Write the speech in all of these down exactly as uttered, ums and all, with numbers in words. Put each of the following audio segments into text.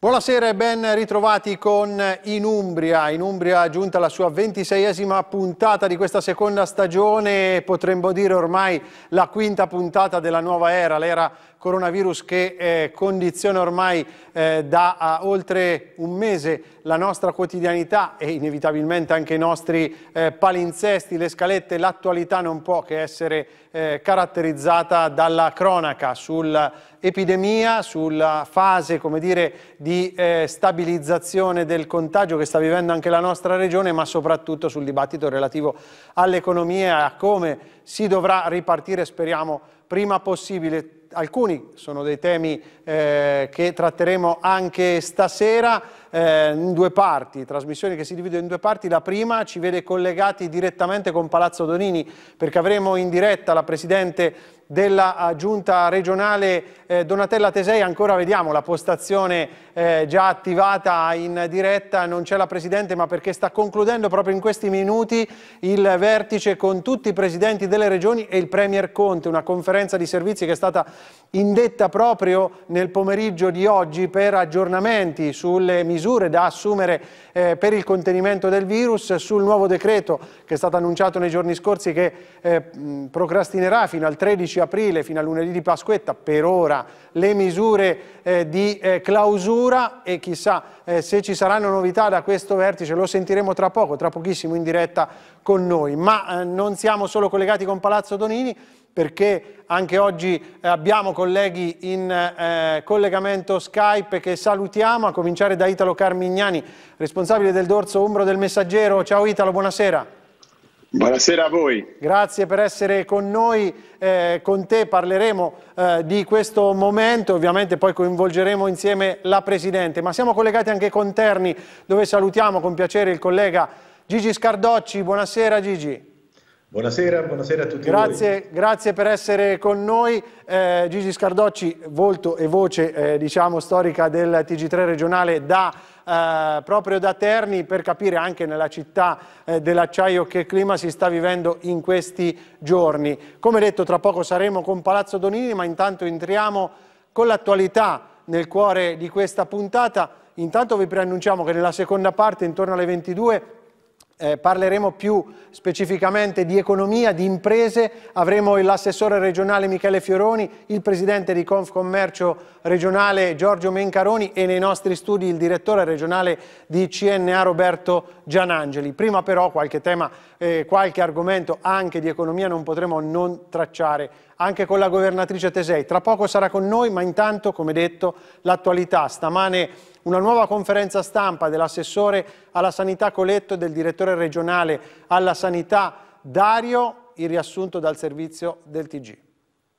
Buonasera e ben ritrovati con In Umbria. In Umbria è giunta la sua ventiseiesima puntata di questa seconda stagione, potremmo dire ormai la quinta puntata della nuova era, l'era coronavirus che eh, condiziona ormai eh, da uh, oltre un mese la nostra quotidianità e inevitabilmente anche i nostri eh, palinsesti, le scalette. L'attualità non può che essere eh, caratterizzata dalla cronaca sull'epidemia, sulla fase, come dire, di eh, stabilizzazione del contagio che sta vivendo anche la nostra regione, ma soprattutto sul dibattito relativo all'economia e a come si dovrà ripartire, speriamo, prima possibile. Alcuni sono dei temi eh, che tratteremo anche stasera eh, in due parti, trasmissioni che si dividono in due parti. La prima ci vede collegati direttamente con Palazzo Donini, perché avremo in diretta la Presidente della Giunta regionale eh, Donatella Tesei. Ancora vediamo la postazione eh, già attivata in diretta, non c'è la Presidente ma perché sta concludendo proprio in questi minuti il vertice con tutti i Presidenti delle Regioni e il Premier Conte, una conferenza di servizi che è stata indetta proprio nel pomeriggio di oggi per aggiornamenti sulle misure da assumere eh, per il contenimento del virus, sul nuovo decreto che è stato annunciato nei giorni scorsi che eh, procrastinerà fino al tredici aprile, fino a lunedì di Pasquetta, per ora le misure eh, di eh, clausura, e chissà eh, se ci saranno novità da questo vertice, lo sentiremo tra poco, tra pochissimo in diretta con noi. Ma eh, non siamo solo collegati con Palazzo Donini, perché anche oggi eh, abbiamo colleghi in eh, collegamento Skype che salutiamo, a cominciare da Italo Carmignani, responsabile del dorso Umbro del Messaggero. Ciao Italo, buonasera. Buonasera a voi. Grazie per essere con noi, eh, con te parleremo eh, di questo momento, ovviamente poi coinvolgeremo insieme la Presidente, ma siamo collegati anche con Terni, dove salutiamo con piacere il collega Gigi Scardocci. Buonasera Gigi. Buonasera, buonasera a tutti grazie, voi. Grazie per essere con noi. Eh, Gigi Scardocci, volto e voce eh, diciamo storica del T G tre regionale da, eh, proprio da Terni, per capire anche nella città eh, dell'acciaio che clima si sta vivendo in questi giorni. Come detto, tra poco saremo con Palazzo Donini, ma intanto entriamo con l'attualità nel cuore di questa puntata. Intanto vi preannunciamo che nella seconda parte, intorno alle ventidue, Eh, parleremo più specificamente di economia, di imprese. Avremo l'assessore regionale Michele Fioroni, il presidente di Confcommercio regionale Giorgio Mencaroni e nei nostri studi il direttore regionale di C N A Roberto Gianangeli. Prima però qualche tema, eh, qualche argomento anche di economia non potremo non tracciare, anche con la governatrice Tesei. Tra poco sarà con noi, ma intanto, come detto, l'attualità. Stamane una nuova conferenza stampa dell'assessore alla sanità Coletto e del direttore regionale alla sanità Dario, il riassunto dal servizio del T G.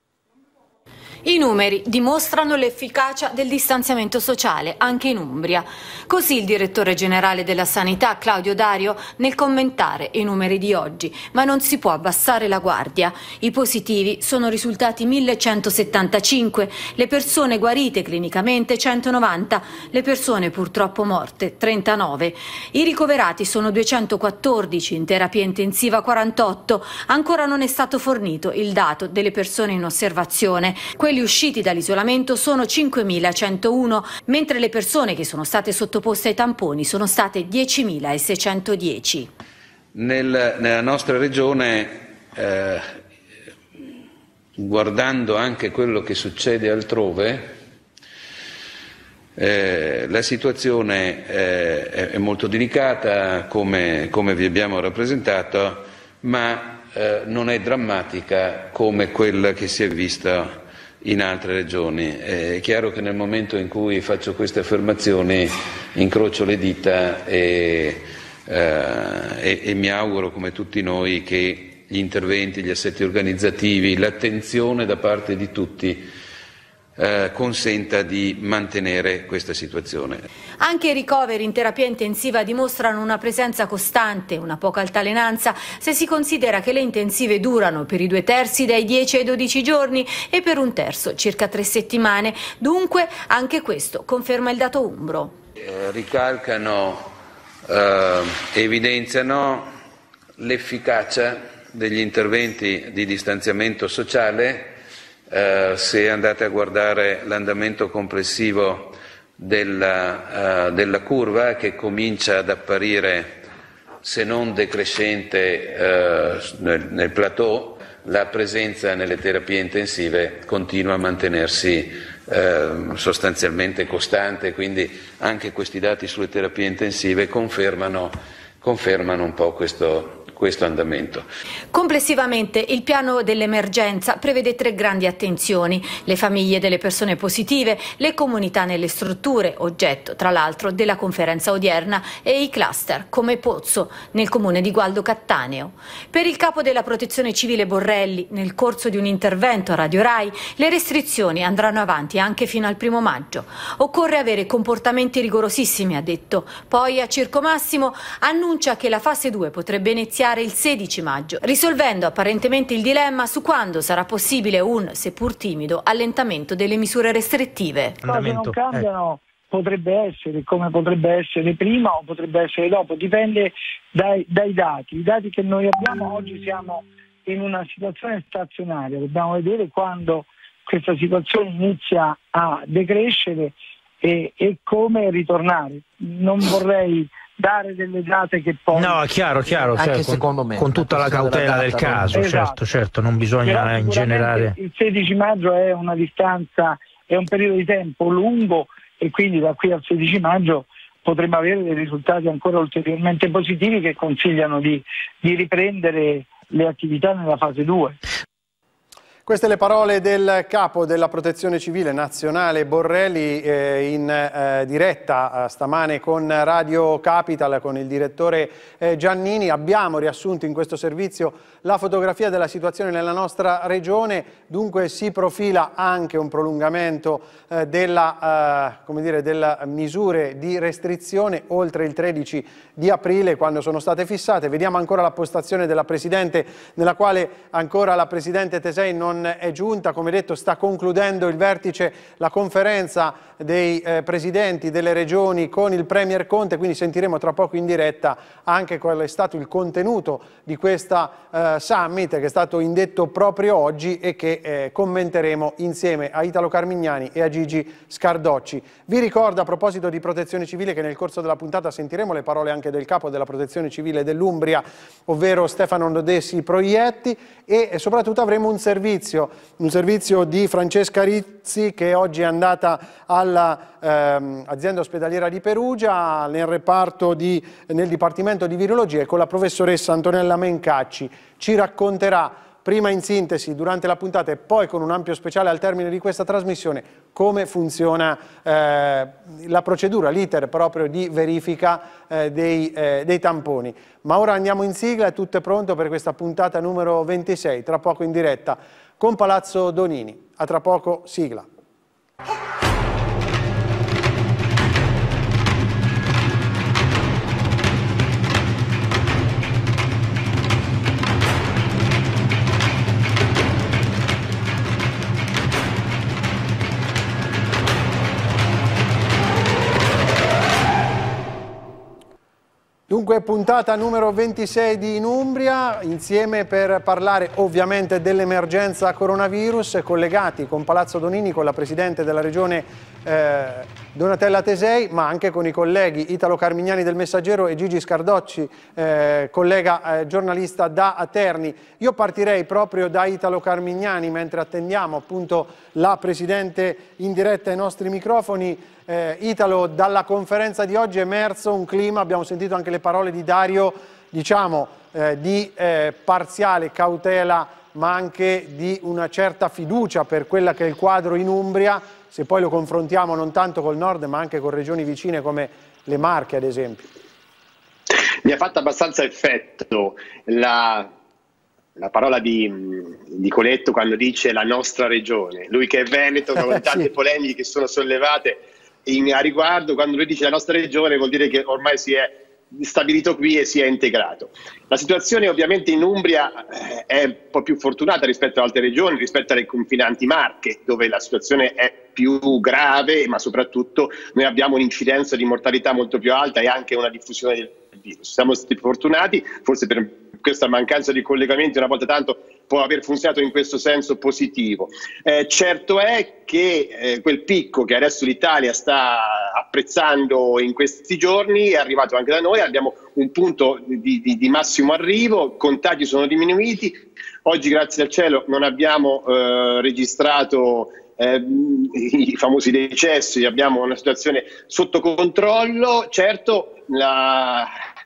I numeri dimostrano l'efficacia del distanziamento sociale anche in Umbria. Così il direttore generale della sanità Claudio Dario nel commentare i numeri di oggi, ma non si può abbassare la guardia. I positivi sono risultati millecentosettantacinque, le persone guarite clinicamente centonovanta, le persone purtroppo morte trentanove. I ricoverati sono duecentoquattordici, in terapia intensiva quarantotto. Ancora non è stato fornito il dato delle persone in osservazione. Quelli usciti dall'isolamento sono cinquemilacentouno, mentre le persone che sono state sottoposte ai tamponi sono state diecimilaseicentodieci. Nel, nella nostra regione, eh, guardando anche quello che succede altrove, eh, la situazione eh, è, è molto delicata, come, come vi abbiamo rappresentato, ma eh, non è drammatica come quella che si è vista in altre regioni. È chiaro che nel momento in cui faccio queste affermazioni incrocio le dita e, eh, e, e mi auguro, come tutti noi, che gli interventi, gli assetti organizzativi, l'attenzione da parte di tutti eh, consenta di mantenere questa situazione. Anche i ricoveri in terapia intensiva dimostrano una presenza costante, una poca altalenanza, se si considera che le intensive durano per i due terzi dai dieci ai dodici giorni e per un terzo circa tre settimane. Dunque anche questo conferma il dato umbro. Eh, ricalcano, eh, evidenziano l'efficacia degli interventi di distanziamento sociale. Eh, se andate a guardare l'andamento complessivo della, uh, della curva, che comincia ad apparire, se non decrescente, uh, nel, nel plateau. La presenza nelle terapie intensive continua a mantenersi eh, sostanzialmente costante, quindi anche questi dati sulle terapie intensive confermano, confermano un po' questo, questo andamento. Complessivamente il piano dell'emergenza prevede tre grandi attenzioni: le famiglie delle persone positive, le comunità nelle strutture, oggetto tra l'altro della conferenza odierna, e i cluster come Pozzo nel comune di Gualdo Cattaneo. Per il capo della Protezione Civile Borrelli, nel corso di un intervento a Radio Rai, le restrizioni andranno avanti anche fino al primo maggio. Occorre avere comportamenti rigorosissimi, ha detto. Poi a Circo Massimo annuncia che la fase due potrebbe iniziare il sedici maggio, risolvendo apparentemente il dilemma su quando sarà possibile un, seppur timido, allentamento delle misure restrittive. Le cose non cambiano, potrebbe essere come potrebbe essere prima o potrebbe essere dopo, dipende dai, dai dati. I dati che noi abbiamo oggi, siamo in una situazione stazionaria, dobbiamo vedere quando questa situazione inizia a decrescere e, e come ritornare. Non vorrei dare delle date che poi... No, chiaro, chiaro, anche cioè, secondo con, me, con tutta la cautela del caso, esatto. certo, certo, non bisogna ingenerare. Il sedici maggio è una distanza, è un periodo di tempo lungo, e quindi da qui al sedici maggio potremo avere dei risultati ancora ulteriormente positivi che consigliano di, di riprendere le attività nella fase due. Queste le parole del capo della Protezione Civile Nazionale Borrelli eh, in eh, diretta eh, stamane con Radio Capital, con il direttore eh, Giannini. Abbiamo riassunto in questo servizio la fotografia della situazione nella nostra regione, dunque si profila anche un prolungamento eh, della, eh, come dire, delle misure di restrizione oltre il tredici di aprile, quando sono state fissate. Vediamo ancora la postazione della Presidente, nella quale ancora la Presidente Tesei non è giunta. Come detto, sta concludendo il vertice, la conferenza dei eh, presidenti delle regioni con il Premier Conte, quindi sentiremo tra poco in diretta anche qual è stato il contenuto di questa eh, summit, che è stato indetto proprio oggi e che eh, commenteremo insieme a Italo Carmignani e a Gigi Scardocci. Vi ricordo, a proposito di Protezione Civile, che nel corso della puntata sentiremo le parole anche del capo della Protezione Civile dell'Umbria, ovvero Stefano Nodessi Proietti, e soprattutto avremo un servizio, un servizio di Francesca Rizzi, che oggi è andata all'azienda ehm, ospedaliera di Perugia, nel reparto di, nel Dipartimento di Virologia, e con la professoressa Antonella Mencacci ci racconterà, prima in sintesi durante la puntata e poi con un ampio speciale al termine di questa trasmissione, come funziona eh, la procedura, l'iter proprio di verifica eh, dei, eh, dei tamponi. Ma ora andiamo in sigla, è tutto pronto per questa puntata numero ventisei, tra poco in diretta con Palazzo Donini. A tra poco, sigla. Dunque, puntata numero ventisei di In Umbria, insieme per parlare ovviamente dell'emergenza coronavirus, collegati con Palazzo Donini, con la Presidente della Regione eh, Donatella Tesei, ma anche con i colleghi Italo Carmignani del Messaggero e Gigi Scardocci, eh, collega eh, giornalista da Terni. Io partirei proprio da Italo Carmignani, mentre attendiamo appunto la Presidente in diretta ai nostri microfoni. Eh, Italo, dalla conferenza di oggi è emerso un clima, abbiamo sentito anche le parole di Dario, diciamo eh, di eh, parziale cautela, ma anche di una certa fiducia per quella che è il quadro in Umbria, se poi lo confrontiamo non tanto col nord ma anche con regioni vicine come le Marche ad esempio. Mi ha fatto abbastanza effetto la, la parola di, di Coletto quando dice la nostra regione, lui che è veneto, con tante sì. polemiche che sono sollevate in, a riguardo. Quando lui dice la nostra regione vuol dire che ormai si è stabilito qui e si è integrato. La situazione ovviamente in Umbria è un po' più fortunata rispetto ad altre regioni, rispetto alle confinanti Marche, dove la situazione è più grave, ma soprattutto noi abbiamo un'incidenza di mortalità molto più alta e anche una diffusione del virus. Siamo stati fortunati, forse per questa mancanza di collegamenti una volta tanto può aver funzionato in questo senso positivo. Eh, certo è che eh, quel picco che adesso l'Italia sta apprezzando in questi giorni è arrivato anche da noi, abbiamo un punto di, di, di massimo arrivo, i contagi sono diminuiti, oggi grazie al cielo non abbiamo eh, registrato eh, i famosi decessi, abbiamo una situazione sotto controllo. Certo la...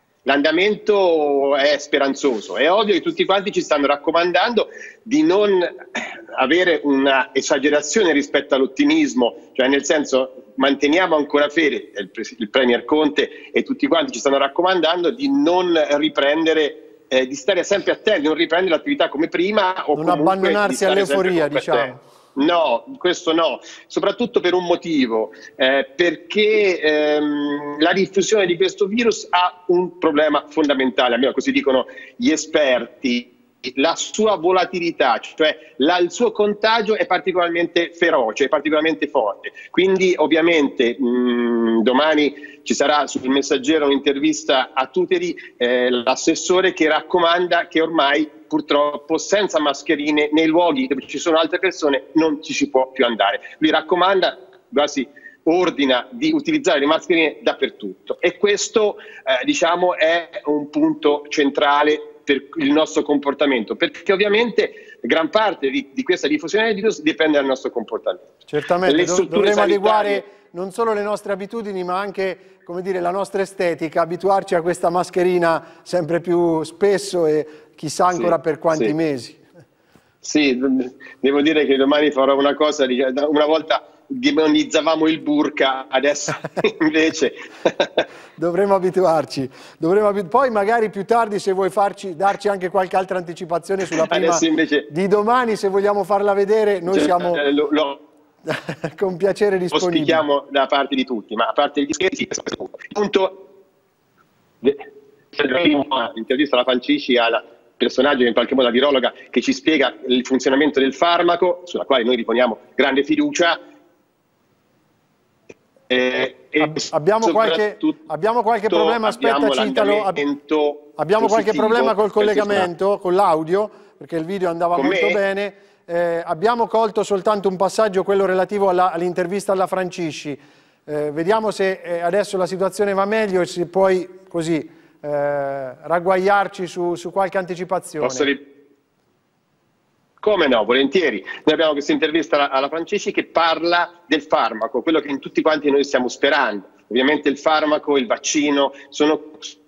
l'andamento è speranzoso, è ovvio che tutti quanti ci stanno raccomandando di non avere una esagerazione rispetto all'ottimismo, cioè nel senso manteniamo ancora fede, il, il Premier Conte e tutti quanti ci stanno raccomandando di non riprendere, eh, di stare sempre attenti, non riprendere l'attività come prima o non abbandonarsi all'euforia, diciamo. No, questo no, soprattutto per un motivo, eh, perché ehm, la diffusione di questo virus ha un problema fondamentale, almeno così dicono gli esperti, la sua volatilità, cioè la, il suo contagio è particolarmente feroce, è particolarmente forte, quindi ovviamente mh, domani ci sarà sul Messaggero un'intervista a Tuteri, eh, l'assessore che raccomanda che ormai purtroppo senza mascherine nei luoghi dove ci sono altre persone non ci si può più andare. Lui raccomanda, quasi ordina di utilizzare le mascherine dappertutto e questo eh, diciamo è un punto centrale per il nostro comportamento, perché ovviamente gran parte di, di questa diffusione del virus dipende dal nostro comportamento. Certamente, do dovremo adeguare non solo le nostre abitudini ma anche, come dire, la nostra estetica, abituarci a questa mascherina sempre più spesso e chissà ancora sì, per quanti sì. mesi. Sì, devo dire che domani farò una cosa, una volta demonizzavamo il burka, adesso invece dovremo abituarci, dovremo abitu poi magari più tardi se vuoi farci, darci anche qualche altra anticipazione sulla prima invece... di domani, se vogliamo farla vedere, noi cioè, siamo lo, lo... con piacere disponibili. Lo spieghiamo da parte di tutti, ma a parte gli scherzi, questo è questo punto. L'intervista alla Francisci al personaggio che in qualche modo la virologa che ci spiega il funzionamento del farmaco, sulla quale noi riponiamo grande fiducia. Eh, e abbiamo, qualche, abbiamo qualche problema, aspetta, citalo. Abbiamo qualche problema col collegamento, con l'audio, perché il video andava con molto me. bene. Eh, abbiamo colto soltanto un passaggio, quello relativo all'intervista alla Francisci. Eh, vediamo se eh, adesso la situazione va meglio e se puoi così eh, ragguagliarci su, su qualche anticipazione. Posso Come no, volentieri. Noi abbiamo questa intervista alla Francisci che parla del farmaco, quello che in tutti quanti noi stiamo sperando. Ovviamente il farmaco, il vaccino, sono,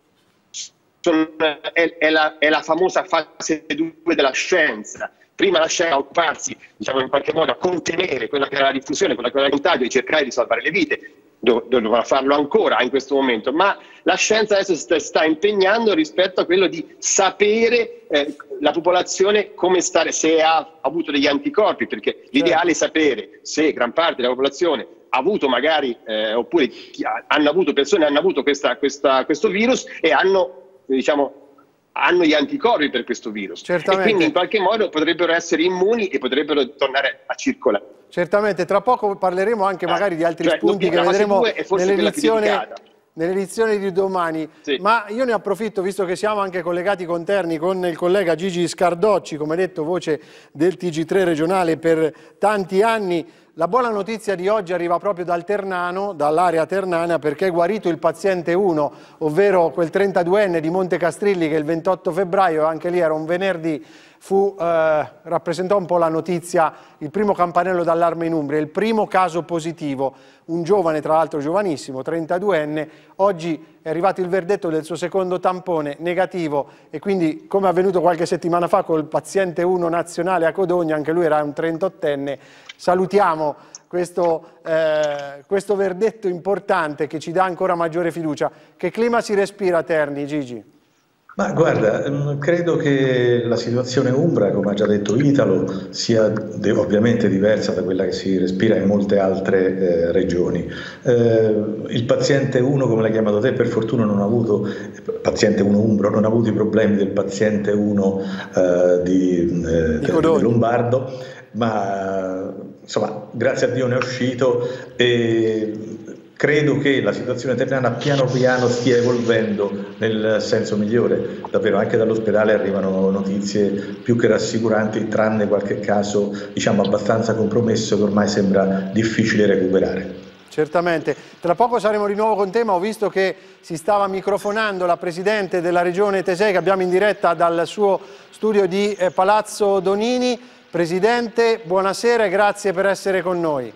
sono, è, è, la, è la famosa fase due della scienza. Prima la scienza a occuparsi, diciamo in qualche modo, a contenere quella che era la diffusione, quella che era il contagio, e cercare di salvare le vite. Dovrà farlo ancora in questo momento, ma la scienza adesso sta, sta impegnando rispetto a quello di sapere eh, la popolazione come stare, se ha avuto degli anticorpi, perché l'ideale è sapere se gran parte della popolazione ha avuto magari, eh, oppure hanno avuto persone hanno avuto questa, questa, questo virus e hanno, diciamo, hanno gli anticorpi per questo virus. Certamente. E quindi in qualche modo potrebbero essere immuni e potrebbero tornare a circolare. Certamente, tra poco parleremo anche magari di altri cioè, spunti che vedremo nell'edizione nell'edizione di domani, sì. Ma io ne approfitto, visto che siamo anche collegati con Terni, con il collega Gigi Scardocci, come detto voce del T G tre regionale per tanti anni. La buona notizia di oggi arriva proprio dal Ternano, dall'area ternana, perché è guarito il paziente uno, ovvero quel trentaduenne di Monte Castrilli che il ventotto febbraio, anche lì era un venerdì, fu, eh, rappresentò un po' la notizia, il primo campanello d'allarme in Umbria, il primo caso positivo, un giovane, tra l'altro giovanissimo, trentaduenne, oggi è arrivato il verdetto del suo secondo tampone negativo e quindi, come è avvenuto qualche settimana fa col paziente uno nazionale a Codogna, anche lui era un trentottenne, salutiamo questo, eh, questo verdetto importante che ci dà ancora maggiore fiducia. Che clima si respira a Terni, Gigi? Ma guarda, credo che la situazione umbra, come ha già detto Italo, sia ovviamente diversa da quella che si respira in molte altre eh, regioni. Eh, il paziente uno, come l'hai chiamato te, per fortuna non ha avuto, paziente uno umbro, non ha avuto i problemi del paziente uno eh, di, eh, di Lombardo, ma insomma, grazie a Dio ne è uscito e credo che la situazione italiana piano piano stia evolvendo nel senso migliore. Davvero anche dall'ospedale arrivano notizie più che rassicuranti, tranne qualche caso diciamo abbastanza compromesso che ormai sembra difficile recuperare. Certamente. Tra poco saremo di nuovo con te, ma ho visto che si stava microfonando la Presidente della Regione Tesei, che abbiamo in diretta dal suo studio di eh, Palazzo Donini. Presidente, buonasera e grazie per essere con noi.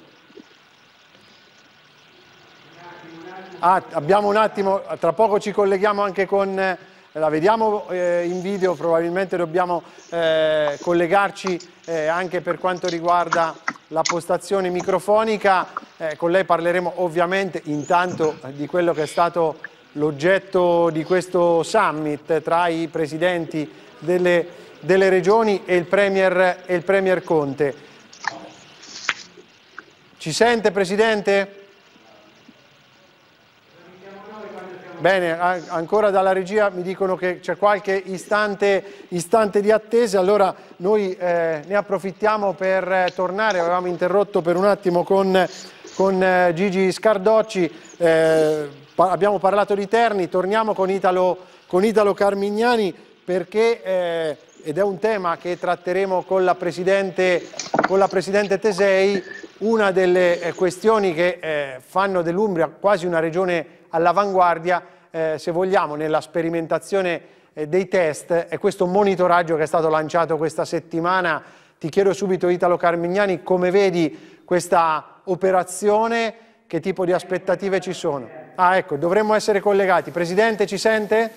Ah, abbiamo un attimo, tra poco ci colleghiamo anche con, eh, la vediamo eh, in video, probabilmente dobbiamo eh, collegarci eh, anche per quanto riguarda la postazione microfonica. Eh, con lei parleremo ovviamente intanto di quello che è stato l'oggetto di questo summit tra i presidenti delle, delle regioni e il Premier, e il Premier Conte. Ci sente, Presidente? Bene, ancora dalla regia mi dicono che c'è qualche istante, istante di attesa, allora noi eh, ne approfittiamo per eh, tornare, avevamo interrotto per un attimo con, con eh, Gigi Scardocci, eh, pa abbiamo parlato di Terni, torniamo con Italo, con Italo Carmignani perché, eh, ed è un tema che tratteremo con la Presidente, con la Presidente Tesei, una delle eh, questioni che eh, fanno dell'Umbria quasi una regione all'avanguardia, eh, se vogliamo, nella sperimentazione eh, dei test, è questo monitoraggio che è stato lanciato questa settimana. Ti chiedo subito, Italo Carmignani, come vedi questa operazione, che tipo di aspettative ci sono? Ah, ecco, dovremmo essere collegati. Presidente, ci sente?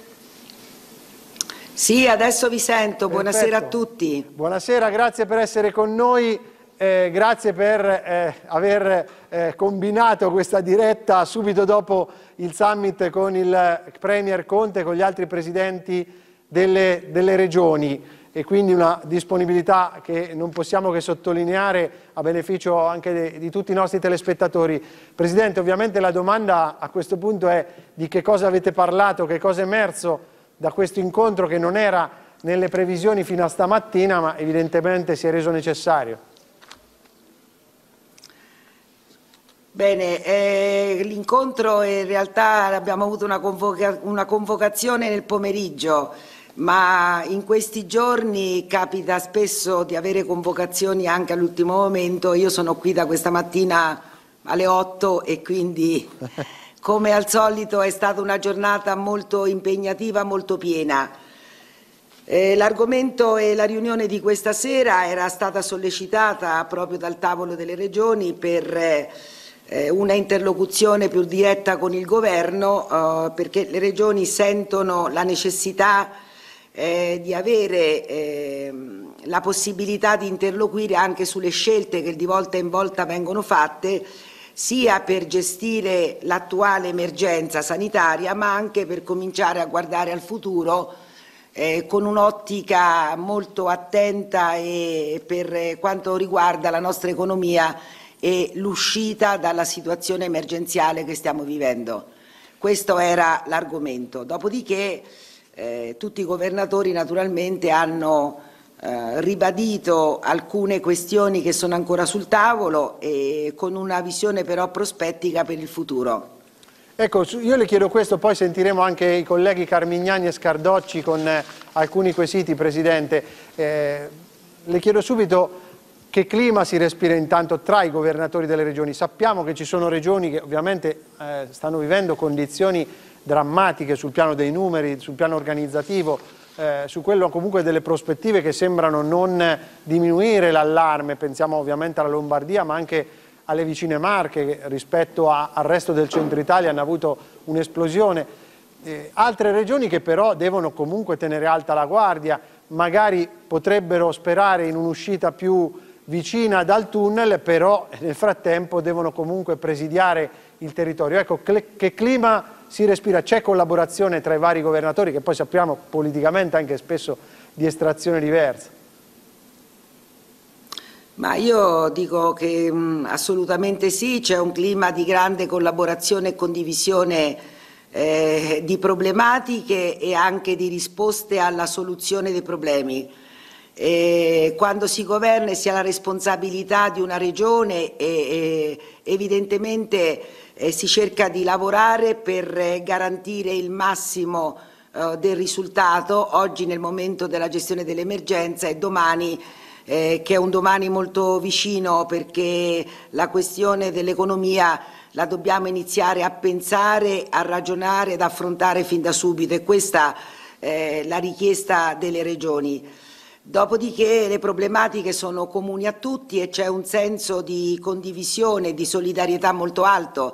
Sì, adesso vi sento. Perfetto. Buonasera a tutti. Buonasera, grazie per essere con noi. Eh, grazie per eh, aver eh, combinato questa diretta subito dopo il summit con il Premier Conte e con gli altri presidenti delle, delle regioni, e quindi una disponibilità che non possiamo che sottolineare a beneficio anche de, di tutti i nostri telespettatori. Presidente, ovviamente la domanda a questo punto è di che cosa avete parlato, che cosa è emerso da questo incontro che non era nelle previsioni fino a stamattina, ma evidentemente si è reso necessario. Bene, eh, l'incontro in realtà abbiamo avuto una, convoca una convocazione nel pomeriggio, ma in questi giorni capita spesso di avere convocazioni anche all'ultimo momento. Io sono qui da questa mattina alle otto e quindi come al solito è stata una giornata molto impegnativa, molto piena. Eh, l'argomento e la riunione di questa sera era stata sollecitata proprio dal tavolo delle regioni per eh, una interlocuzione più diretta con il governo, eh, perché le regioni sentono la necessità eh, di avere eh, la possibilità di interloquire anche sulle scelte che di volta in volta vengono fatte, sia per gestire l'attuale emergenza sanitaria, ma anche per cominciare a guardare al futuro eh, con un'ottica molto attenta e per quanto riguarda la nostra economia e l'uscita dalla situazione emergenziale che stiamo vivendo. Questo era l'argomento. Dopodiché eh, tutti i governatori naturalmente hanno eh, ribadito alcune questioni che sono ancora sul tavolo e con una visione però prospettica per il futuro. Ecco, io le chiedo questo, poi sentiremo anche i colleghi Carmignani e Scardocci con eh, alcuni quesiti, Presidente. Eh, le chiedo subito che clima si respira intanto tra i governatori delle regioni. Sappiamo che ci sono regioni che ovviamente eh, stanno vivendo condizioni drammatiche sul piano dei numeri, sul piano organizzativo, eh, su quello comunque delle prospettive che sembrano non diminuire l'allarme. Pensiamo ovviamente alla Lombardia, ma anche alle vicine Marche, che rispetto a, al resto del centro Italia hanno avuto un'esplosione. Eh, altre regioni che però devono comunque tenere alta la guardia, magari potrebbero sperare in un'uscita più vicina dal tunnel, però nel frattempo devono comunque presidiare il territorio. Ecco, che clima si respira? C'è collaborazione tra i vari governatori, che poi sappiamo politicamente anche spesso di estrazione diversa? Ma io dico che mh, assolutamente sì, c'è un clima di grande collaborazione e condivisione eh, di problematiche e anche di risposte alla soluzione dei problemi. E quando si governa e si ha la responsabilità di una regione e, e evidentemente eh, si cerca di lavorare per eh, garantire il massimo eh, del risultato oggi nel momento della gestione dell'emergenza e domani eh, che è un domani molto vicino, perché la questione dell'economia la dobbiamo iniziare a pensare, a ragionare, ad affrontare fin da subito, e questa è la richiesta delle regioni. Dopodiché le problematiche sono comuni a tutti e c'è un senso di condivisione, di solidarietà molto alto,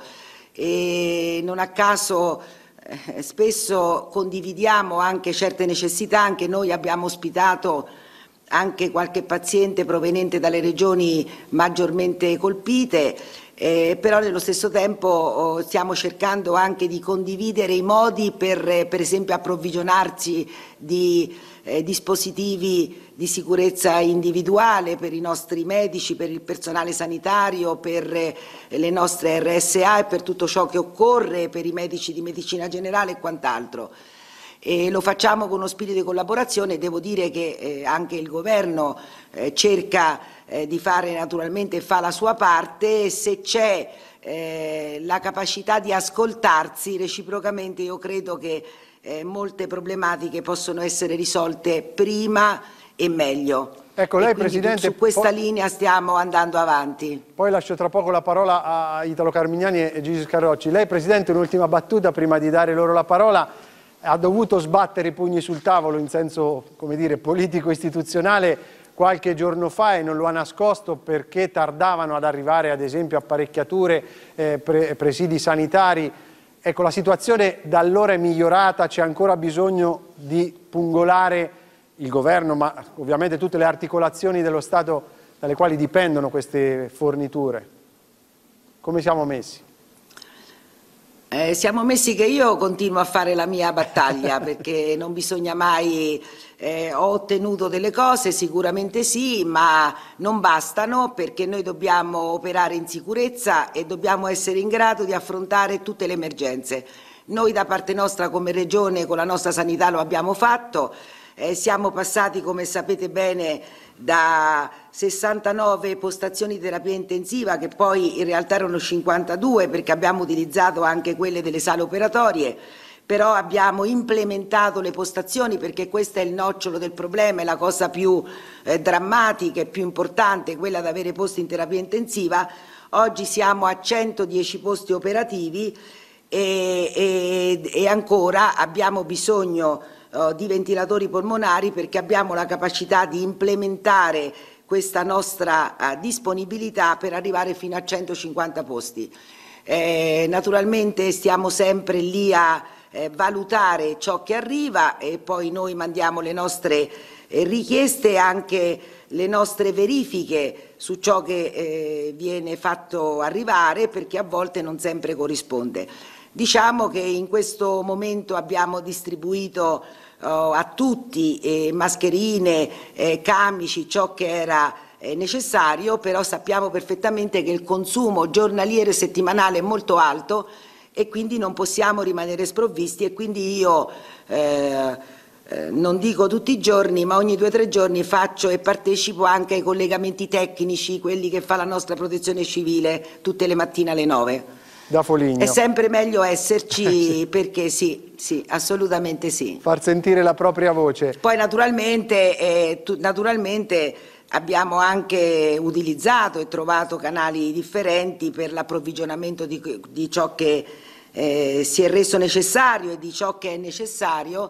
e non a caso eh, spesso condividiamo anche certe necessità. Anche noi abbiamo ospitato anche qualche paziente proveniente dalle regioni maggiormente colpite, eh, però nello stesso tempo oh, stiamo cercando anche di condividere i modi per, eh, per esempio, approvvigionarci di eh, dispositivi di sicurezza individuale per i nostri medici, per il personale sanitario, per eh, le nostre R S A e per tutto ciò che occorre, per i medici di medicina generale e quant'altro. E lo facciamo con uno spirito di collaborazione. Devo dire che eh, anche il governo eh, cerca eh, di fare, naturalmente fa la sua parte. Se c'è eh, la capacità di ascoltarsi reciprocamente, io credo che eh, molte problematiche possono essere risolte prima e meglio. Ecco, lei, Presidente, su questa linea stiamo andando avanti. Poi lascio tra poco la parola a Italo Carmignani e Gigi Scarrocci. Lei, Presidente, un'ultima battuta prima di dare loro la parola. Ha dovuto sbattere i pugni sul tavolo in senso, come dire, politico-istituzionale qualche giorno fa, e non lo ha nascosto, perché tardavano ad arrivare ad esempio apparecchiature, eh, pre presidi sanitari. Ecco, la situazione da allora è migliorata, c'è ancora bisogno di pungolare il governo, ma ovviamente tutte le articolazioni dello Stato dalle quali dipendono queste forniture. Come siamo messi? Eh, siamo messi che io continuo a fare la mia battaglia, perché non bisogna mai, eh, ho ottenuto delle cose, sicuramente sì, ma non bastano, perché noi dobbiamo operare in sicurezza e dobbiamo essere in grado di affrontare tutte le emergenze. Noi da parte nostra come Regione con la nostra sanità lo abbiamo fatto, eh, siamo passati, come sapete bene, da sessantanove postazioni di terapia intensiva, che poi in realtà erano cinquantadue, perché abbiamo utilizzato anche quelle delle sale operatorie, però abbiamo implementato le postazioni, perché questo è il nocciolo del problema, è la cosa più eh, drammatica e più importante, quella di avere posti in terapia intensiva. Oggi siamo a centodieci posti operativi e, e, e ancora abbiamo bisogno di ventilatori polmonari, perché abbiamo la capacità di implementare questa nostra uh, disponibilità per arrivare fino a centocinquanta posti. Eh, naturalmente stiamo sempre lì a eh, valutare ciò che arriva, e poi noi mandiamo le nostre eh, richieste e anche le nostre verifiche su ciò che eh, viene fatto arrivare, perché a volte non sempre corrisponde. Diciamo che in questo momento abbiamo distribuito Uh, a tutti eh, mascherine, eh, camici, ciò che era eh, necessario, però sappiamo perfettamente che il consumo giornaliero e settimanale è molto alto e quindi non possiamo rimanere sprovvisti, e quindi io eh, eh, non dico tutti i giorni, ma ogni due o tre giorni faccio e partecipo anche ai collegamenti tecnici, quelli che fa la nostra protezione civile tutte le mattine alle nove. Da Foligno. È sempre meglio esserci, sì. Perché sì, sì, assolutamente sì. Far sentire la propria voce. Poi naturalmente, eh, tu, naturalmente abbiamo anche utilizzato e trovato canali differenti per l'approvvigionamento di, di ciò che eh, si è reso necessario e di ciò che è necessario,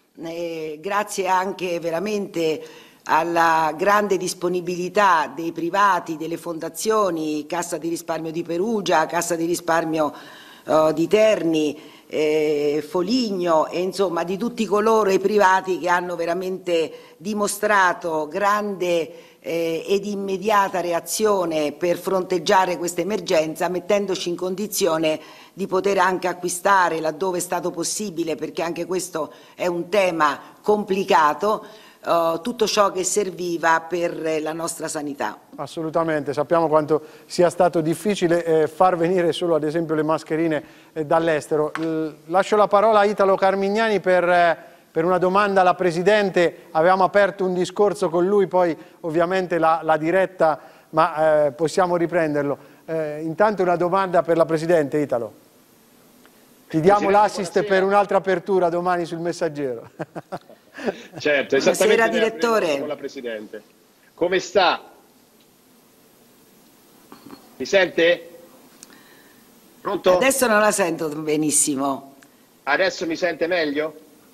eh, grazie anche veramente alla grande disponibilità dei privati, delle fondazioni, Cassa di risparmio di Perugia, Cassa di risparmio uh, di Terni, eh, Foligno, e insomma di tutti coloro i privati che hanno veramente dimostrato grande eh, ed immediata reazione per fronteggiare questa emergenza, mettendoci in condizione di poter anche acquistare, laddove è stato possibile, perché anche questo è un tema complicato, Uh, tutto ciò che serviva per la nostra sanità. Assolutamente, sappiamo quanto sia stato difficile eh, far venire solo ad esempio le mascherine eh, dall'estero. Lascio la parola a Italo Carmignani per, eh, per una domanda alla Presidente. Avevamo aperto un discorso con lui, poi ovviamente la, la diretta, ma eh, possiamo riprenderlo. Eh, intanto una domanda per la Presidente, Italo. Ti diamo l'assist per un'altra apertura domani sul Messaggero. Certo, esattamente. Buonasera, direttore. Con la Presidente. Come sta? Mi sente? Pronto? Adesso non la sento benissimo. Adesso mi sente meglio?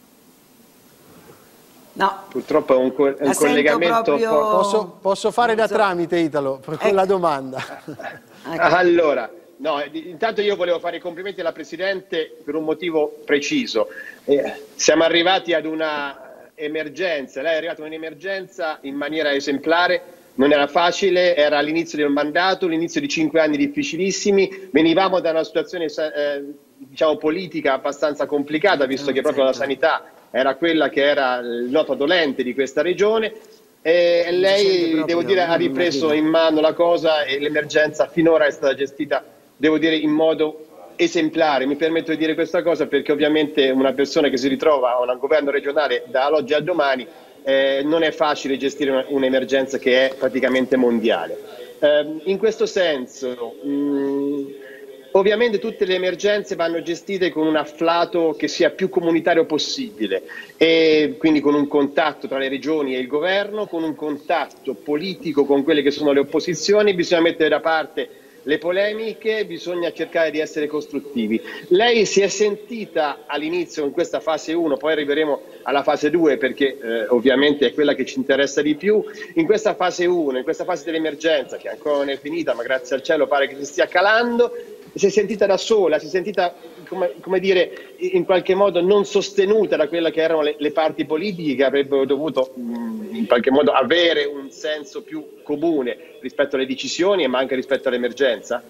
No. Purtroppo è un, co un collegamento... proprio... Posso, posso fare da so. tramite, Italo, con ecco. la domanda. Allora, no, intanto io volevo fare i complimenti alla Presidente per un motivo preciso. Eh, siamo arrivati ad una emergenza, lei è arrivata a un'emergenza in maniera esemplare, non era facile, era l'inizio del mandato, l'inizio di cinque anni difficilissimi, venivamo da una situazione eh, diciamo politica abbastanza complicata, visto che proprio la sanità era quella che era il noto dolente di questa regione, e lei, devo dire, ha ripreso in mano la cosa e l'emergenza finora è stata gestita, devo dire, in modo esemplare. Mi permetto di dire questa cosa perché ovviamente una persona che si ritrova a un governo regionale dall'oggi al domani eh, non è facile gestire un'emergenza che è praticamente mondiale. Eh, in questo senso, mh, ovviamente tutte le emergenze vanno gestite con un afflato che sia più comunitario possibile e quindi con un contatto tra le regioni e il governo, con un contatto politico con quelle che sono le opposizioni, bisogna mettere da parte le polemiche, bisogna cercare di essere costruttivi. Lei si è sentita all'inizio in questa fase uno, poi arriveremo alla fase due perché eh, ovviamente è quella che ci interessa di più, in questa fase uno, in questa fase dell'emergenza che ancora non è finita ma grazie al cielo pare che si stia calando, si è sentita da sola, si è sentita come, come dire in qualche modo non sostenuta da quelle che erano le, le parti politiche che avrebbero dovuto mh, in qualche modo avere un senso più comune rispetto alle decisioni ma anche rispetto all'emergenza?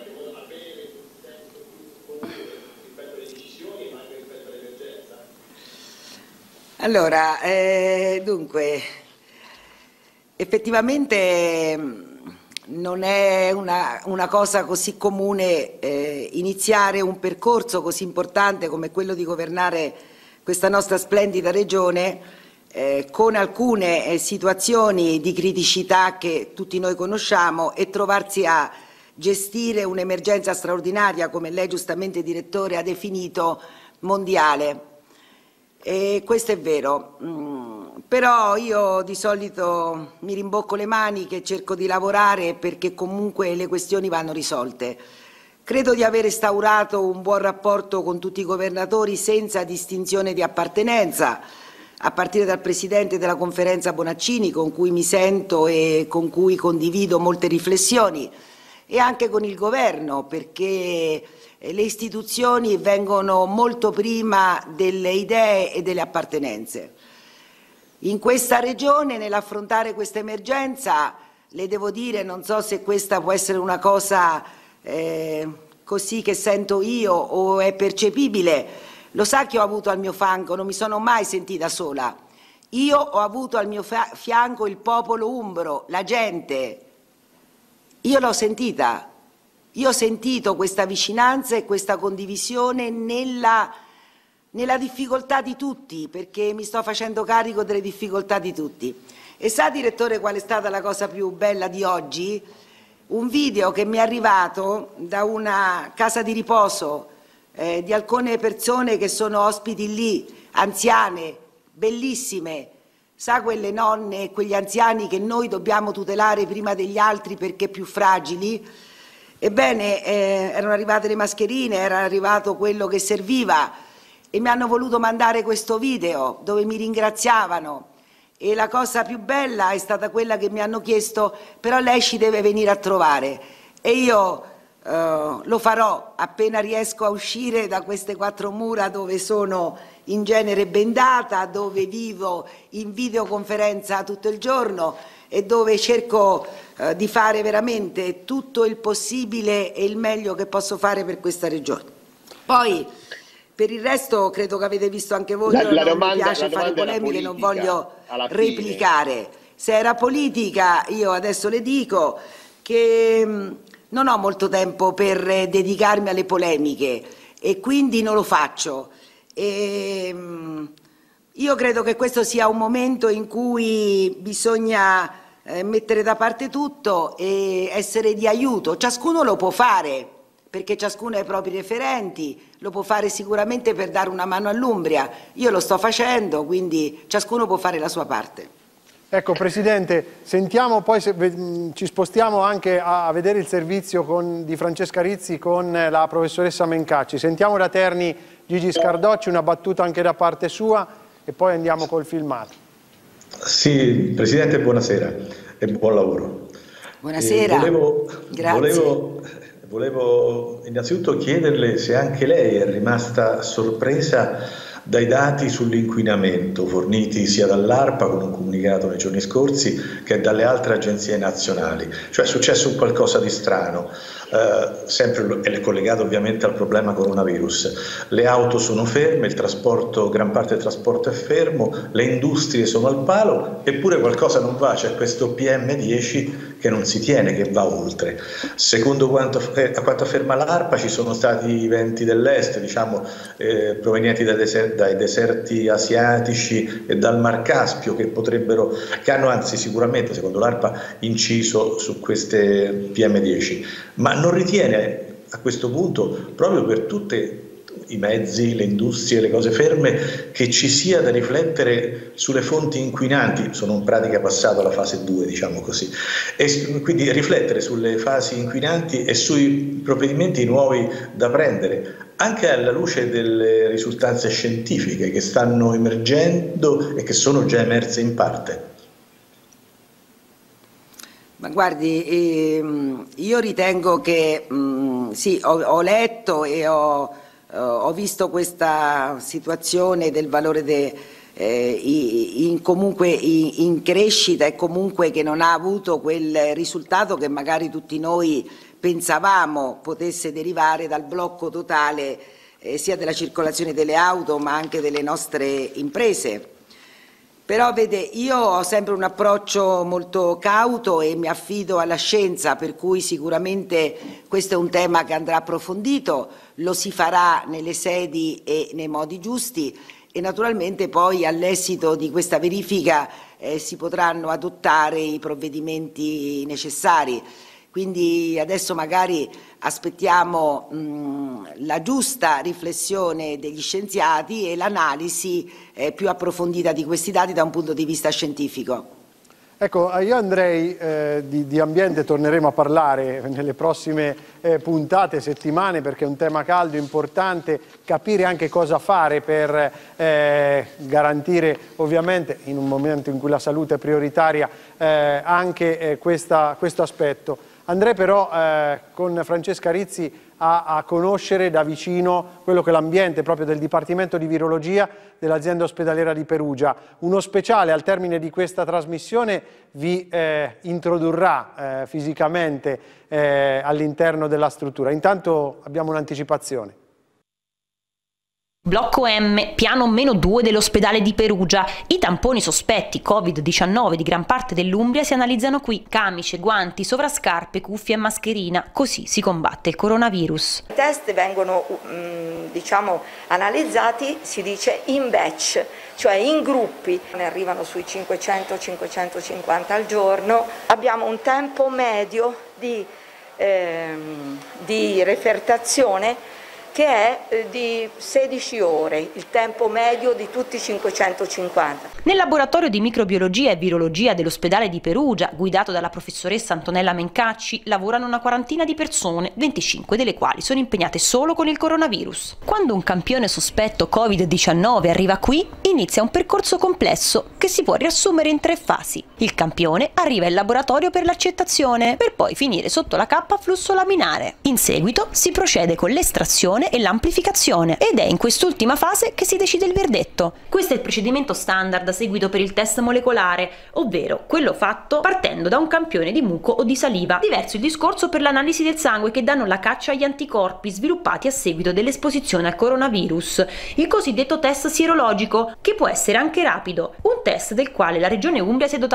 Allora, eh, dunque, effettivamente non è una, una cosa così comune eh, iniziare un percorso così importante come quello di governare questa nostra splendida regione eh, con alcune eh, situazioni di criticità che tutti noi conosciamo e trovarsi a gestire un'emergenza straordinaria, come lei giustamente, direttore, ha definito, mondiale. E questo è vero, mm, però io di solito mi rimbocco le maniche e cerco di lavorare perché comunque le questioni vanno risolte. Credo di aver instaurato un buon rapporto con tutti i governatori senza distinzione di appartenenza, a partire dal Presidente della Conferenza Bonaccini, con cui mi sento e con cui condivido molte riflessioni, e anche con il Governo, perché le istituzioni vengono molto prima delle idee e delle appartenenze. In questa regione, nell'affrontare questa emergenza, le devo dire, non so se questa può essere una cosa eh, così che sento io o è percepibile, lo sa che ho avuto al mio fianco, non mi sono mai sentita sola. Io ho avuto al mio fianco il popolo umbro, la gente. Io l'ho sentita. Io ho sentito questa vicinanza e questa condivisione nella, nella difficoltà di tutti, perché mi sto facendo carico delle difficoltà di tutti. E sa, direttore, qual è stata la cosa più bella di oggi? Un video che mi è arrivato da una casa di riposo eh, di alcune persone che sono ospiti lì, anziane, bellissime. Sa, quelle nonne e quegli anziani che noi dobbiamo tutelare prima degli altri perché più fragili? Ebbene, eh, erano arrivate le mascherine, era arrivato quello che serviva e mi hanno voluto mandare questo video dove mi ringraziavano e la cosa più bella è stata quella che mi hanno chiesto: però lei ci deve venire a trovare, e io eh, lo farò appena riesco a uscire da queste quattro mura dove sono in genere bendata, dove vivo in videoconferenza tutto il giorno e dove cerco eh, di fare veramente tutto il possibile e il meglio che posso fare per questa regione. Poi per il resto credo che avete visto anche voi, la, non la domanda, mi piace fare polemiche, non voglio replicare. Se era politica, io adesso le dico che mh, non ho molto tempo per eh, dedicarmi alle polemiche e quindi non lo faccio. E, mh, io credo che questo sia un momento in cui bisogna eh, mettere da parte tutto e essere di aiuto. Ciascuno lo può fare, perché ciascuno ha i propri referenti, lo può fare sicuramente per dare una mano all'Umbria. Io lo sto facendo, quindi ciascuno può fare la sua parte. Ecco Presidente, sentiamo poi, se, ci spostiamo anche a vedere il servizio con, di Francesca Rizzi con la professoressa Mencacci. Sentiamo da Terni Gigi Scardocci, una battuta anche da parte sua e poi andiamo col filmato. Sì, Presidente, buonasera e buon lavoro. Buonasera, eh, volevo, grazie. Volevo, volevo innanzitutto chiederle se anche lei è rimasta sorpresa dai dati sull'inquinamento forniti sia dall'ARPA con un comunicato nei giorni scorsi che dalle altre agenzie nazionali. Cioè è successo un qualcosa di strano, eh, sempre è collegato ovviamente al problema coronavirus. Le auto sono ferme, il trasporto, gran parte del trasporto è fermo, le industrie sono al palo, eppure qualcosa non va, c'è questo P M dieci che non si tiene, che va oltre. Secondo quanto, eh, a quanto afferma l'ARPA ci sono stati venti dell'est, diciamo, eh, provenienti dai deserti dai deserti asiatici e dal Mar Caspio che potrebbero, che hanno anzi sicuramente secondo l'ARPA inciso su queste P M dieci, ma non ritiene a questo punto, proprio per tutti i mezzi, le industrie, le cose ferme, che ci sia da riflettere sulle fonti inquinanti? Sono in pratica passato alla fase due, diciamo così, e quindi riflettere sulle fasi inquinanti e sui provvedimenti nuovi da prendere, anche alla luce delle risultanze scientifiche che stanno emergendo e che sono già emerse in parte. Ma guardi, ehm, io ritengo che mh, sì, ho, ho letto e ho, ho visto questa situazione del valore de, eh, in, comunque in, in crescita e comunque che non ha avuto quel risultato che magari tutti noi pensavamo potesse derivare dal blocco totale eh, sia della circolazione delle auto ma anche delle nostre imprese. Però vede, io ho sempre un approccio molto cauto e mi affido alla scienza, per cui sicuramente questo è un tema che andrà approfondito, lo si farà nelle sedi e nei modi giusti e naturalmente poi all'esito di questa verifica eh, si potranno adottare i provvedimenti necessari. Quindi adesso magari aspettiamo mh, la giusta riflessione degli scienziati e l'analisi eh, più approfondita di questi dati da un punto di vista scientifico. Ecco, io andrei eh, di, di ambiente, torneremo a parlare nelle prossime eh, puntate, settimane, perché è un tema caldo, importante, capire anche cosa fare per eh, garantire ovviamente in un momento in cui la salute è prioritaria eh, anche eh, questa, questo aspetto. Andrei però eh, con Francesca Rizzi a, a conoscere da vicino quello che è l'ambiente proprio del Dipartimento di Virologia dell'azienda ospedaliera di Perugia. Uno speciale al termine di questa trasmissione vi eh, introdurrà eh, fisicamente eh, all'interno della struttura. Intanto abbiamo un'anticipazione. Blocco M, piano meno due dell'ospedale di Perugia. I tamponi sospetti Covid diciannove di gran parte dell'Umbria si analizzano qui. Camicie, guanti, sovrascarpe, cuffie e mascherina. Così si combatte il coronavirus. I test vengono diciamo analizzati, si dice in batch, cioè in gruppi. Ne arrivano sui cinquecento cinquecentocinquanta al giorno. Abbiamo un tempo medio di, ehm, di refertazione che è di sedici ore, il tempo medio di tutti i cinquecentocinquanta. Nel laboratorio di microbiologia e virologia dell'ospedale di Perugia, guidato dalla professoressa Antonella Mencacci, lavorano una quarantina di persone, venticinque delle quali sono impegnate solo con il coronavirus. Quando un campione sospetto Covid diciannove arriva qui, inizia un percorso complesso che si può riassumere in tre fasi. Il campione arriva in laboratorio per l'accettazione, per poi finire sotto la cappa a flusso laminare. In seguito si procede con l'estrazione e l'amplificazione ed è in quest'ultima fase che si decide il verdetto. Questo è il procedimento standard seguito per il test molecolare, ovvero quello fatto partendo da un campione di muco o di saliva. Diverso il discorso per l'analisi del sangue che danno la caccia agli anticorpi sviluppati a seguito dell'esposizione al coronavirus, il cosiddetto test sierologico, che può essere anche rapido, un test del quale la Regione Umbria si è dotata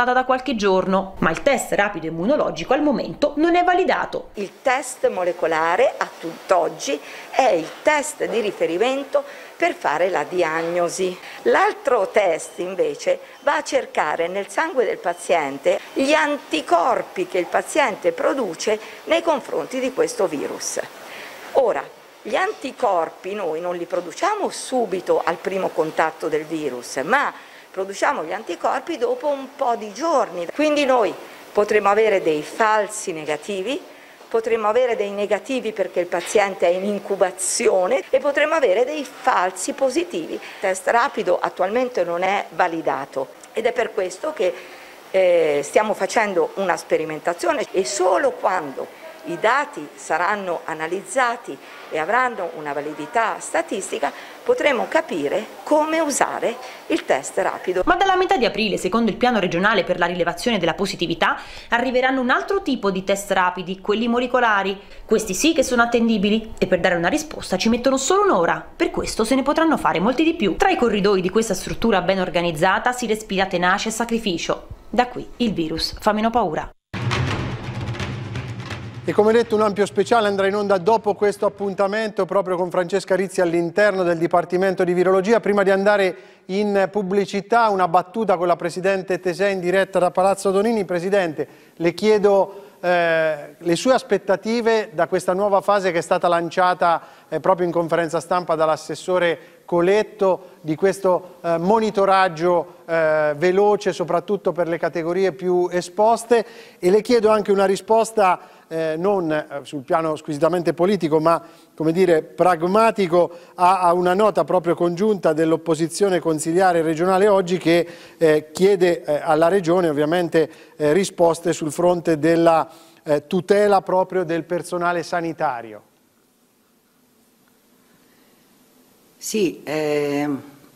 approvata da qualche giorno, ma il test rapido immunologico al momento non è validato. Il test molecolare a tutt'oggi è il test di riferimento per fare la diagnosi. L'altro test invece va a cercare nel sangue del paziente gli anticorpi che il paziente produce nei confronti di questo virus. Ora, gli anticorpi noi non li produciamo subito al primo contatto del virus, ma produciamo gli anticorpi dopo un po' di giorni. Quindi noi potremo avere dei falsi negativi, potremmo avere dei negativi perché il paziente è in incubazione e potremmo avere dei falsi positivi. Il test rapido attualmente non è validato ed è per questo che eh, stiamo facendo una sperimentazione e solo quando i dati saranno analizzati e avranno una validità statistica potremo capire come usare il test rapido. Ma dalla metà di aprile, secondo il piano regionale per la rilevazione della positività, arriveranno un altro tipo di test rapidi, quelli molecolari. Questi sì che sono attendibili e per dare una risposta ci mettono solo un'ora. Per questo se ne potranno fare molti di più. Tra i corridoi di questa struttura ben organizzata si respira tenace sacrificio. Da qui il virus fa meno paura. E come detto un ampio speciale andrà in onda dopo questo appuntamento proprio con Francesca Rizzi all'interno del Dipartimento di Virologia. Prima di andare in pubblicità una battuta con la Presidente Tesè in diretta da Palazzo Donini. Presidente, le chiedo eh, le sue aspettative da questa nuova fase che è stata lanciata eh, proprio in conferenza stampa dall'assessore Coletto, di questo eh, monitoraggio eh, veloce soprattutto per le categorie più esposte, e le chiedo anche una risposta Eh, non eh, sul piano squisitamente politico ma come dire pragmatico a, a una nota proprio congiunta dell'opposizione consiliare regionale oggi che eh, chiede eh, alla Regione ovviamente eh, risposte sul fronte della eh, tutela proprio del personale sanitario. Sì, eh,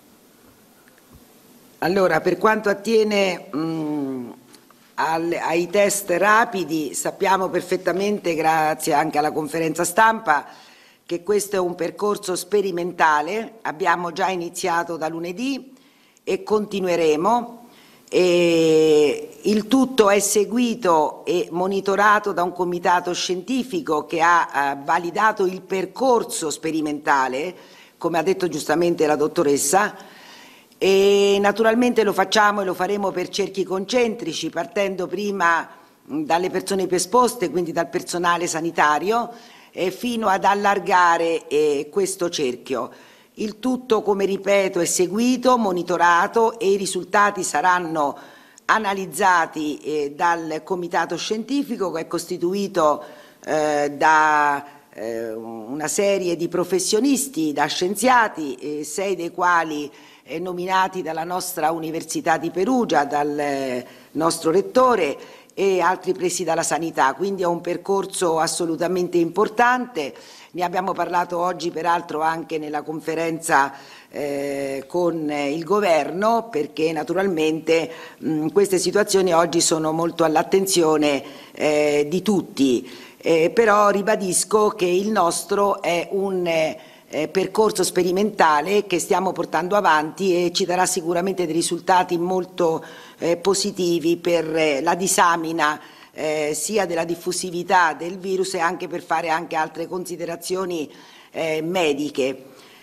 allora per quanto attiene mh, Al, ai test rapidi sappiamo perfettamente, grazie anche alla conferenza stampa, che questo è un percorso sperimentale. Abbiamo già iniziato da lunedì e continueremo. E il tutto è seguito e monitorato da un comitato scientifico che ha eh, validato il percorso sperimentale, come ha detto giustamente la dottoressa. E naturalmente lo facciamo e lo faremo per cerchi concentrici, partendo prima dalle persone più esposte, quindi dal personale sanitario, eh, fino ad allargare eh, questo cerchio. Il tutto, come ripeto, è seguito, monitorato e i risultati saranno analizzati eh, dal comitato scientifico che è costituito eh, da eh, una serie di professionisti, da scienziati, eh, sei dei quali Eh, nominati dalla nostra Università di Perugia, dal eh, nostro rettore e altri presi dalla sanità, quindi è un percorso assolutamente importante. Ne abbiamo parlato oggi peraltro anche nella conferenza eh, con eh, il governo, perché naturalmente mh, queste situazioni oggi sono molto all'attenzione eh, di tutti, eh, però ribadisco che il nostro è un eh, Eh, percorso sperimentale che stiamo portando avanti e ci darà sicuramente dei risultati molto eh, positivi per eh, la disamina eh, sia della diffusività del virus e anche per fare anche altre considerazioni eh, mediche.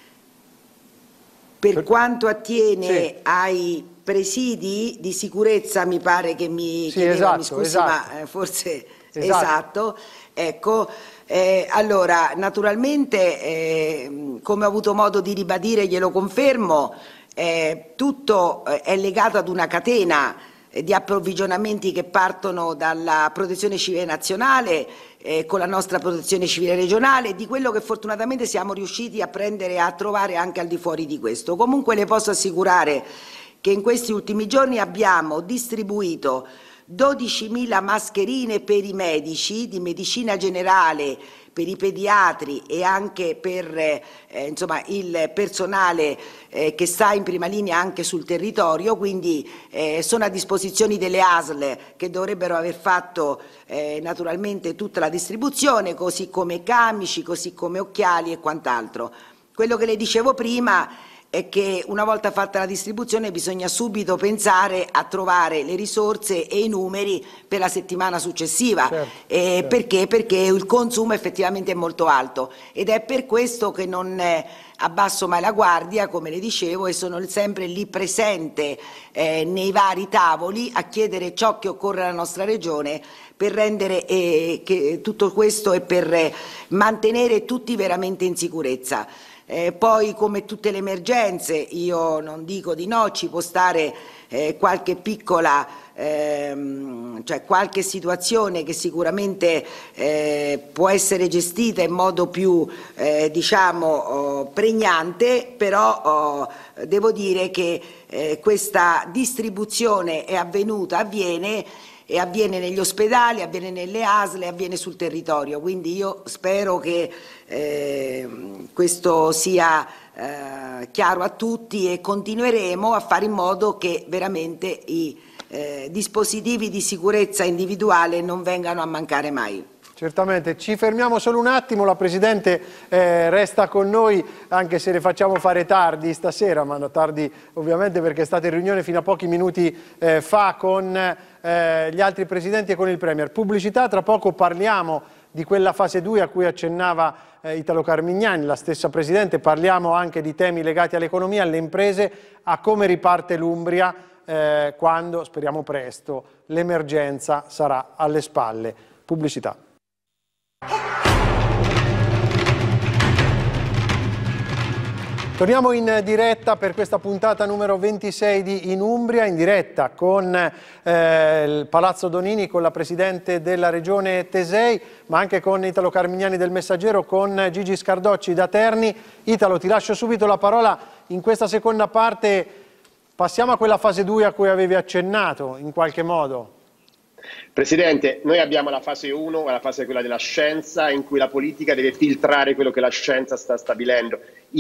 Per quanto attiene sì. ai presidi di sicurezza, mi pare che mi sì, chiedeva, esatto, mi scusi, esatto. ma eh, forse esatto, esatto ecco. Eh, allora, naturalmente, eh, come ho avuto modo di ribadire, glielo confermo, eh, tutto eh, è legato ad una catena eh, di approvvigionamenti che partono dalla Protezione Civile Nazionale eh, con la nostra Protezione Civile Regionale, di quello che fortunatamente siamo riusciti a prendere e a trovare anche al di fuori di questo. Comunque le posso assicurare che in questi ultimi giorni abbiamo distribuito dodicimila mascherine per i medici di medicina generale, per i pediatri e anche per eh, insomma, il personale eh, che sta in prima linea anche sul territorio, quindi eh, sono a disposizione delle A S L che dovrebbero aver fatto eh, naturalmente tutta la distribuzione, così come camici, così come occhiali e quant'altro. Quello che le dicevo prima è che una volta fatta la distribuzione bisogna subito pensare a trovare le risorse e i numeri per la settimana successiva. Certo, eh, certo. Perché? Perché il consumo effettivamente è molto alto ed è per questo che non eh, abbasso mai la guardia, come le dicevo, e sono sempre lì presente eh, nei vari tavoli a chiedere ciò che occorre alla nostra Regione per rendere eh, che tutto questo e per eh, mantenere tutti veramente in sicurezza. Eh, poi, come tutte le emergenze, io non dico di no, ci può stare eh, qualche piccola, ehm, cioè qualche situazione che sicuramente eh, può essere gestita in modo più eh, diciamo oh, pregnante, però oh, devo dire che eh, questa distribuzione è avvenuta, avviene e avviene negli ospedali, avviene nelle A S L, avviene sul territorio, quindi io spero che eh, questo sia eh, chiaro a tutti e continueremo a fare in modo che veramente i eh, dispositivi di sicurezza individuale non vengano a mancare mai. Certamente, ci fermiamo solo un attimo, la Presidente eh, resta con noi anche se le facciamo fare tardi stasera, ma no, tardi ovviamente perché è stata in riunione fino a pochi minuti eh, fa con eh, gli altri Presidenti e con il Premier. Pubblicità, tra poco parliamo di quella fase due a cui accennava eh, Italo Carmignani, la stessa Presidente, parliamo anche di temi legati all'economia, alle imprese, a come riparte l'Umbria eh, quando, speriamo presto, l'emergenza sarà alle spalle. Pubblicità. Torniamo in diretta per questa puntata numero ventisei di In Umbria, in diretta con eh, il Palazzo Donini, con la Presidente della Regione Tesei, ma anche con Italo Carmignani del Messaggero, con Gigi Scardocci da Terni. Italo, ti lascio subito la parola. In questa seconda parte passiamo a quella fase due a cui avevi accennato in qualche modo. Presidente, noi abbiamo la fase uno, la fase quella della scienza, in cui la politica deve filtrare quello che la scienza sta stabilendo.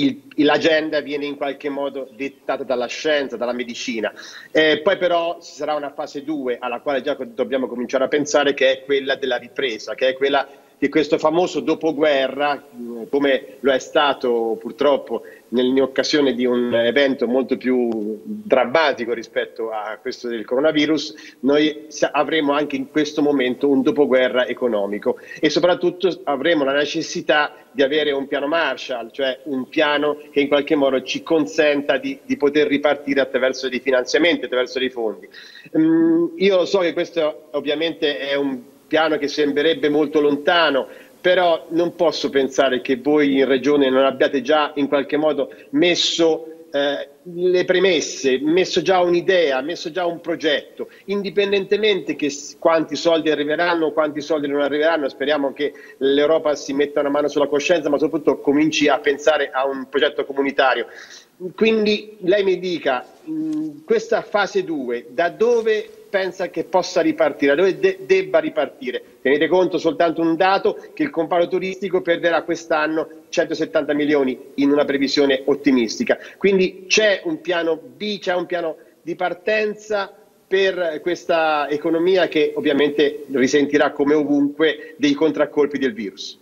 L'agenda viene in qualche modo dettata dalla scienza, dalla medicina. Eh, poi però ci sarà una fase due alla quale già dobbiamo cominciare a pensare, che è quella della ripresa, che è quella di questo famoso dopoguerra, come lo è stato purtroppo in occasione di un evento molto più drammatico rispetto a questo del coronavirus. Noi avremo anche in questo momento un dopoguerra economico e soprattutto avremo la necessità di avere un piano Marshall, cioè un piano che in qualche modo ci consenta di, di poter ripartire attraverso dei finanziamenti, attraverso dei fondi. Um, io so che questo ovviamente è un piano che sembrerebbe molto lontano, però non posso pensare che voi in Regione non abbiate già in qualche modo messo eh, le premesse, messo già un'idea, messo già un progetto, indipendentemente che quanti soldi arriveranno o quanti soldi non arriveranno. Speriamo che l'Europa si metta una mano sulla coscienza, ma soprattutto cominci a pensare a un progetto comunitario. Quindi lei mi dica, mh, questa fase due, da dove pensa che possa ripartire, da dove de debba ripartire? Tenete conto soltanto un dato, che il comparto turistico perderà quest'anno centosettanta milioni in una previsione ottimistica. Quindi c'è un piano B, c'è un piano di partenza per questa economia che ovviamente risentirà come ovunque dei contraccolpi del virus.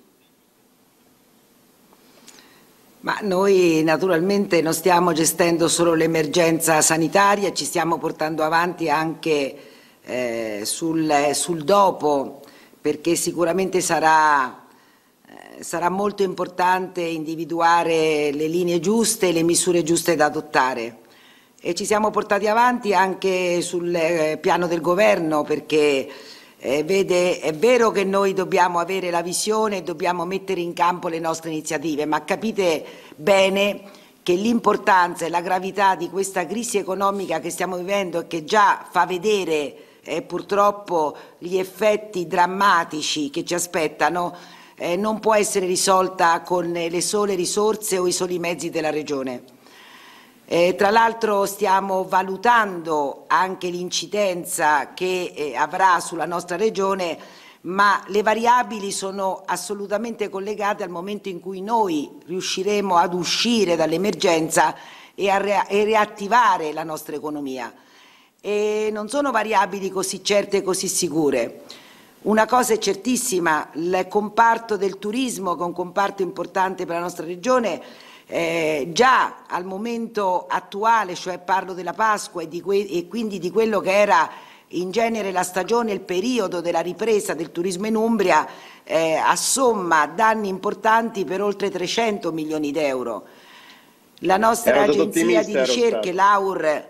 Ma noi naturalmente non stiamo gestendo solo l'emergenza sanitaria, ci stiamo portando avanti anche eh, sul, sul dopo, perché sicuramente sarà, eh, sarà molto importante individuare le linee giuste e le misure giuste da adottare. E ci siamo portati avanti anche sul eh, piano del governo, perché Eh, vede, è vero che noi dobbiamo avere la visione e dobbiamo mettere in campo le nostre iniziative, ma capite bene che l'importanza e la gravità di questa crisi economica che stiamo vivendo e che già fa vedere eh, purtroppo gli effetti drammatici che ci aspettano eh, non può essere risolta con le sole risorse o i soli mezzi della Regione. Eh, tra l'altro stiamo valutando anche l'incidenza che eh, avrà sulla nostra regione, ma le variabili sono assolutamente collegate al momento in cui noi riusciremo ad uscire dall'emergenza e a re e riattivare la nostra economia. E non sono variabili così certe e così sicure. Una cosa è certissima, il comparto del turismo, che è un comparto importante per la nostra regione, Eh, già al momento attuale, cioè parlo della Pasqua e, di que- e quindi di quello che era in genere la stagione, il periodo della ripresa del turismo in Umbria, eh, assomma danni importanti per oltre trecento milioni di euro. La nostra agenzia di ricerche, l'A U R,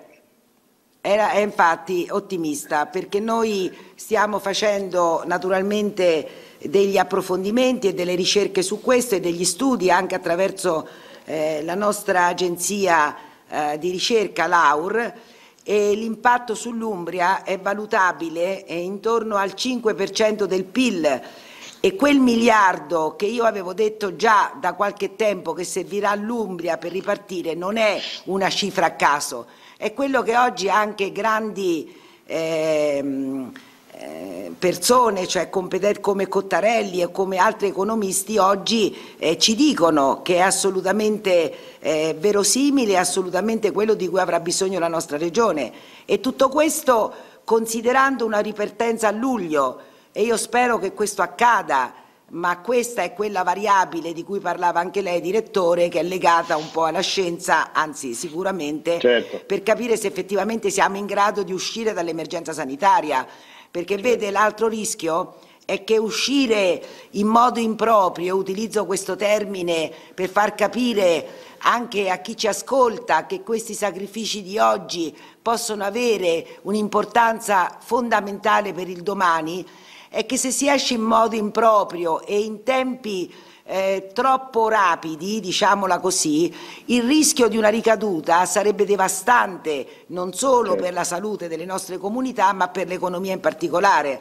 era, è infatti ottimista, perché noi stiamo facendo naturalmente degli approfondimenti e delle ricerche su questo e degli studi anche attraverso eh, la nostra agenzia eh, di ricerca, l'A U R, e l'impatto sull'Umbria è valutabile è intorno al cinque per cento del P I L, e quel miliardo che io avevo detto già da qualche tempo che servirà all'Umbria per ripartire non è una cifra a caso, è quello che oggi anche grandi ehm, eh, persone, cioè come Cottarelli e come altri economisti oggi eh, ci dicono che è assolutamente eh, verosimile, è assolutamente quello di cui avrà bisogno la nostra regione, e tutto questo considerando una ripartenza a luglio, e io spero che questo accada, ma questa è quella variabile di cui parlava anche lei, direttore, che è legata un po' alla scienza, anzi sicuramente, certo, per capire se effettivamente siamo in grado di uscire dall'emergenza sanitaria. Perché certo, vede, l'altro rischio è che uscire in modo improprio, utilizzo questo termine per far capire anche a chi ci ascolta che questi sacrifici di oggi possono avere un'importanza fondamentale per il domani, è che se si esce in modo improprio e in tempi eh, troppo rapidi, diciamola così, il rischio di una ricaduta sarebbe devastante non solo certo, per la salute delle nostre comunità, ma per l'economia in particolare.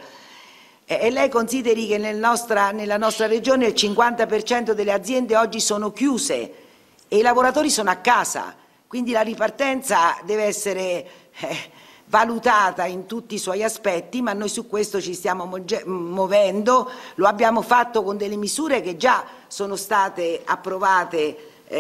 E, e lei consideri che nel nostra, nella nostra regione il cinquanta per cento delle aziende oggi sono chiuse e i lavoratori sono a casa, quindi la ripartenza deve essere eh, valutata in tutti i suoi aspetti, ma noi su questo ci stiamo muovendo, lo abbiamo fatto con delle misure che già sono state approvate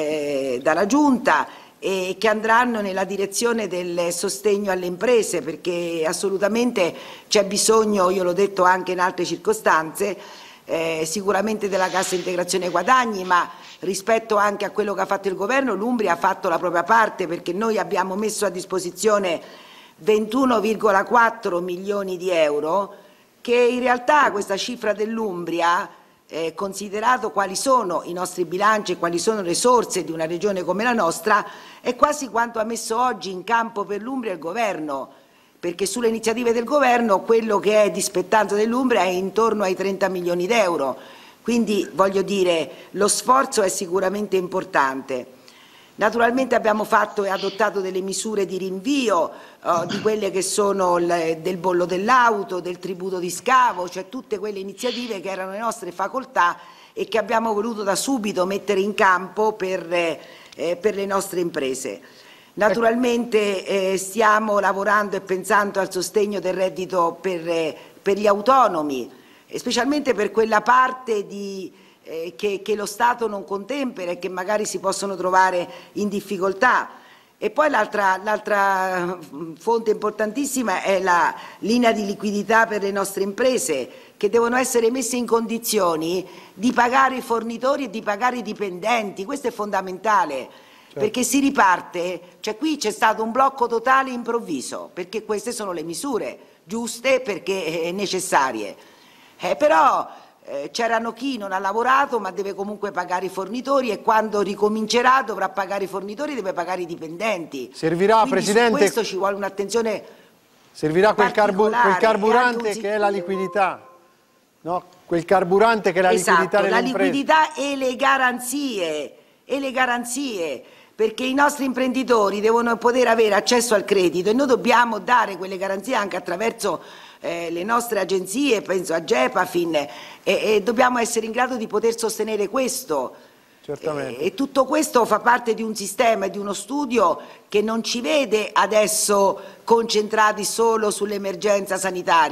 eh, dalla Giunta e che andranno nella direzione del sostegno alle imprese, perché assolutamente c'è bisogno, io l'ho detto anche in altre circostanze, eh, sicuramente della cassa integrazione guadagni, ma rispetto anche a quello che ha fatto il governo, l'Umbria ha fatto la propria parte, perché noi abbiamo messo a disposizione ventuno virgola quattro milioni di euro, che in realtà questa cifra dell'Umbria, eh, considerato quali sono i nostri bilanci e quali sono le risorse di una regione come la nostra, è quasi quanto ha messo oggi in campo per l'Umbria il governo, perché sulle iniziative del governo quello che è di spettanza dell'Umbria è intorno ai trenta milioni di euro, quindi voglio dire lo sforzo è sicuramente importante. Naturalmente abbiamo fatto e adottato delle misure di rinvio uh, di quelle che sono il, del bollo dell'auto, del tributo di scavo, cioè tutte quelle iniziative che erano le nostre facoltà e che abbiamo voluto da subito mettere in campo per, eh, per le nostre imprese. Naturalmente eh, stiamo lavorando e pensando al sostegno del reddito per, eh, per gli autonomi, specialmente per quella parte di Eh, che, che lo Stato non contempera e che magari si possono trovare in difficoltà. E poi l'altra, l'altra fonte importantissima è la linea di liquidità per le nostre imprese, che devono essere messe in condizioni di pagare i fornitori e di pagare i dipendenti. Questo è fondamentale, certo, perché si riparte, cioè qui c'è stato un blocco totale improvviso, perché queste sono le misure giuste, perché necessarie. Eh, però Eh, c'erano chi non ha lavorato ma deve comunque pagare i fornitori, e quando ricomincerà dovrà pagare i fornitori e deve pagare i dipendenti. Servirà, quindi Presidente, su questo ci vuole un'attenzione servirà quel, carbu quel carburante che è la liquidità, no? Quel carburante che è la esatto, liquidità delle la imprese. liquidità e le garanzie, e le garanzie, perché i nostri imprenditori devono poter avere accesso al credito e noi dobbiamo dare quelle garanzie anche attraverso Eh, le nostre agenzie, penso a Gepafin, e, e dobbiamo essere in grado di poter sostenere questo. Certamente. E, e tutto questo fa parte di un sistema e di uno studio che non ci vede adesso concentrati solo sull'emergenza sanitaria,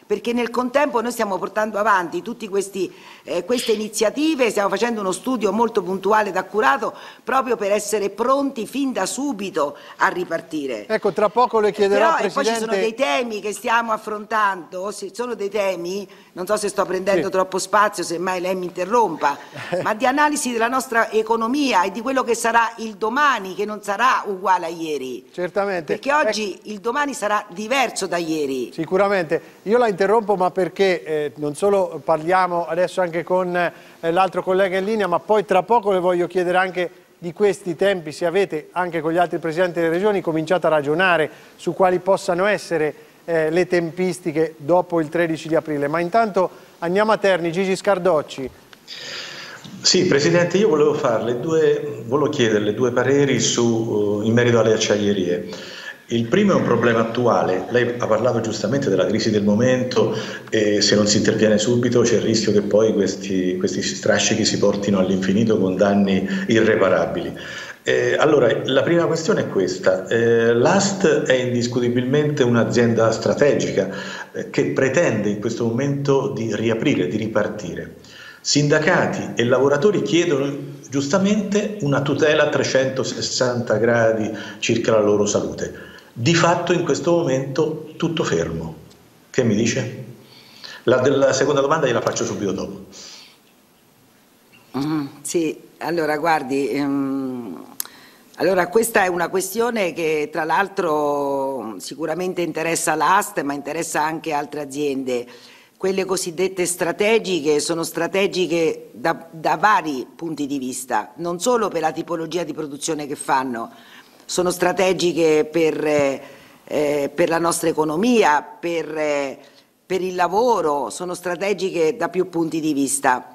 perché nel contempo noi stiamo portando avanti tutte eh, queste iniziative, stiamo facendo uno studio molto puntuale ed accurato proprio per essere pronti fin da subito a ripartire. Ecco, tra poco le chiederò, Però, Presidente... E poi ci sono dei temi che stiamo affrontando, sono dei temi, non so se sto prendendo sì. troppo spazio, semmai lei mi interrompa, ma di analisi della nostra economia e di quello che sarà il domani, che non sarà uguale a ieri. Certamente. Perché oggi ecco. il domani sarà diverso da ieri. Sicuramente. Io la interrompo, ma perché eh, non solo parliamo adesso anche con eh, l'altro collega in linea, ma poi tra poco le voglio chiedere anche di questi tempi, se avete anche con gli altri Presidenti delle Regioni cominciato a ragionare su quali possano essere eh, le tempistiche dopo il tredici di aprile. Ma intanto andiamo a Terni, Gigi Scardocci. Sì, Presidente, io volevo farle due, volevo chiederle due pareri su, uh, in merito alle acciaierie. Il primo è un problema attuale, lei ha parlato giustamente della crisi del momento e se non si interviene subito c'è il rischio che poi questi, questi strascichi si portino all'infinito con danni irreparabili. Eh, allora, la prima questione è questa, eh, l'A S T è indiscutibilmente un'azienda strategica eh, che pretende in questo momento di riaprire, di ripartire. Sindacati e lavoratori chiedono giustamente una tutela a trecentosessanta gradi circa la loro salute. Di fatto in questo momento tutto fermo. Che mi dice? La, la seconda domanda gliela faccio subito dopo. Mm, sì, allora guardi, ehm, allora questa è una questione che tra l'altro sicuramente interessa l'A S T ma interessa anche altre aziende. Quelle cosiddette strategiche sono strategiche da, da vari punti di vista, non solo per la tipologia di produzione che fanno, sono strategiche per, eh, per la nostra economia, per, eh, per il lavoro, sono strategiche da più punti di vista.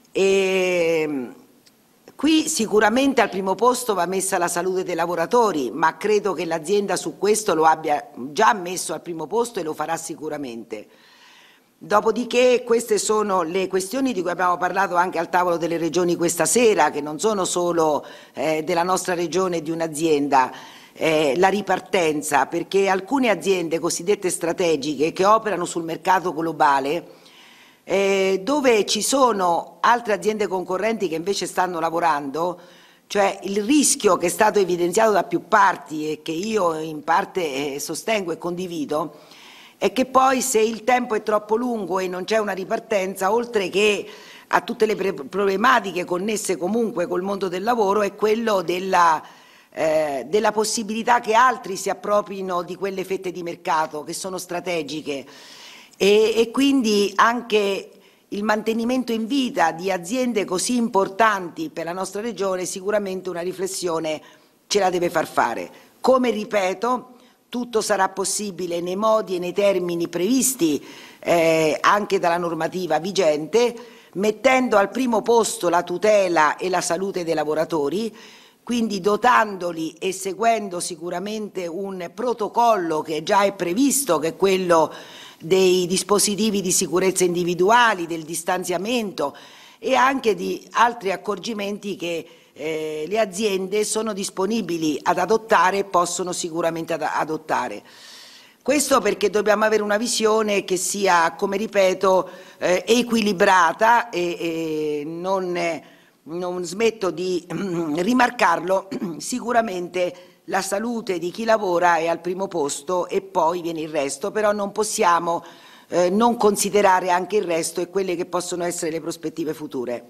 E qui sicuramente al primo posto va messa la salute dei lavoratori, ma credo che l'azienda su questo lo abbia già messo al primo posto e lo farà sicuramente. Dopodiché queste sono le questioni di cui abbiamo parlato anche al tavolo delle regioni questa sera, che non sono solo eh, della nostra regione e di un'azienda, eh, la ripartenza, perché alcune aziende cosiddette strategiche che operano sul mercato globale, eh, dove ci sono altre aziende concorrenti che invece stanno lavorando, cioè il rischio che è stato evidenziato da più parti e che io in parte eh, sostengo e condivido, è che poi se il tempo è troppo lungo e non c'è una ripartenza, oltre che a tutte le problematiche connesse comunque col mondo del lavoro, è quello della, eh, della possibilità che altri si approprino di quelle fette di mercato che sono strategiche e, e quindi anche il mantenimento in vita di aziende così importanti per la nostra regione sicuramente una riflessione ce la deve far fare. Come ripeto, tutto sarà possibile nei modi e nei termini previsti eh, anche dalla normativa vigente, mettendo al primo posto la tutela e la salute dei lavoratori, quindi dotandoli e seguendo sicuramente un protocollo che già è previsto, che è quello dei dispositivi di sicurezza individuali, del distanziamento e anche di altri accorgimenti che Eh, le aziende sono disponibili ad adottare e possono sicuramente ad adottare. Questo perché dobbiamo avere una visione che sia, come ripeto, eh, equilibrata e, e non, eh, non smetto di eh, rimarcarlo, sicuramente la salute di chi lavora è al primo posto e poi viene il resto, però non possiamo eh, non considerare anche il resto e quelle che possono essere le prospettive future.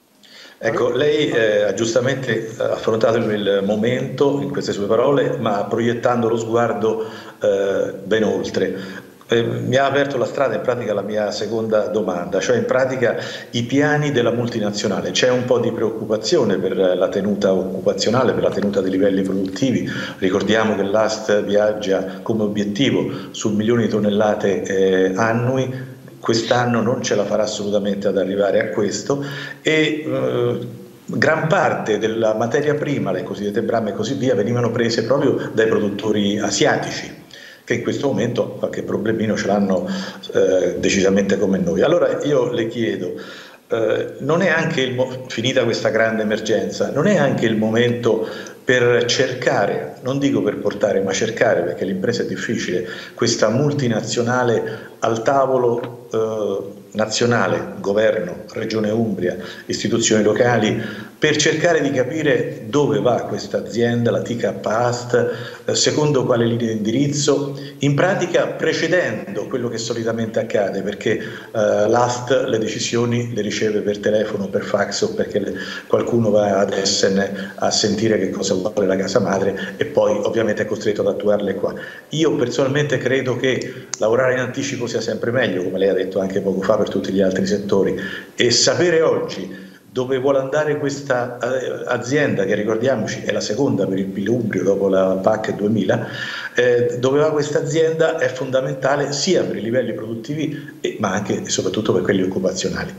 Ecco, lei eh, ha giustamente affrontato il momento in queste sue parole, ma proiettando lo sguardo eh, ben oltre. Eh, mi ha aperto la strada in pratica la mia seconda domanda, cioè in pratica i piani della multinazionale. C'è un po' di preoccupazione per la tenuta occupazionale, per la tenuta dei livelli produttivi. Ricordiamo che l'A S T viaggia come obiettivo su milioni di tonnellate eh, annui. Quest'anno non ce la farà assolutamente ad arrivare a questo e eh, gran parte della materia prima, le cosiddette bramme e così via, venivano prese proprio dai produttori asiatici che in questo momento qualche problemino ce l'hanno eh, decisamente come noi. Allora io le chiedo, eh, non è anche il finita questa grande emergenza, non è anche il momento per cercare, non dico per portare, ma cercare, perché l'impresa è difficile, questa multinazionale al tavolo eh, nazionale, governo, Regione Umbria, istituzioni locali, per cercare di capire dove va questa azienda, la T K A S T, eh, secondo quale linea di indirizzo, in pratica precedendo quello che solitamente accade, perché eh, l'A S T le decisioni le riceve per telefono, per fax o perché le, qualcuno va ad Essen a sentire che cosa vuole la casa madre e poi ovviamente è costretto ad attuarle qua. Io personalmente credo che lavorare in anticipo sia sempre meglio, come lei ha detto anche poco fa, per tutti gli altri settori, e sapere oggi dove vuole andare questa azienda, che ricordiamoci è la seconda per il P I L umbrio dopo la P A C duemila, eh, dove va questa azienda è fondamentale sia per i livelli produttivi eh, ma anche e soprattutto per quelli occupazionali.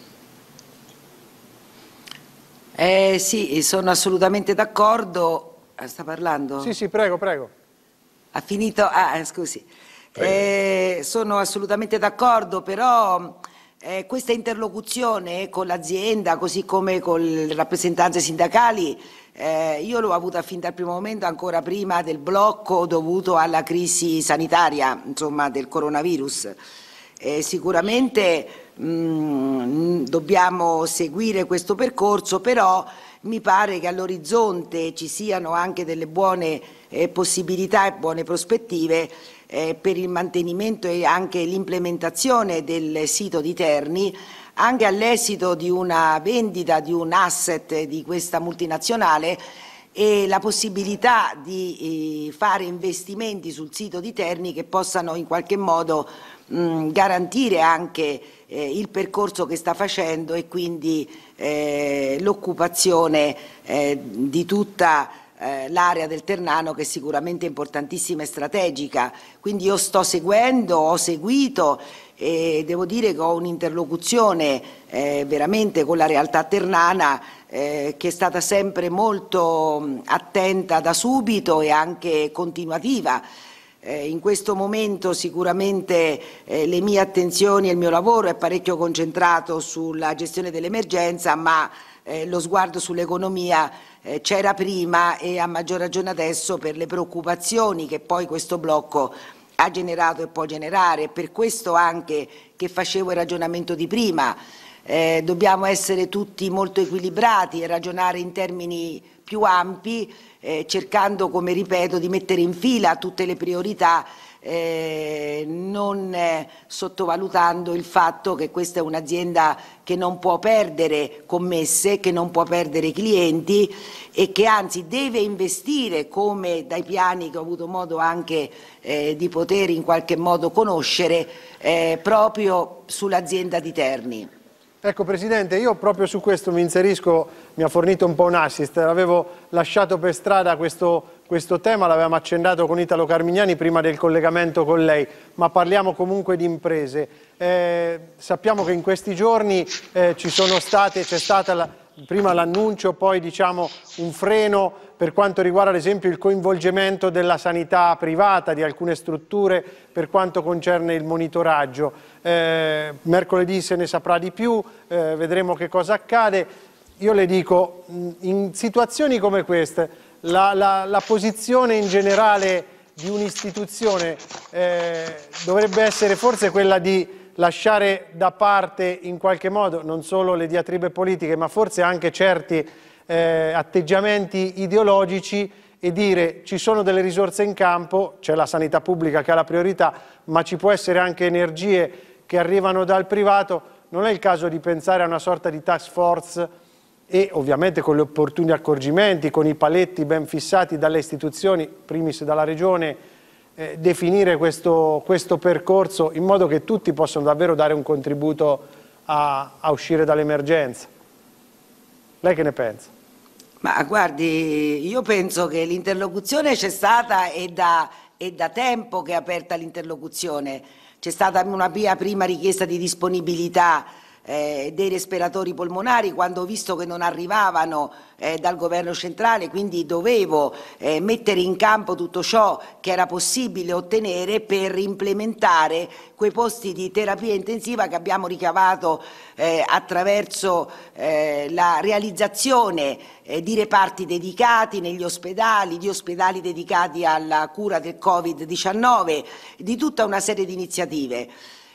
Eh, sì, sono assolutamente d'accordo. Sta parlando? Sì, sì, prego, prego. Ha finito? Ah, scusi. Eh, sono assolutamente d'accordo, però eh, questa interlocuzione con l'azienda, così come con le rappresentanze sindacali, eh, io l'ho avuta fin dal primo momento, ancora prima del blocco dovuto alla crisi sanitaria, insomma, del coronavirus. Eh, sicuramente mh, dobbiamo seguire questo percorso, però mi pare che all'orizzonte ci siano anche delle buone eh, possibilità e buone prospettive eh, per il mantenimento e anche l'implementazione del sito di Terni, anche all'esito di una vendita di un asset di questa multinazionale, e la possibilità di eh, fare investimenti sul sito di Terni che possano in qualche modo mh, garantire anche eh, il percorso che sta facendo e quindi eh, l'occupazione eh, di tutta eh, l'area del Ternano, che è sicuramente importantissima e strategica. Quindi io sto seguendo, ho seguito e devo dire che ho un'interlocuzione eh, veramente con la realtà ternana eh, che è stata sempre molto mh, attenta da subito e anche continuativa. Eh, in questo momento sicuramente eh, le mie attenzioni e il mio lavoro è parecchio concentrato sulla gestione dell'emergenza, ma eh, lo sguardo sull'economia eh, c'era prima e a maggior ragione adesso per le preoccupazioni che poi questo blocco ha generato e può generare. Per questo anche che facevo il ragionamento di prima, eh, dobbiamo essere tutti molto equilibrati e ragionare in termini più ampi, eh, cercando, come ripeto, di mettere in fila tutte le priorità, eh, non eh, sottovalutando il fatto che questa è un'azienda che non può perdere commesse, che non può perdere clienti e che anzi deve investire, come dai piani che ho avuto modo anche eh, di poter in qualche modo conoscere, eh, proprio sull'azienda di Terni. Ecco Presidente, io proprio su questo mi inserisco, mi ha fornito un po' un assist, avevo lasciato per strada questo, questo tema, l'avevamo accennato con Italo Carmignani prima del collegamento con lei, ma parliamo comunque di imprese. Eh, sappiamo che in questi giorni eh, ci sono state, c'è stata la, prima l'annuncio, poi diciamo un freno per quanto riguarda ad esempio il coinvolgimento della sanità privata, di alcune strutture per quanto concerne il monitoraggio. Eh, mercoledì se ne saprà di più, eh, vedremo che cosa accade. Io le dico, in situazioni come queste, la, la, la posizione in generale di un'istituzione eh, dovrebbe essere forse quella di lasciare da parte in qualche modo non solo le diatribe politiche, ma forse anche certi Eh, atteggiamenti ideologici e dire ci sono delle risorse in campo, c'è la sanità pubblica che ha la priorità, ma ci può essere anche energie che arrivano dal privato. Non è il caso di pensare a una sorta di task force e ovviamente con gli opportuni accorgimenti, con i paletti ben fissati dalle istituzioni, primis dalla Regione, eh, definire questo, questo percorso in modo che tutti possano davvero dare un contributo a, a uscire dall'emergenza. Lei che ne pensa? Ma guardi, io penso che l'interlocuzione c'è stata e da, è da tempo che è aperta l'interlocuzione. C'è stata una mia prima richiesta di disponibilità eh, dei respiratori polmonari quando ho visto che non arrivavano eh, dal governo centrale, quindi dovevo eh, mettere in campo tutto ciò che era possibile ottenere per implementare quei posti di terapia intensiva che abbiamo ricavato eh, attraverso eh, la realizzazione eh, di reparti dedicati negli ospedali, di ospedali dedicati alla cura del Covid diciannove, di tutta una serie di iniziative.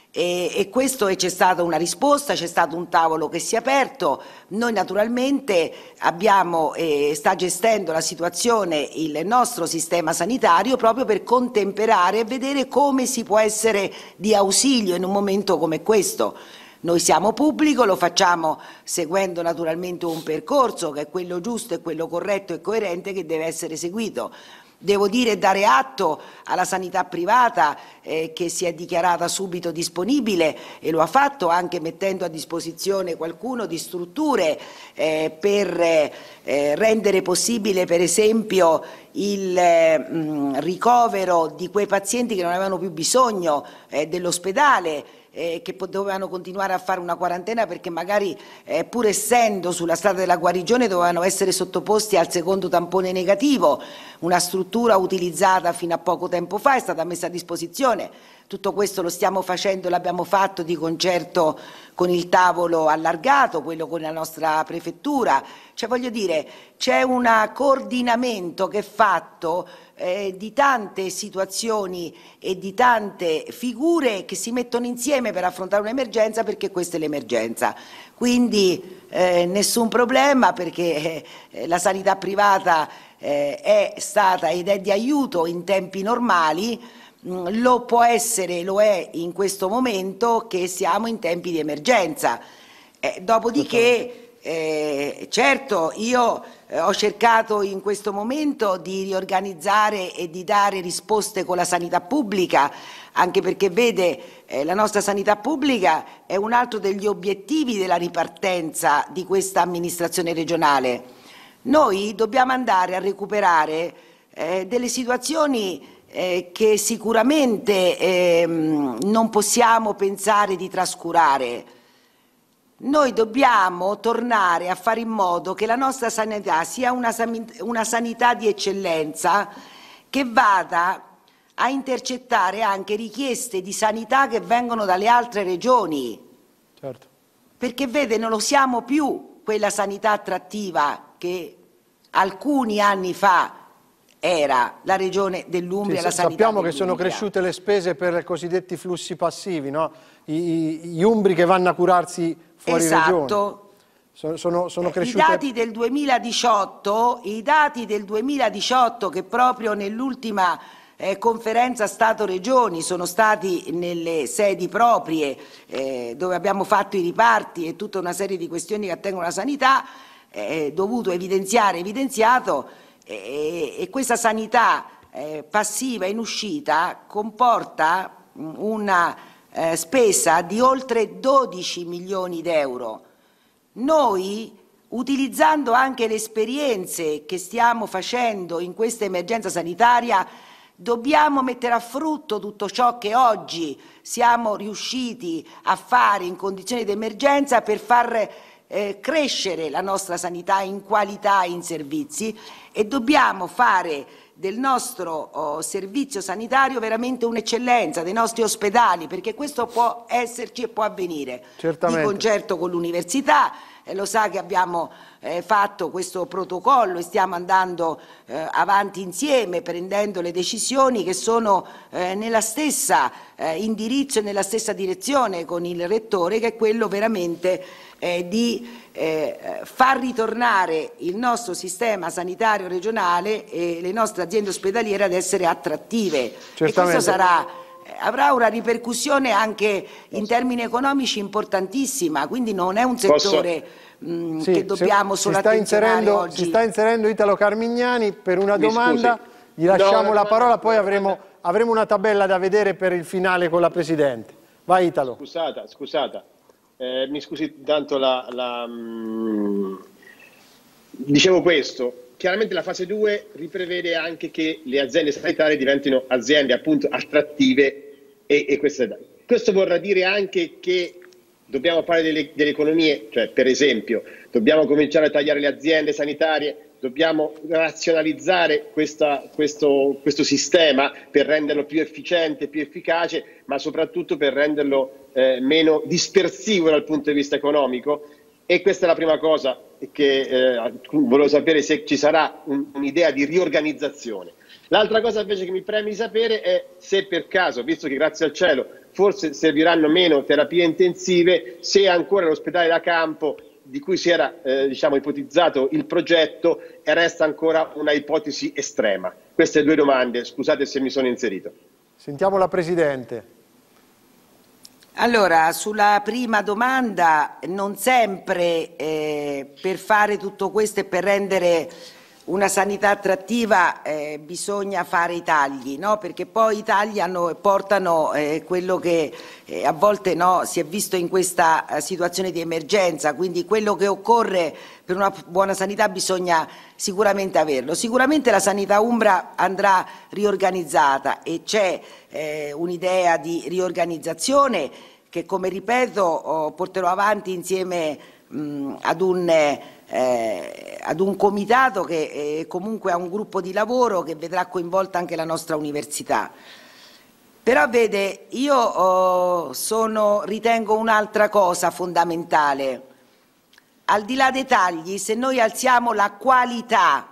E, e questo c'è stata una risposta, c'è stato un tavolo che si è aperto. Noi naturalmente abbiamo, eh, sta gestendo la situazione il nostro sistema sanitario proprio per contemperare e vedere come si può essere di ausilio in un momento come questo. Noi siamo pubblico, lo facciamo seguendo naturalmente un percorso che è quello giusto e quello corretto e coerente che deve essere seguito. Devo dire e dare atto alla sanità privata eh, che si è dichiarata subito disponibile e lo ha fatto anche mettendo a disposizione qualcuno di strutture eh, per eh, rendere possibile per esempio il eh, mh, ricovero di quei pazienti che non avevano più bisogno eh, dell'ospedale, Eh, che dovevano continuare a fare una quarantena perché magari eh, pur essendo sulla strada della guarigione dovevano essere sottoposti al secondo tampone negativo. Una struttura utilizzata fino a poco tempo fa è stata messa a disposizione. Tutto questo lo stiamo facendo, l'abbiamo fatto di concerto con il tavolo allargato, quello con la nostra prefettura. Cioè, voglio dire, c'è un coordinamento che è fatto eh, di tante situazioni e di tante figure che si mettono insieme per affrontare un'emergenza, perché questa è l'emergenza. Quindi eh, nessun problema, perché eh, la sanità privata eh, è stata ed è di aiuto in tempi normali. Lo può essere, lo è in questo momento che siamo in tempi di emergenza. Eh, dopodiché, eh, certo, io eh, ho cercato in questo momento di riorganizzare e di dare risposte con la sanità pubblica, anche perché vede, eh, la nostra sanità pubblica è un altro degli obiettivi della ripartenza di questa amministrazione regionale. Noi dobbiamo andare a recuperare eh, delle situazioni Eh, che sicuramente eh, non possiamo pensare di trascurare. Noi dobbiamo tornare a fare in modo che la nostra sanità sia una, una sanità di eccellenza che vada a intercettare anche richieste di sanità che vengono dalle altre regioni. Certo. Perché vede, non lo siamo più quella sanità attrattiva che alcuni anni fa era la regione dell'Umbria, sì, la sanità sappiamo che sono cresciute le spese per i cosiddetti flussi passivi, no? I, gli umbri che vanno a curarsi fuori esatto. regione. Sono, sono, sono eh, cresciute... I dati del duemiladiciotto, i dati del duemiladiciotto che proprio nell'ultima eh, conferenza Stato-Regioni sono stati nelle sedi proprie eh, dove abbiamo fatto i riparti e tutta una serie di questioni che attengono alla sanità, eh, dovuto evidenziare, evidenziato, E, e questa sanità eh, passiva in uscita comporta una eh, spesa di oltre dodici milioni di euro. Noi, utilizzando anche le esperienze che stiamo facendo in questa emergenza sanitaria, dobbiamo mettere a frutto tutto ciò che oggi siamo riusciti a fare in condizioni di emergenza per far Eh, crescere la nostra sanità in qualità e in servizi, e dobbiamo fare del nostro oh, servizio sanitario veramente un'eccellenza, dei nostri ospedali, perché questo può esserci e può avvenire. Certamente. Di concerto con l'università, eh, lo sa che abbiamo eh, fatto questo protocollo e stiamo andando eh, avanti insieme, prendendo le decisioni che sono eh, nella stessa eh, indirizzo e nella stessa direzione con il Rettore, che è quello veramente Eh, di eh, far ritornare il nostro sistema sanitario regionale e le nostre aziende ospedaliere ad essere attrattive. E questo sarà, eh, avrà una ripercussione anche in termini economici importantissima, quindi non è un settore mh, sì, che dobbiamo se, solo si sta attenzionare inserendo, oggi. Si sta inserendo Italo Carmignani per una Mi domanda, scusi. gli lasciamo no, la no, parola, no, poi no, avremo, no. avremo una tabella da vedere per il finale con la Presidente. Vai Italo. Scusata, scusata. Eh, mi scusi tanto la, la mh, dicevo questo, chiaramente la fase due riprevede anche che le aziende sanitarie diventino aziende appunto attrattive e, e questo, questo vorrà dire anche che dobbiamo fare delle, delle economie, cioè per esempio dobbiamo cominciare a tagliare le aziende sanitarie, dobbiamo razionalizzare questa, questo, questo sistema per renderlo più efficiente, più efficace, ma soprattutto per renderlo eh, meno dispersivo dal punto di vista economico. E questa è la prima cosa che eh, volevo sapere, se ci sarà un'idea di riorganizzazione. L'altra cosa invece che mi preme di sapere è se per caso, visto che grazie al cielo forse serviranno meno terapie intensive, se ancora l'ospedale da campo di cui si era eh, diciamo, ipotizzato il progetto e resta ancora una ipotesi estrema. Queste due domande, scusate se mi sono inserito. Sentiamo la Presidente. Allora, sulla prima domanda, non sempre eh, per fare tutto questo e per rendere una sanità attrattiva eh, bisogna fare i tagli, no? Perché poi i tagli hanno, portano eh, quello che eh, a volte no, si è visto in questa eh, situazione di emergenza, quindi quello che occorre per una buona sanità bisogna sicuramente averlo. Sicuramente la sanità umbra andrà riorganizzata e c'è eh, un'idea di riorganizzazione che, come ripeto, oh, porterò avanti insieme mh, ad un... Eh, Eh, ad un comitato che eh, comunque ha un gruppo di lavoro che vedrà coinvolta anche la nostra università. Però vede, io oh, sono, ritengo un'altra cosa fondamentale. Al di là dei tagli, se noi alziamo la qualità,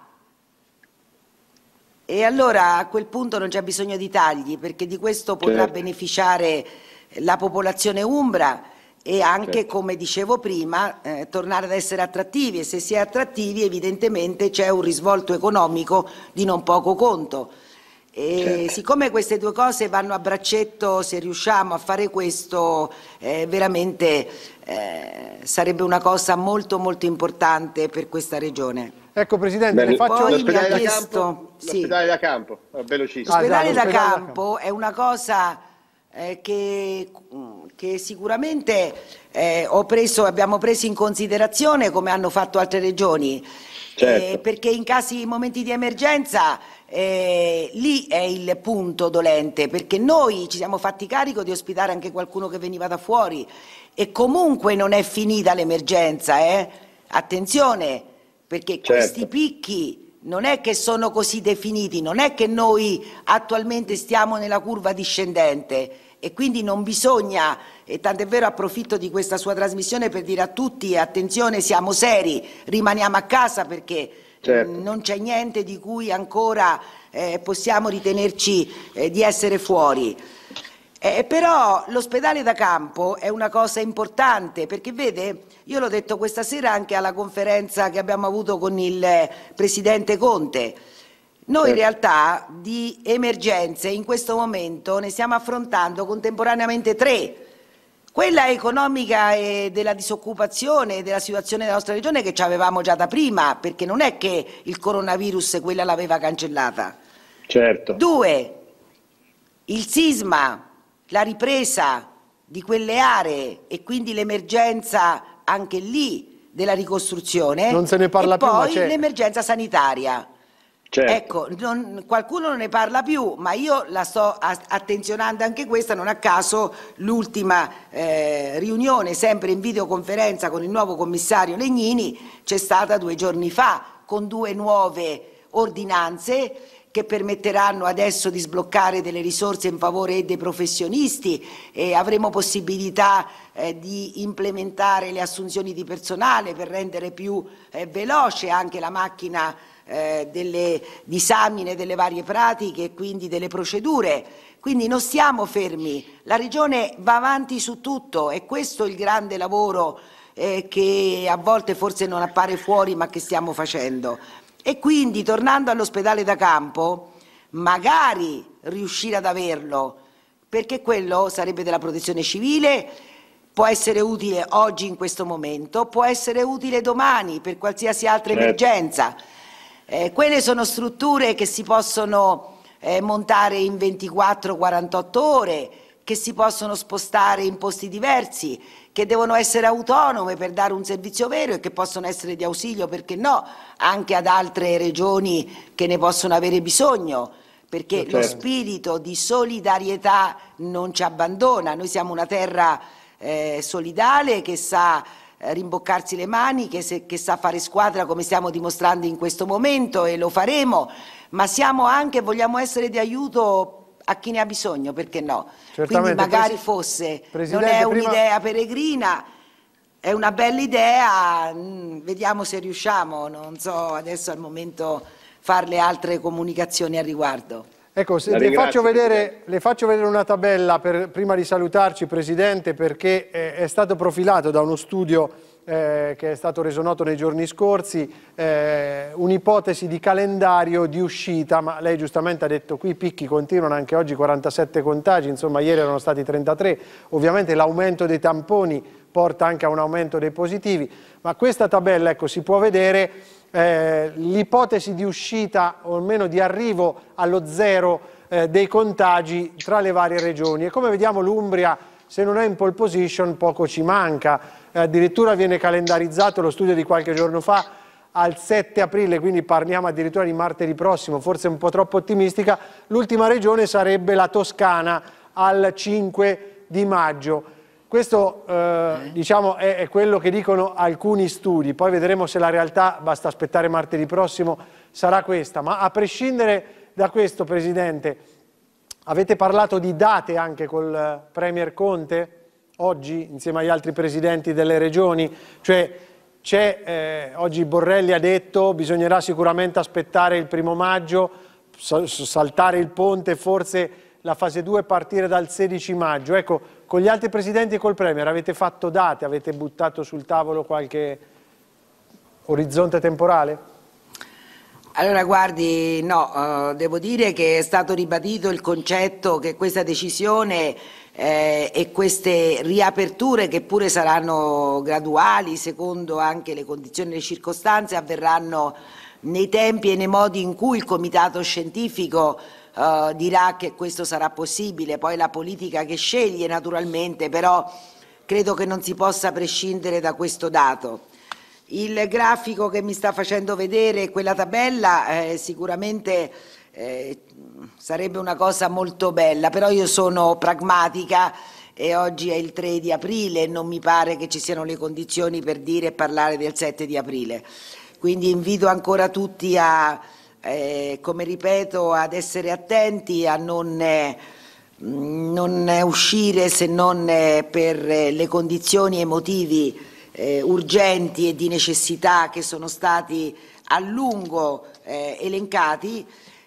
e allora a quel punto non c'è bisogno di tagli, perché di questo potrà certo. beneficiare la popolazione umbra e anche, certo. come dicevo prima, eh, tornare ad essere attrattivi, e se si è attrattivi evidentemente c'è un risvolto economico di non poco conto. E certo. siccome queste due cose vanno a braccetto, se riusciamo a fare questo eh, veramente eh, sarebbe una cosa molto molto importante per questa regione. Ecco Presidente, le faccio... Poi l'ospedale mi ha da chiesto... campo, sì. l'ospedale da campo, velocissimo. L'ospedale ah, da, da campo campo è una cosa eh, che, che sicuramente eh, ho preso, abbiamo preso in considerazione, come hanno fatto altre regioni, certo. eh, perché in casi, in momenti di emergenza eh, lì è il punto dolente, perché noi ci siamo fatti carico di ospitare anche qualcuno che veniva da fuori e comunque non è finita l'emergenza, eh? Attenzione, perché certo. questi picchi non è che sono così definiti, non è che noi attualmente stiamo nella curva discendente e quindi non bisogna, e tant'è vero approfitto di questa sua trasmissione per dire a tutti attenzione, siamo seri, rimaniamo a casa perché certo. mh, non c'è niente di cui ancora eh, possiamo ritenerci eh, di essere fuori. Eh, però l'ospedale da campo è una cosa importante perché vede, io l'ho detto questa sera anche alla conferenza che abbiamo avuto con il Presidente Conte, noi in realtà di emergenze in questo momento ne stiamo affrontando contemporaneamente tre. Quella economica e della disoccupazione e della situazione della nostra regione che ci avevamo già da prima, perché non è che il coronavirus quella l'aveva cancellata. Certo. Due, il sisma, la ripresa di quelle aree e quindi l'emergenza anche lì della ricostruzione. Non se ne parla e più, poi ma c'è. l'emergenza sanitaria. Certo. Ecco, non, qualcuno non ne parla più, ma io la sto attenzionando anche questa, non a caso l'ultima eh, riunione, sempre in videoconferenza con il nuovo commissario Legnini, c'è stata due giorni fa, con due nuove ordinanze che permetteranno adesso di sbloccare delle risorse in favore dei professionisti e avremo possibilità eh, di implementare le assunzioni di personale per rendere più eh, veloce anche la macchina eh, delle disamine delle varie pratiche e quindi delle procedure. Quindi non stiamo fermi, la Regione va avanti su tutto e questo è il grande lavoro eh, che a volte forse non appare fuori ma che stiamo facendo. E quindi, tornando all'ospedale da campo, magari riuscire ad averlo, perché quello sarebbe della protezione civile, può essere utile oggi in questo momento, può essere utile domani per qualsiasi altra certo. emergenza. Eh, quelle sono strutture che si possono eh, montare in ventiquattro quarantotto ore, che si possono spostare in posti diversi, che devono essere autonome per dare un servizio vero e che possono essere di ausilio, perché no, anche ad altre regioni che ne possono avere bisogno, perché certo. lo spirito di solidarietà non ci abbandona. Noi siamo una terra eh, solidale, che sa eh, rimboccarsi le mani, che, se, che sa fare squadra come stiamo dimostrando in questo momento, e lo faremo, ma siamo anche, vogliamo essere di aiuto a chi ne ha bisogno, perché no? Certamente. Quindi magari fosse, Presidente, non è un'idea prima... peregrina, è una bella idea, mh, vediamo se riusciamo, non so adesso al momento farle altre comunicazioni al riguardo. Ecco, se le, faccio vedere, le faccio vedere una tabella per, prima di salutarci, Presidente, perché è, è stato profilato da uno studio eh, che è stato reso noto nei giorni scorsi, eh, un'ipotesi di calendario di uscita, ma lei giustamente ha detto qui i picchi continuano, anche oggi quarantasette contagi, insomma ieri erano stati trentatré, ovviamente l'aumento dei tamponi porta anche a un aumento dei positivi, ma questa tabella, ecco, si può vedere eh, l'ipotesi di uscita o almeno di arrivo allo zero eh, dei contagi tra le varie regioni, e come vediamo l'Umbria, se non è in pole position, poco ci manca, eh, addirittura viene calendarizzato lo studio di qualche giorno fa al sette aprile, quindi parliamo addirittura di martedì prossimo, forse un po' troppo ottimistica. L'ultima regione sarebbe la Toscana al cinque di maggio. Questo eh, diciamo è, è quello che dicono alcuni studi, poi vedremo se la realtà, basta aspettare martedì prossimo, sarà questa. Ma a prescindere da questo, Presidente, avete parlato di date anche col Premier Conte oggi, insieme agli altri presidenti delle regioni? Cioè, c'è, eh, oggi Borrelli ha detto bisognerà sicuramente aspettare il primo maggio, saltare il ponte, forse la fase due partire dal sedici maggio. Ecco, con gli altri presidenti e col Premier avete fatto date, avete buttato sul tavolo qualche orizzonte temporale? Allora guardi, no, uh, devo dire che è stato ribadito il concetto che questa decisione eh, e queste riaperture, che pure saranno graduali secondo anche le condizioni e le circostanze, avverranno nei tempi e nei modi in cui il comitato scientifico Uh, dirà che questo sarà possibile, poi la politica che sceglie naturalmente, però credo che non si possa prescindere da questo dato. Il grafico che mi sta facendo vedere quella tabella eh, sicuramente eh, sarebbe una cosa molto bella, però io sono pragmatica e oggi è il tre di aprile e non mi pare che ci siano le condizioni per dire e parlare del sette di aprile, quindi invito ancora tutti a Eh, come ripeto, ad essere attenti, a non, eh, non uscire se non eh, per eh, le condizioni e i motivi eh, urgenti e di necessità che sono stati a lungo eh, elencati.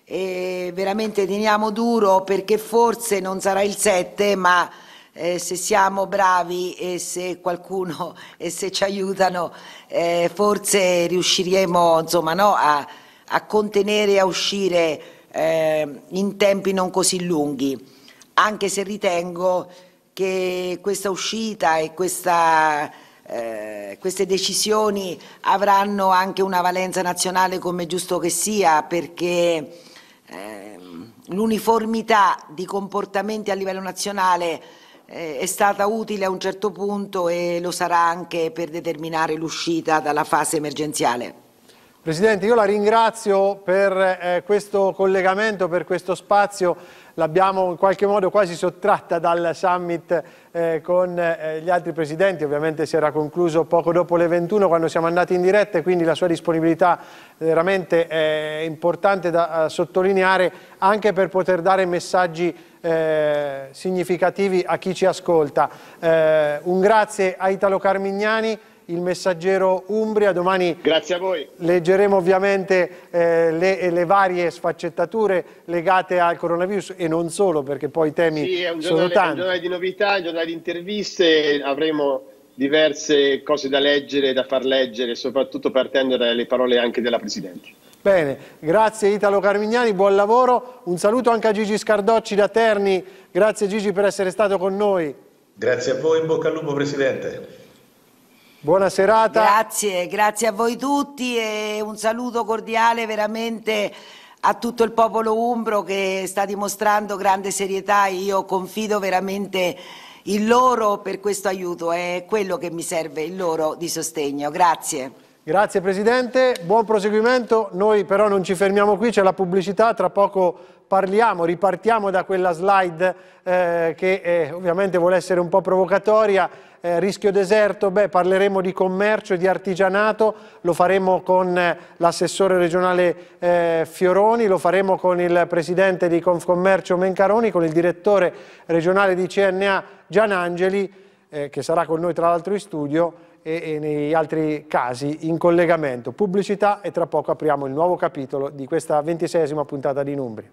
E veramente teniamo duro, perché forse non sarà il sette, ma eh, se siamo bravi e se qualcuno e se ci aiutano eh, forse riusciremo, insomma, no, a a contenere e a uscire eh, in tempi non così lunghi, anche se ritengo che questa uscita e questa, eh, queste decisioni avranno anche una valenza nazionale, come giusto che sia, perché eh, l'uniformità di comportamenti a livello nazionale eh, è stata utile a un certo punto e lo sarà anche per determinare l'uscita dalla fase emergenziale. Presidente, io la ringrazio per eh, questo collegamento, per questo spazio, l'abbiamo in qualche modo quasi sottratta dal summit eh, con eh, gli altri presidenti, ovviamente si era concluso poco dopo le ventuno quando siamo andati in diretta, e quindi la sua disponibilità veramente è importante da sottolineare, anche per poter dare messaggi eh, significativi a chi ci ascolta. Eh, un grazie a Italo Carmignani, Il Messaggero Umbria. Domani grazie a voi. Leggeremo ovviamente eh, le, le varie sfaccettature legate al coronavirus e non solo, perché poi i temi sì, è un sono giornale, tanti. È un giornale di novità, un giornale di interviste, avremo diverse cose da leggere, da far leggere, soprattutto partendo dalle parole anche della Presidente. Bene, grazie Italo Carmignani, buon lavoro, un saluto anche a Gigi Scardocci da Terni, grazie Gigi per essere stato con noi. Grazie a voi, in bocca al lupo Presidente. Buona serata. Grazie, grazie a voi tutti e un saluto cordiale veramente a tutto il popolo umbro che sta dimostrando grande serietà. Io confido veramente in loro per questo aiuto, è quello che mi serve, il loro di sostegno. Grazie. Grazie Presidente, buon proseguimento. Noi però non ci fermiamo qui, c'è la pubblicità, tra poco parliamo, ripartiamo da quella slide eh, che eh, ovviamente vuole essere un po' provocatoria. Eh, rischio deserto, beh, parleremo di commercio e di artigianato, lo faremo con eh, l'assessore regionale eh, Fioroni, lo faremo con il presidente di Confcommercio Mencaroni, con il direttore regionale di C N A Gianangeli, eh, che sarà con noi tra l'altro in studio, e, e nei altri casi in collegamento. Pubblicità e tra poco apriamo il nuovo capitolo di questa ventiseiesima puntata di Inumbria.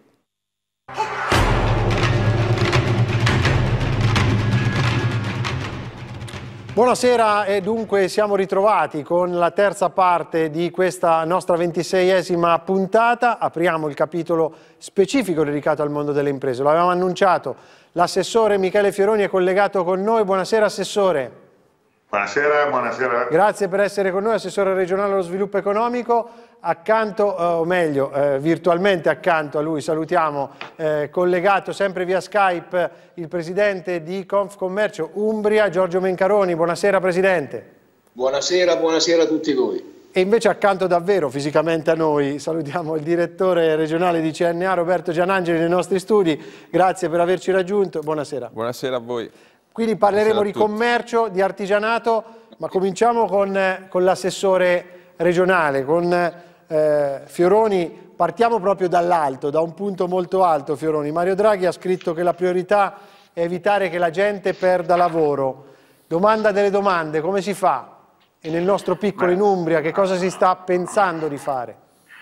Buonasera e dunque siamo ritrovati con la terza parte di questa nostra ventiseiesima puntata. Apriamo il capitolo specifico dedicato al mondo delle imprese. Lo avevamo annunciato, l'assessore Michele Fioroni è collegato con noi. Buonasera Assessore. Buonasera, buonasera. Grazie per essere con noi, Assessore regionale allo sviluppo economico. Accanto, eh, o meglio, eh, virtualmente accanto a lui, salutiamo, eh, collegato sempre via Skype, il Presidente di Confcommercio Umbria, Giorgio Mencaroni. Buonasera Presidente. Buonasera, buonasera a tutti voi. E invece accanto davvero, fisicamente a noi, salutiamo il Direttore regionale di C N A, Roberto Gianangeli, nei nostri studi. Grazie per averci raggiunto. Buonasera. Buonasera a voi. Quindi parleremo di commercio, di artigianato, ma cominciamo con, con l'assessore regionale, con eh, Fioroni. Partiamo proprio dall'alto, da un punto molto alto, Fioroni. Mario Draghi ha scritto che la priorità è evitare che la gente perda lavoro. Domanda delle domande, come si fa? E nel nostro piccolo in Umbria, che cosa si sta pensando di fare?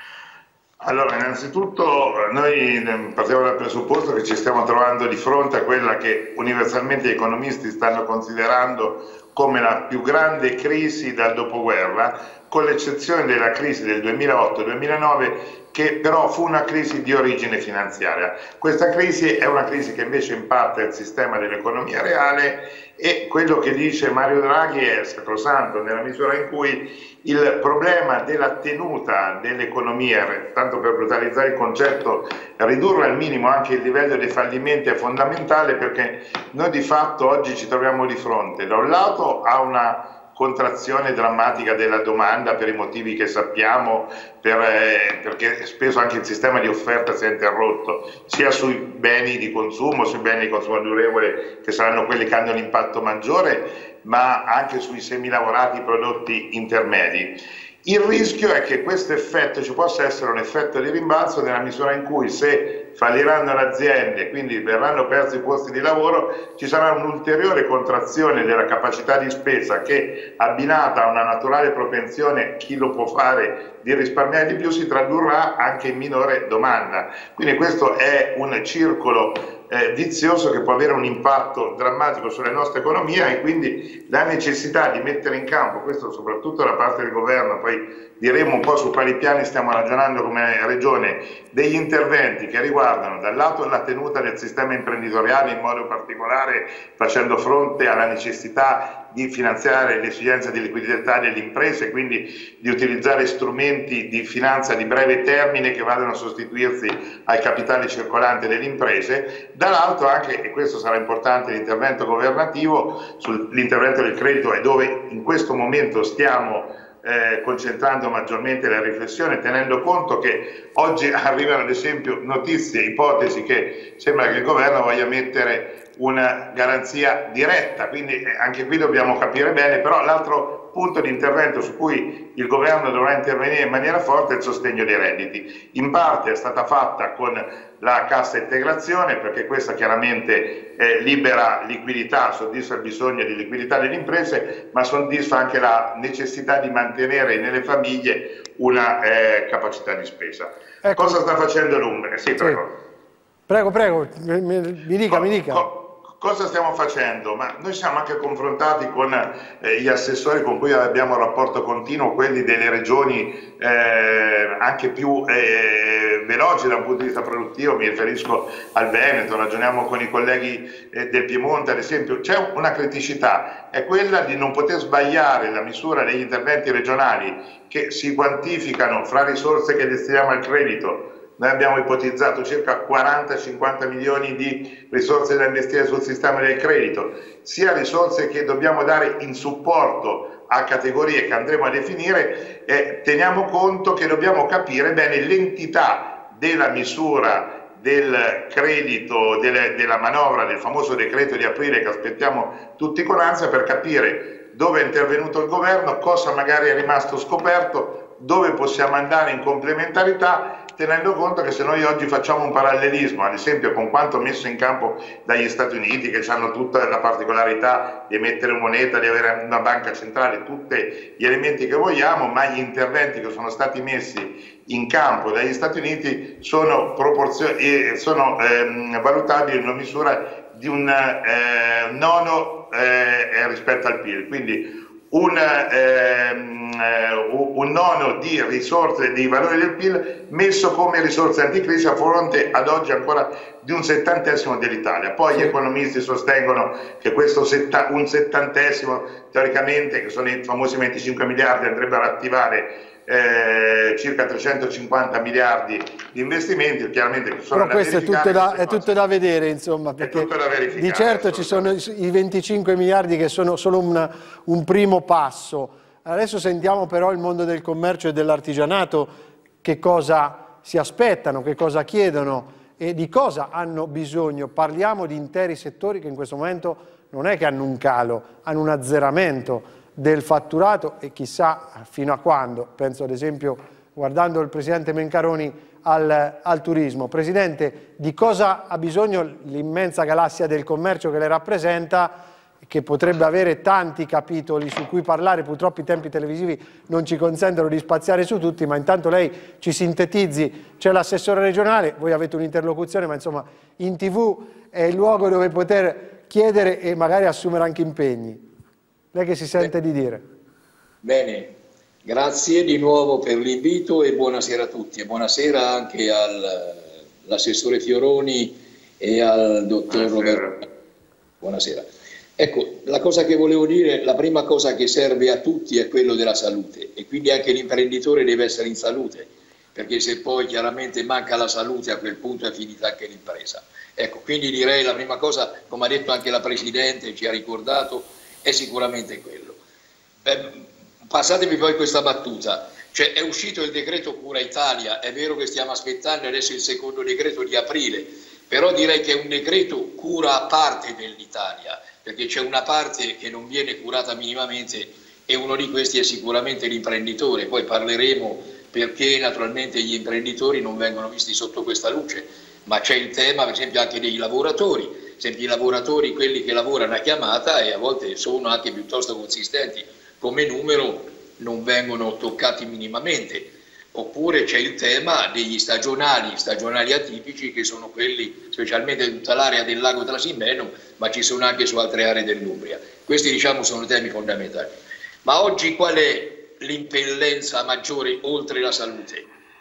Allora, innanzitutto noi partiamo dal presupposto che ci stiamo trovando di fronte a quella che universalmente gli economisti stanno considerando come la più grande crisi dal dopoguerra, con l'eccezione della crisi del duemilaotto duemilanove, che però fu una crisi di origine finanziaria. Questa crisi è una crisi che invece impatta il sistema dell'economia reale, e quello che dice Mario Draghi è sacrosanto nella misura in cui il problema della tenuta dell'economia, tanto per brutalizzare il concetto, ridurre al minimo anche il livello dei fallimenti è fondamentale, perché noi di fatto oggi ci troviamo di fronte da un lato a una contrazione drammatica della domanda per i motivi che sappiamo, per, eh, perché spesso anche il sistema di offerta si è interrotto, sia sui beni di consumo, sui beni di consumo durevole, che saranno quelli che hanno l'impatto maggiore, ma anche sui semilavorati prodotti intermedi. Il rischio è che questo effetto ci possa essere un effetto di rimbalzo nella misura in cui, se falliranno le aziende, quindi verranno persi i posti di lavoro, ci sarà un'ulteriore contrazione della capacità di spesa che, abbinata a una naturale propensione, chi lo può fare, di risparmiare di più, si tradurrà anche in minore domanda. Quindi questo è un circolo eh, vizioso che può avere un impatto drammatico sulla nostra economia, e quindi la necessità di mettere in campo, questo soprattutto da parte del governo, poi diremo un po' su quali piani stiamo ragionando come Regione, degli interventi che riguardano da un lato la tenuta del sistema imprenditoriale, in modo particolare facendo fronte alla necessità di finanziare l'esigenza di liquidità delle imprese, quindi di utilizzare strumenti di finanza di breve termine che vadano a sostituirsi al capitale circolante delle imprese, dall'altro anche, e questo sarà importante, l'intervento governativo sull'intervento del credito, è dove in questo momento stiamo Eh, concentrando maggiormente la riflessione, tenendo conto che oggi arrivano ad esempio notizie, ipotesi che sembra che il governo voglia mettere una garanzia diretta, quindi anche qui dobbiamo capire bene. Però l'altro punto di intervento su cui il governo dovrà intervenire in maniera forte è il sostegno dei redditi. In parte è stata fatta con la cassa integrazione, perché questa chiaramente eh, libera liquidità, soddisfa il bisogno di liquidità delle imprese, ma soddisfa anche la necessità di mantenere nelle famiglie una eh, capacità di spesa. Ecco. Cosa sta facendo l'Umbria? Sì, prego. Sì. Prego, prego, mi, mi dica, co mi dica. Co Cosa stiamo facendo? Ma noi siamo anche confrontati con eh, gli assessori con cui abbiamo un rapporto continuo, quelli delle regioni eh, anche più eh, veloci da un punto di vista produttivo, mi riferisco al Veneto, ragioniamo con i colleghi eh, del Piemonte ad esempio. C'è una criticità, è quella di non poter sbagliare la misura degli interventi regionali che si quantificano fra risorse che destiniamo al credito. Noi abbiamo ipotizzato circa quaranta cinquanta milioni di risorse da investire sul sistema del credito, sia risorse che dobbiamo dare in supporto a categorie che andremo a definire, eh, teniamo conto che dobbiamo capire bene l'entità della misura del credito, delle, della manovra, del famoso decreto di aprile che aspettiamo tutti con ansia, per capire dove è intervenuto il governo, cosa magari è rimasto scoperto, dove possiamo andare in complementarità, tenendo conto che se noi oggi facciamo un parallelismo, ad esempio con quanto messo in campo dagli Stati Uniti, che hanno tutta la particolarità di emettere moneta, di avere una banca centrale, tutti gli elementi che vogliamo, ma gli interventi che sono stati messi in campo dagli Stati Uniti sono, sono ehm, valutabili in una misura di un eh, nono eh, rispetto al P I L, quindi un, ehm, un nono di risorse, di valori del P I L messo come risorse anticrisi a fronte ad oggi ancora di un settantesimo dell'Italia. Poi gli economisti sostengono che questo setta, un settantesimo teoricamente, che sono i famosi venticinque miliardi, andrebbero a attivare Eh, circa trecentocinquanta miliardi di investimenti, chiaramente sono però questo è tutto, da, è tutto da vedere, insomma, perché di certo ci sono i venticinque miliardi che sono solo una, un primo passo. Adesso sentiamo però il mondo del commercio e dell'artigianato che cosa si aspettano, che cosa chiedono e di cosa hanno bisogno. Parliamo di interi settori che in questo momento non è che hanno un calo, hanno un azzeramento del fatturato e chissà fino a quando. Penso ad esempio, guardando il Presidente Mencaroni, al, al turismo. Presidente, di cosa ha bisogno l'immensa galassia del commercio che le rappresenta, che potrebbe avere tanti capitoli su cui parlare, purtroppo i tempi televisivi non ci consentono di spaziare su tutti, ma intanto lei ci sintetizzi, c'è l'assessore regionale, voi avete un'interlocuzione, ma insomma in tv è il luogo dove poter chiedere e magari assumere anche impegni. Lei che si sente di dire? Bene, grazie di nuovo per l'invito e buonasera a tutti. E buonasera anche all'assessore Fioroni e al dottor Roberto. Buonasera. Ecco, la cosa che volevo dire, la prima cosa che serve a tutti è quello della salute e quindi anche l'imprenditore deve essere in salute, perché se poi chiaramente manca la salute a quel punto è finita anche l'impresa. Ecco, quindi direi la prima cosa, come ha detto anche la Presidente, ci ha ricordato, è sicuramente quello. Eh, passatemi poi questa battuta, cioè è uscito il decreto Cura Italia, è vero che stiamo aspettando adesso il secondo decreto di aprile, però direi che è un decreto cura a parte dell'Italia, perché c'è una parte che non viene curata minimamente e uno di questi è sicuramente l'imprenditore. Poi parleremo perché naturalmente gli imprenditori non vengono visti sotto questa luce, ma c'è il tema per esempio anche dei lavoratori, per esempio i lavoratori, quelli che lavorano a chiamata e a volte sono anche piuttosto consistenti come numero, non vengono toccati minimamente. Oppure c'è il tema degli stagionali, stagionali atipici, che sono quelli specialmente in tutta l'area del lago Trasimeno, ma ci sono anche su altre aree dell'Umbria. Questi diciamo sono temi fondamentali. Ma oggi qual è l'impellenza maggiore oltre la salute?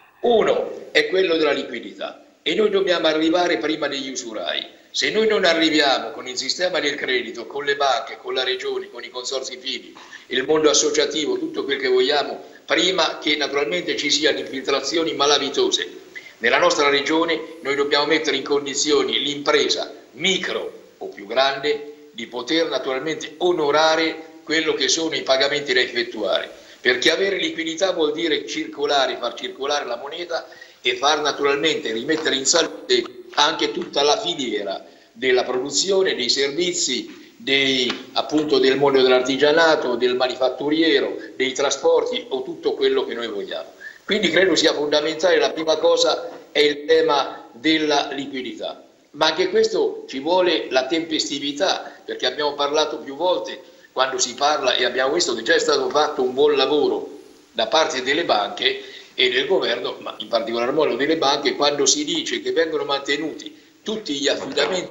Uno è quello della liquidità e noi dobbiamo arrivare prima degli usurai. Se noi non arriviamo con il sistema del credito, con le banche, con la regione, con i consorzi fidi, il mondo associativo, tutto quel che vogliamo, prima che naturalmente ci siano infiltrazioni malavitose nella nostra regione, noi dobbiamo mettere in condizioni l'impresa micro o più grande di poter naturalmente onorare quello che sono i pagamenti da effettuare, perché avere liquidità vuol dire circolare, far circolare la moneta e far naturalmente rimettere in salute anche tutta la filiera della produzione, dei servizi, dei, appunto del mondo dell'artigianato, del manifatturiero, dei trasporti o tutto quello che noi vogliamo. Quindi credo sia fondamentale, la prima cosa è il tema della liquidità, ma anche questo ci vuole la tempestività, perché abbiamo parlato più volte quando si parla e abbiamo visto che già è stato fatto un buon lavoro da parte delle banche e del governo, ma in particolar modo delle banche, quando si dice che vengono mantenuti tutti gli affidamenti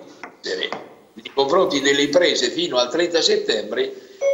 nei confronti delle imprese fino al trenta settembre,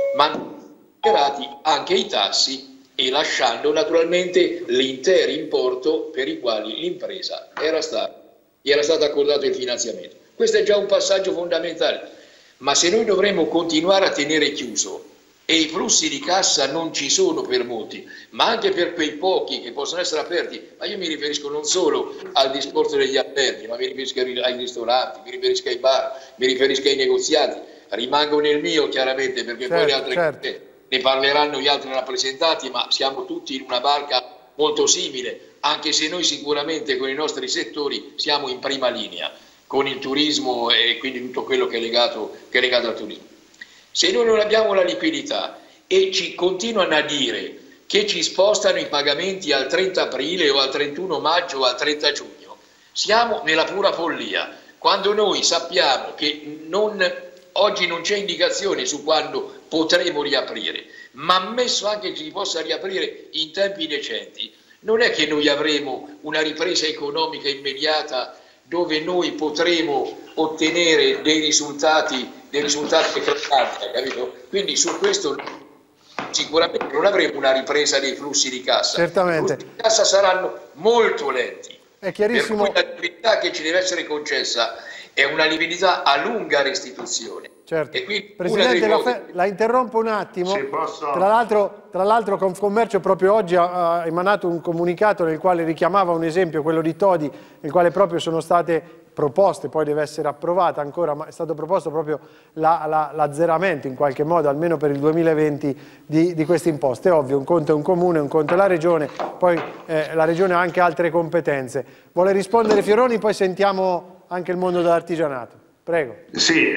mantenerati anche i tassi e lasciando naturalmente l'intero importo per i quali l'impresa era stata, era stato accordato il finanziamento. Questo è già un passaggio fondamentale, ma se noi dovremo continuare a tenere chiuso e i flussi di cassa non ci sono per molti, ma anche per quei pochi che possono essere aperti, ma io mi riferisco non solo al discorso degli alberghi, ma mi riferisco ai ristoranti, mi riferisco ai bar, mi riferisco ai negozianti, rimango nel mio chiaramente perché certo, poi le altre certo. cose ne parleranno gli altri rappresentanti, ma siamo tutti in una barca molto simile, anche se noi sicuramente con i nostri settori siamo in prima linea, con il turismo e quindi tutto quello che è legato, che è legato al turismo. Se noi non abbiamo la liquidità e ci continuano a dire che ci spostano i pagamenti al trenta aprile o al trentuno maggio o al trenta giugno, siamo nella pura follia, quando noi sappiamo che non, oggi non c'è indicazione su quando potremo riaprire, ma ammesso anche che si possa riaprire in tempi decenti, non è che noi avremo una ripresa economica immediata dove noi potremo ottenere dei risultati, dei risultati eclatanti, capito? Quindi su questo sicuramente non avremo una ripresa dei flussi di cassa. Certamente. I flussi di cassa saranno molto lenti. È chiarissimo. Per cui la liquidità che ci deve essere concessa è una liquidità a lunga restituzione. Certo. E quindi Presidente, la, cose... la interrompo un attimo. Sì, posso... Tra l'altro, tra l'altro Confcommercio proprio oggi ha, ha emanato un comunicato nel quale richiamava un esempio, quello di Todi, nel quale proprio sono state proposte, poi deve essere approvata ancora, ma è stato proposto proprio l'azzeramento la, la, in qualche modo, almeno per il duemilaventi, di, di queste imposte. È ovvio, un conto è un comune, un conto è la regione, poi eh, la regione ha anche altre competenze. Vuole rispondere Fioroni, poi sentiamo anche il mondo dell'artigianato. Prego. Sì,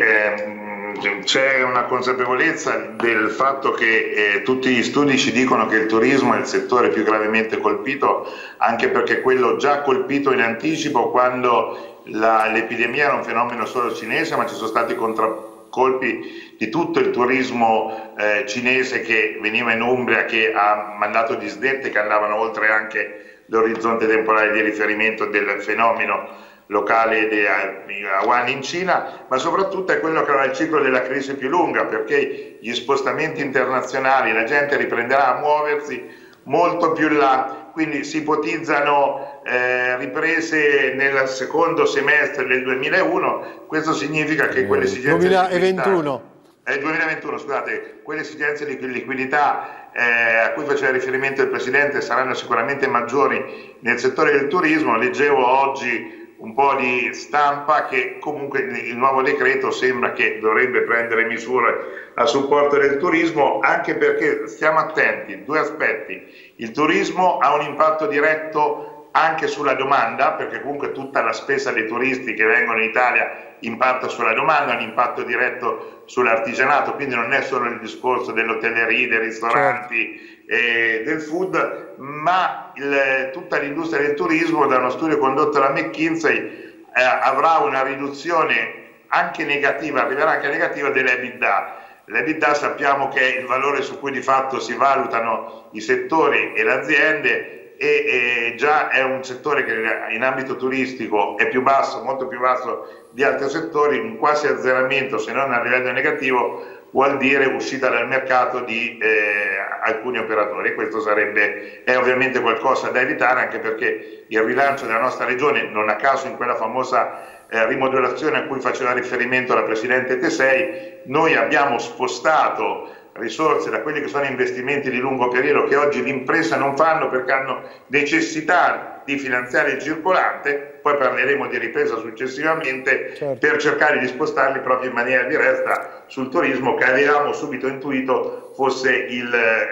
ehm, c'è una consapevolezza del fatto che eh, tutti gli studi ci dicono che il turismo è il settore più gravemente colpito, anche perché quello già colpito in anticipo quando l'epidemia era un fenomeno solo cinese, ma ci sono stati contraccolpi di tutto il turismo eh, cinese che veniva in Umbria, che ha mandato disdette che andavano oltre anche l'orizzonte temporale di riferimento del fenomeno locale di Wuhan in Cina, ma soprattutto è quello che era il ciclo della crisi più lunga, perché gli spostamenti internazionali, la gente riprenderà a muoversi molto più là, quindi si ipotizzano eh, riprese nel secondo semestre del duemilauno. Questo significa che quelle esigenze duemilaventuno Eh, duemilaventuno, scusate, quelle esigenze di liquidità eh, a cui faceva riferimento il Presidente saranno sicuramente maggiori nel settore del turismo. Leggevo oggi un po' di stampa che comunque il nuovo decreto sembra che dovrebbe prendere misure a supporto del turismo, anche perché stiamo attenti, due aspetti: il turismo ha un impatto diretto anche sulla domanda, perché comunque tutta la spesa dei turisti che vengono in Italia impatta sulla domanda, ha un impatto diretto sull'artigianato, quindi non è solo il discorso dell'hotellerie, dei ristoranti, e del food, ma il, tutta l'industria del turismo, da uno studio condotto da McKinsey, eh, avrà una riduzione anche negativa, arriverà anche negativa dell'EBITDA. L'EBITDA sappiamo che è il valore su cui di fatto si valutano i settori e le aziende, e, e già è un settore che in ambito turistico è più basso, molto più basso di altri settori. Un quasi azzeramento, se non a livello negativo, vuol dire uscita dal mercato di eh, alcuni operatori. Questo sarebbe, è ovviamente qualcosa da evitare, anche perché il rilancio della nostra regione, non a caso in quella famosa eh, rimodulazione a cui faceva riferimento la Presidente Tesei, noi abbiamo spostato risorse da quelli che sono investimenti di lungo periodo che oggi le imprese non fanno perché hanno necessità di finanziare il circolante, poi parleremo di ripresa successivamente, certo, per cercare di spostarli proprio in maniera diretta sul turismo, che avevamo subito intuito fosse il,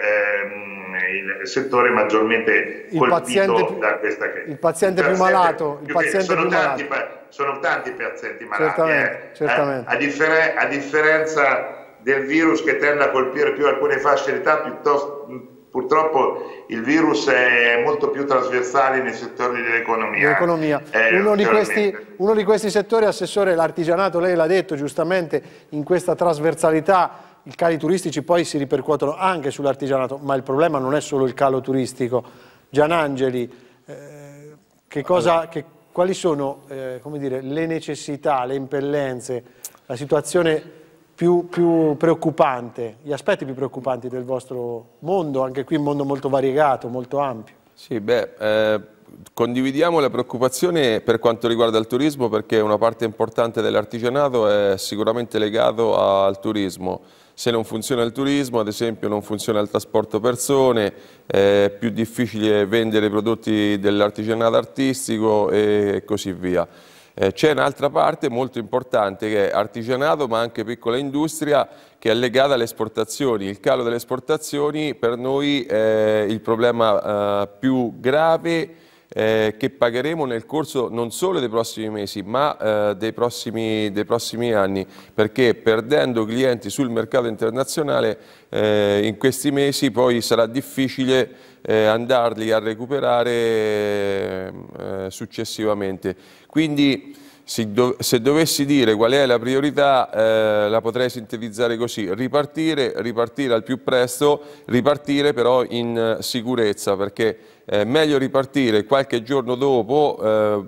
ehm, il settore maggiormente il colpito più, da questa crisi. Il paziente il più malato. Il più paziente sono, più tanti, malato. sono tanti pazienti malati. Certamente, eh. certamente. Eh, a, differen a differenza del virus che tende a colpire più alcune fasce d'età, piuttosto purtroppo il virus è molto più trasversale nei settori dell'economia. L'economia. Eh, uno, di questi, uno di questi settori, Assessore, l'artigianato, lei l'ha detto giustamente, in questa trasversalità i cali turistici poi si ripercuotono anche sull'artigianato, ma il problema non è solo il calo turistico. Gianangeli, eh, che cosa, che, quali sono eh, come dire, le necessità, le impellenze, la situazione Più, più preoccupante, gli aspetti più preoccupanti del vostro mondo, anche qui un mondo molto variegato, molto ampio? Sì, beh, eh, condividiamo la preoccupazione per quanto riguarda il turismo, perché una parte importante dell'artigianato è sicuramente legato al turismo. Se non funziona il turismo, ad esempio, non funziona il trasporto persone, è più difficile vendere i prodotti dell'artigianato artistico e così via. Eh, c'è un'altra parte molto importante che è artigianato ma anche piccola industria, che è legata alle esportazioni. Il calo delle esportazioni per noi è il problema eh, più grave eh, che pagheremo nel corso non solo dei prossimi mesi ma eh, dei, prossimi, dei prossimi anni, perché perdendo clienti sul mercato internazionale eh, in questi mesi poi sarà difficile eh, andarli a recuperare eh, successivamente. Quindi se dovessi dire qual è la priorità eh, la potrei sintetizzare così: ripartire, ripartire al più presto, ripartire però in sicurezza, perché è meglio ripartire qualche giorno dopo, eh,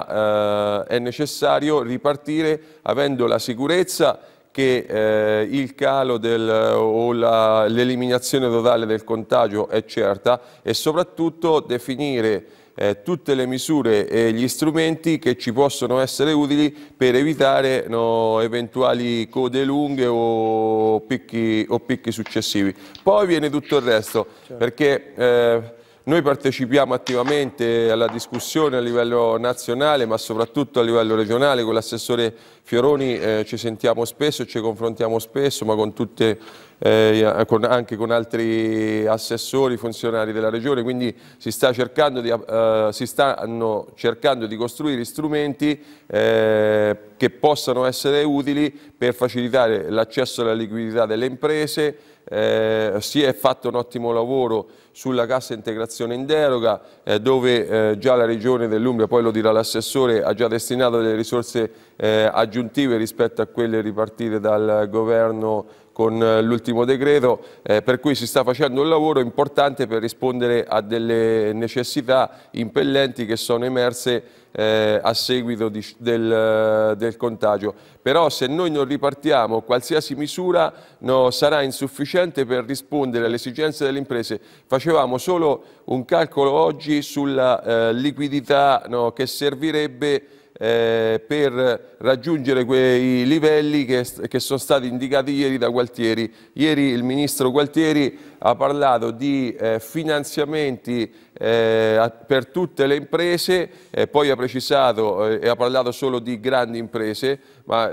ma eh, è necessario ripartire avendo la sicurezza che eh, il calo del, o l'eliminazione totale del contagio è certa, e soprattutto definire Eh, tutte le misure e gli strumenti che ci possono essere utili per evitare no, eventuali code lunghe o picchi, o picchi successivi. Poi viene tutto il resto, certo. perché eh, noi partecipiamo attivamente alla discussione a livello nazionale ma soprattutto a livello regionale. Con l'assessore Fioroni eh, ci sentiamo spesso, ci confrontiamo spesso, ma con tutte Eh, con, anche con altri assessori, funzionari della Regione, quindi si, sta cercando di, eh, si stanno cercando di costruire strumenti eh, che possano essere utili per facilitare l'accesso alla liquidità delle imprese. Eh, si è fatto un ottimo lavoro sulla cassa integrazione in deroga, eh, dove eh, già la Regione dell'Umbria, poi lo dirà l'assessore, ha già destinato delle risorse eh, aggiuntive rispetto a quelle ripartite dal governo con l'ultimo decreto, eh, per cui si sta facendo un lavoro importante per rispondere a delle necessità impellenti che sono emerse eh, a seguito di, del, del contagio. Però se noi non ripartiamo, qualsiasi misura no, sarà insufficiente per rispondere alle esigenze delle imprese. Facevamo solo un calcolo oggi sulla eh, liquidità no, che servirebbe Eh, per raggiungere quei livelli che, che sono stati indicati ieri da Gualtieri. Ieri il ministro Gualtieri ha parlato di eh, finanziamenti eh, per tutte le imprese, eh, poi ha precisato eh, e ha parlato solo di grandi imprese, ma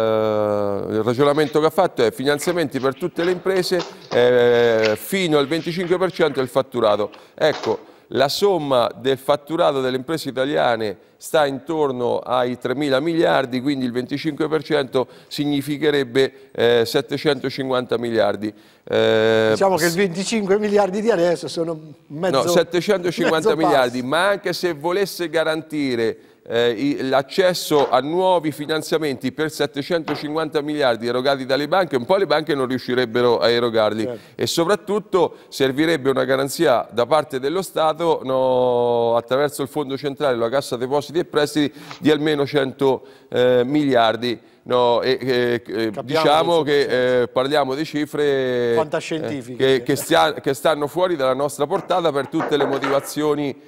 eh, il ragionamento che ha fatto è finanziamenti per tutte le imprese eh, fino al venticinque per cento del fatturato. Ecco, la somma del fatturato delle imprese italiane sta intorno ai tremila miliardi, quindi il venticinque per cento significherebbe eh, settecentocinquanta miliardi. Eh, diciamo che il venticinque miliardi di adesso sono mezzo... No, settecentocinquanta mezzo miliardi, ma anche se volesse garantire eh, l'accesso a nuovi finanziamenti per settecentocinquanta miliardi erogati dalle banche, un po' le banche non riuscirebbero a erogarli, certo. E soprattutto servirebbe una garanzia da parte dello Stato no, attraverso il Fondo Centrale, la Cassa Depositi e Prestiti, di almeno cento eh, miliardi. No, e, e, e, diciamo che eh, parliamo di cifre fantascientifiche eh, che, che, stia, che stanno fuori dalla nostra portata per tutte le motivazioni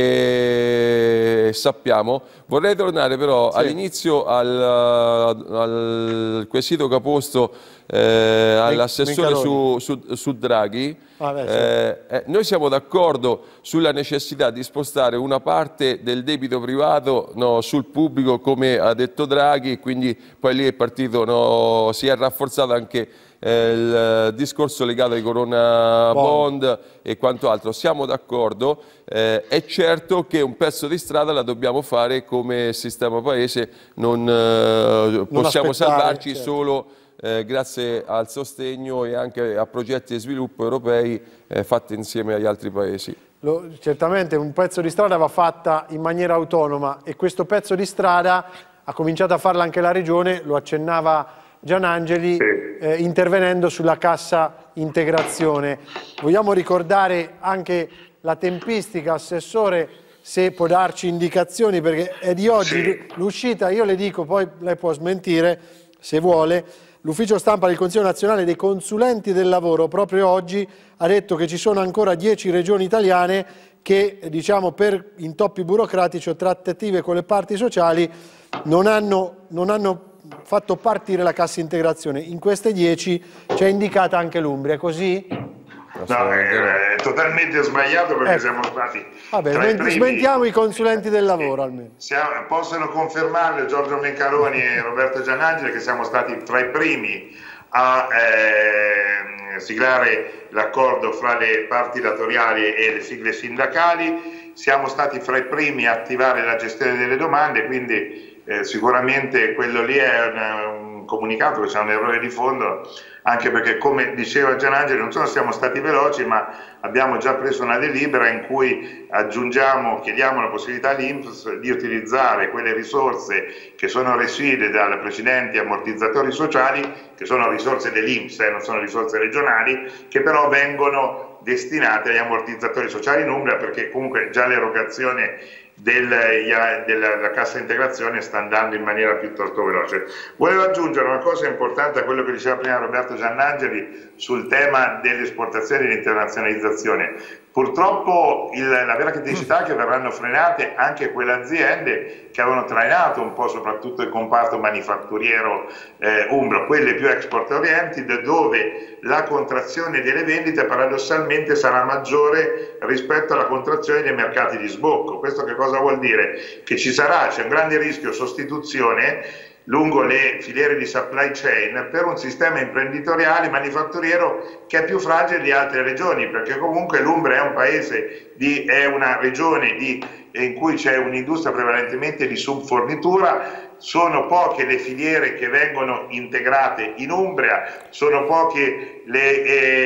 che sappiamo. Vorrei tornare però sì. all'inizio al, al quesito che ha posto eh, all'assessore su, su, su Draghi. Ah, beh, sì. eh, eh, noi siamo d'accordo sulla necessità di spostare una parte del debito privato no, sul pubblico, come ha detto Draghi, quindi poi lì è partito, no, si è rafforzato anche eh, il discorso legato ai corona bond, bond e quanto altro. Siamo d'accordo, eh, è certo che un pezzo di strada la dobbiamo fare come sistema paese, non, eh, non possiamo salvarci certo. solo Eh, grazie al sostegno e anche a progetti di sviluppo europei eh, fatti insieme agli altri paesi. Lo, certamente un pezzo di strada va fatta in maniera autonoma, e questo pezzo di strada ha cominciato a farla anche la Regione, lo accennava Gianangeli, eh, intervenendo sulla cassa integrazione. Vogliamo ricordare anche la tempistica, Assessore, se può darci indicazioni, perché è di oggi sì. l'uscita, io le dico, poi lei può smentire se vuole. L'ufficio stampa del Consiglio nazionale dei consulenti del lavoro proprio oggi ha detto che ci sono ancora dieci regioni italiane che, diciamo, per intoppi burocratici o trattative con le parti sociali non hanno, non hanno fatto partire la cassa integrazione. In queste dieci c'è indicata anche l'Umbria, è così? No, è, è totalmente sbagliato perché ecco. siamo stati Vabbè, tra i primi, smentiamo i consulenti del lavoro almeno. Siamo, possono confermarlo Giorgio Mencaroni e Roberto Giannangeli che siamo stati tra i primi a eh, siglare l'accordo fra le parti datoriali e le sigle sindacali, siamo stati fra i primi a attivare la gestione delle domande, quindi eh, sicuramente quello lì è un, un comunicato che c'è un errore di fondo, anche perché come diceva Giannangeli non solo siamo stati veloci ma abbiamo già preso una delibera in cui aggiungiamo, chiediamo la possibilità all'I N P S di utilizzare quelle risorse che sono residue dai precedenti ammortizzatori sociali, che sono risorse dell'I N P S, eh, non sono risorse regionali, che però vengono destinate agli ammortizzatori sociali in Umbria, perché comunque già l'erogazione del, della, della cassa integrazione sta andando in maniera piuttosto veloce. Volevo aggiungere una cosa importante a quello che diceva prima Roberto Giannangeli sul tema delle esportazioni e l'internazionalizzazione. Purtroppo il, la vera criticità è che verranno frenate anche quelle aziende che avevano trainato un po' soprattutto il comparto manifatturiero eh, umbro, quelle più export oriented, dove la contrazione delle vendite paradossalmente sarà maggiore rispetto alla contrazione dei mercati di sbocco. Questo che cosa vuol dire? Che ci sarà, c'è un grande rischio sostituzione lungo le filiere di supply chain per un sistema imprenditoriale manifatturiero che è più fragile di altre regioni, perché comunque l'Umbria è un paese, di, è una regione di, in cui c'è un'industria prevalentemente di subfornitura, sono poche le filiere che vengono integrate in Umbria, sono poche le,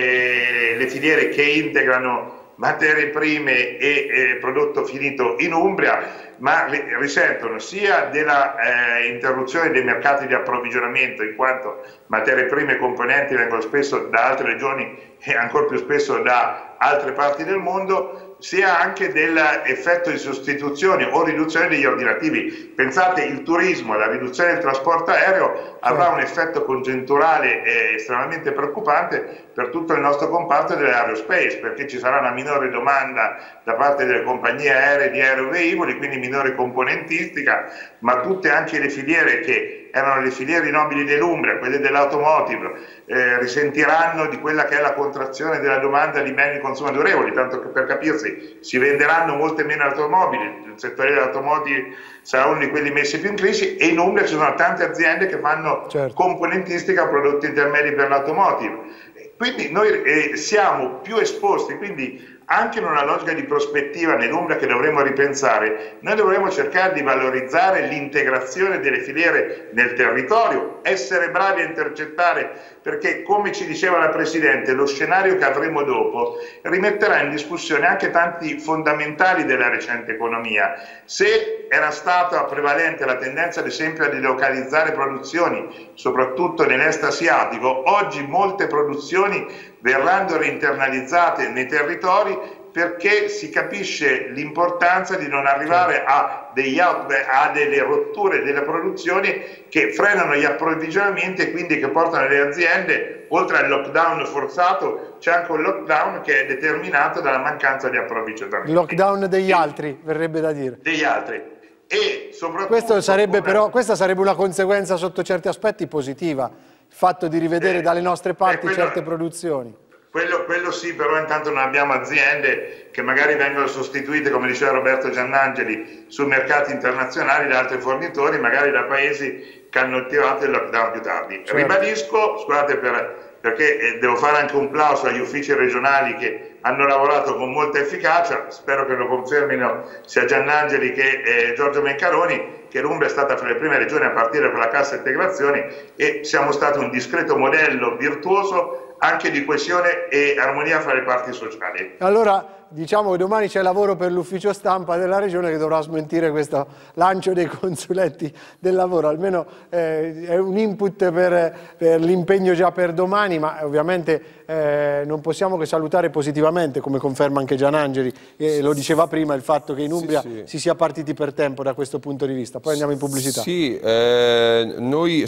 eh, le filiere che integrano materie prime e eh, prodotto finito in Umbria, ma risentono sia della eh, interruzione dei mercati di approvvigionamento, in quanto materie prime e componenti vengono spesso da altre regioni e ancora più spesso da altre parti del mondo, sia anche dell'effetto di sostituzione o riduzione degli ordinativi. Pensate, il turismo, la riduzione del trasporto aereo avrà un effetto congiunturale eh, estremamente preoccupante per tutto il nostro comparto dell'aerospace, perché ci sarà una minore domanda da parte delle compagnie aeree di aeroveicoli, quindi minore componentistica, ma tutte anche le filiere che erano le filiere nobili dell'Umbria, quelle dell'automotive, eh, risentiranno di quella che è la contrazione della domanda di beni di consumo durevoli, tanto che per capirsi si venderanno molte meno automobili, il settore dell'automotive sarà uno di quelli messi più in crisi, e in Umbria ci sono tante aziende che fanno certo. componentistica prodotti intermedi per l'automotive. Quindi noi eh, siamo più esposti, quindi anche in una logica di prospettiva nell'Umbria che dovremmo ripensare, noi dovremmo cercare di valorizzare l'integrazione delle filiere nel territorio, essere bravi a intercettare, perché come ci diceva la Presidente, lo scenario che avremo dopo rimetterà in discussione anche tanti fondamentali della recente economia. Se era stata prevalente la tendenza ad esempio a delocalizzare produzioni, soprattutto nell'est asiatico, oggi molte produzioni verranno reinternalizzate nei territori, perché si capisce l'importanza di non arrivare a, degli out, a delle rotture delle produzioni che frenano gli approvvigionamenti e quindi che portano le aziende, oltre al lockdown forzato, c'è anche un lockdown che è determinato dalla mancanza di approvvigionamento. Il lockdown degli altri, verrebbe da dire. Degli altri. E soprattutto Questo sarebbe però, questa sarebbe una conseguenza sotto certi aspetti positiva, il fatto di rivedere eh, dalle nostre parti quello, certe produzioni. Quello, quello sì, però intanto non abbiamo aziende che magari vengono sostituite, come diceva Roberto Giannangeli, sui mercati internazionali da altri fornitori, magari da paesi che hanno attivato il lockdown più tardi. Certo. Ribadisco, scusate per, perché eh, devo fare anche un plauso agli uffici regionali che hanno lavorato con molta efficacia, spero che lo confermino sia Giannangeli che eh, Giorgio Mencaroni, che l'Umbria è stata fra le prime regioni a partire con la cassa integrazione e siamo stati un discreto modello virtuoso anche di coesione e armonia fra le parti sociali. Allora diciamo che domani c'è lavoro per l'ufficio stampa della regione che dovrà smentire questo lancio dei consulenti del lavoro, almeno eh, è un input per, per l'impegno già per domani, ma ovviamente eh, non possiamo che salutare positivamente, come conferma anche Giannangeli, eh, lo diceva prima, il fatto che in Umbria sì, sì. si sia partiti per tempo da questo punto di vista. Poi andiamo in pubblicità. Sì, eh, noi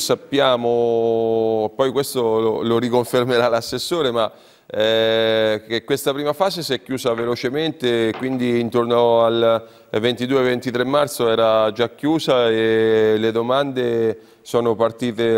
sappiamo, poi questo lo, lo riconfermerà l'assessore, ma eh, che questa prima fase si è chiusa velocemente, quindi intorno al ventidue ventitré marzo era già chiusa e le domande sono partite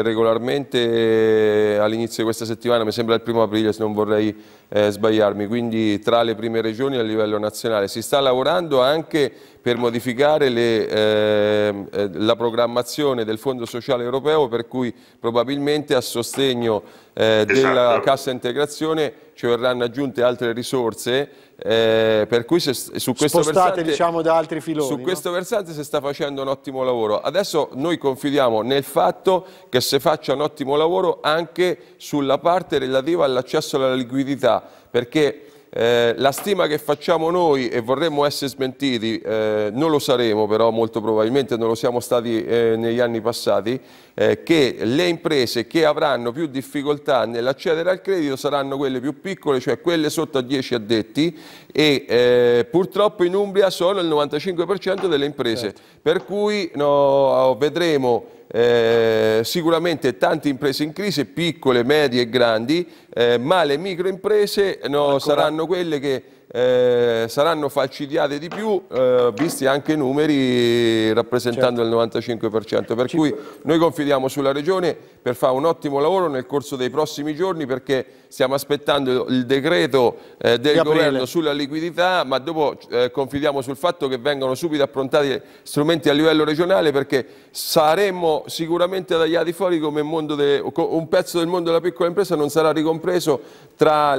regolarmente all'inizio di questa settimana, mi sembra il primo aprile se non vorrei eh, sbagliarmi, quindi tra le prime regioni a livello nazionale. Si sta lavorando anche per modificare le, eh, la programmazione del Fondo Sociale Europeo, per cui probabilmente a sostegno eh, della esatto. Cassa integrazione ci verranno aggiunte altre risorse, eh, per cui se, su questo Spostate, versante, diciamo, da altri filoni. Su questo no? versante si sta facendo un ottimo lavoro. Adesso noi confidiamo nel fatto che si faccia un ottimo lavoro anche sulla parte relativa all'accesso alla liquidità, perché Eh, la stima che facciamo noi, e vorremmo essere smentiti, eh, non lo saremo però molto probabilmente, non lo siamo stati eh, negli anni passati, eh, che le imprese che avranno più difficoltà nell'accedere al credito saranno quelle più piccole, cioè quelle sotto a dieci addetti, e eh, purtroppo in Umbria sono il novantacinque per cento delle imprese, certo. Per cui no, vedremo Eh, sicuramente tante imprese in crisi, piccole, medie e grandi, eh, ma le microimprese no, saranno quelle che eh, saranno falcidiate di più, eh, visti anche i numeri rappresentando certo. il novantacinque per cento. Per cui noi confidiamo sulla Regione per fare un ottimo lavoro nel corso dei prossimi giorni, perché stiamo aspettando il decreto eh, del governo sulla liquidità, ma dopo eh, confidiamo sul fatto che vengano subito approntati strumenti a livello regionale, perché saremmo sicuramente tagliati fuori come mondo de, un pezzo del mondo della piccola impresa non sarà ricompreso tra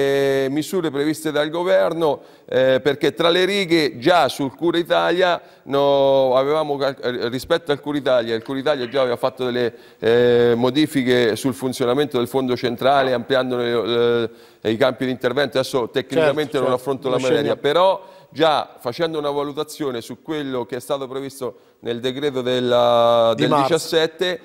le misure previste dal governo, eh, perché tra le righe già sul Cura Italia no, avevamo, rispetto al Cura Italia, il Cura Italia già aveva fatto delle eh, modifiche sul funzionamento del fondo centrale, ampliando le, le, i campi di intervento. Adesso tecnicamente certo, non certo, affronto la materia, però già facendo una valutazione su quello che è stato previsto nel decreto della, del diciassette,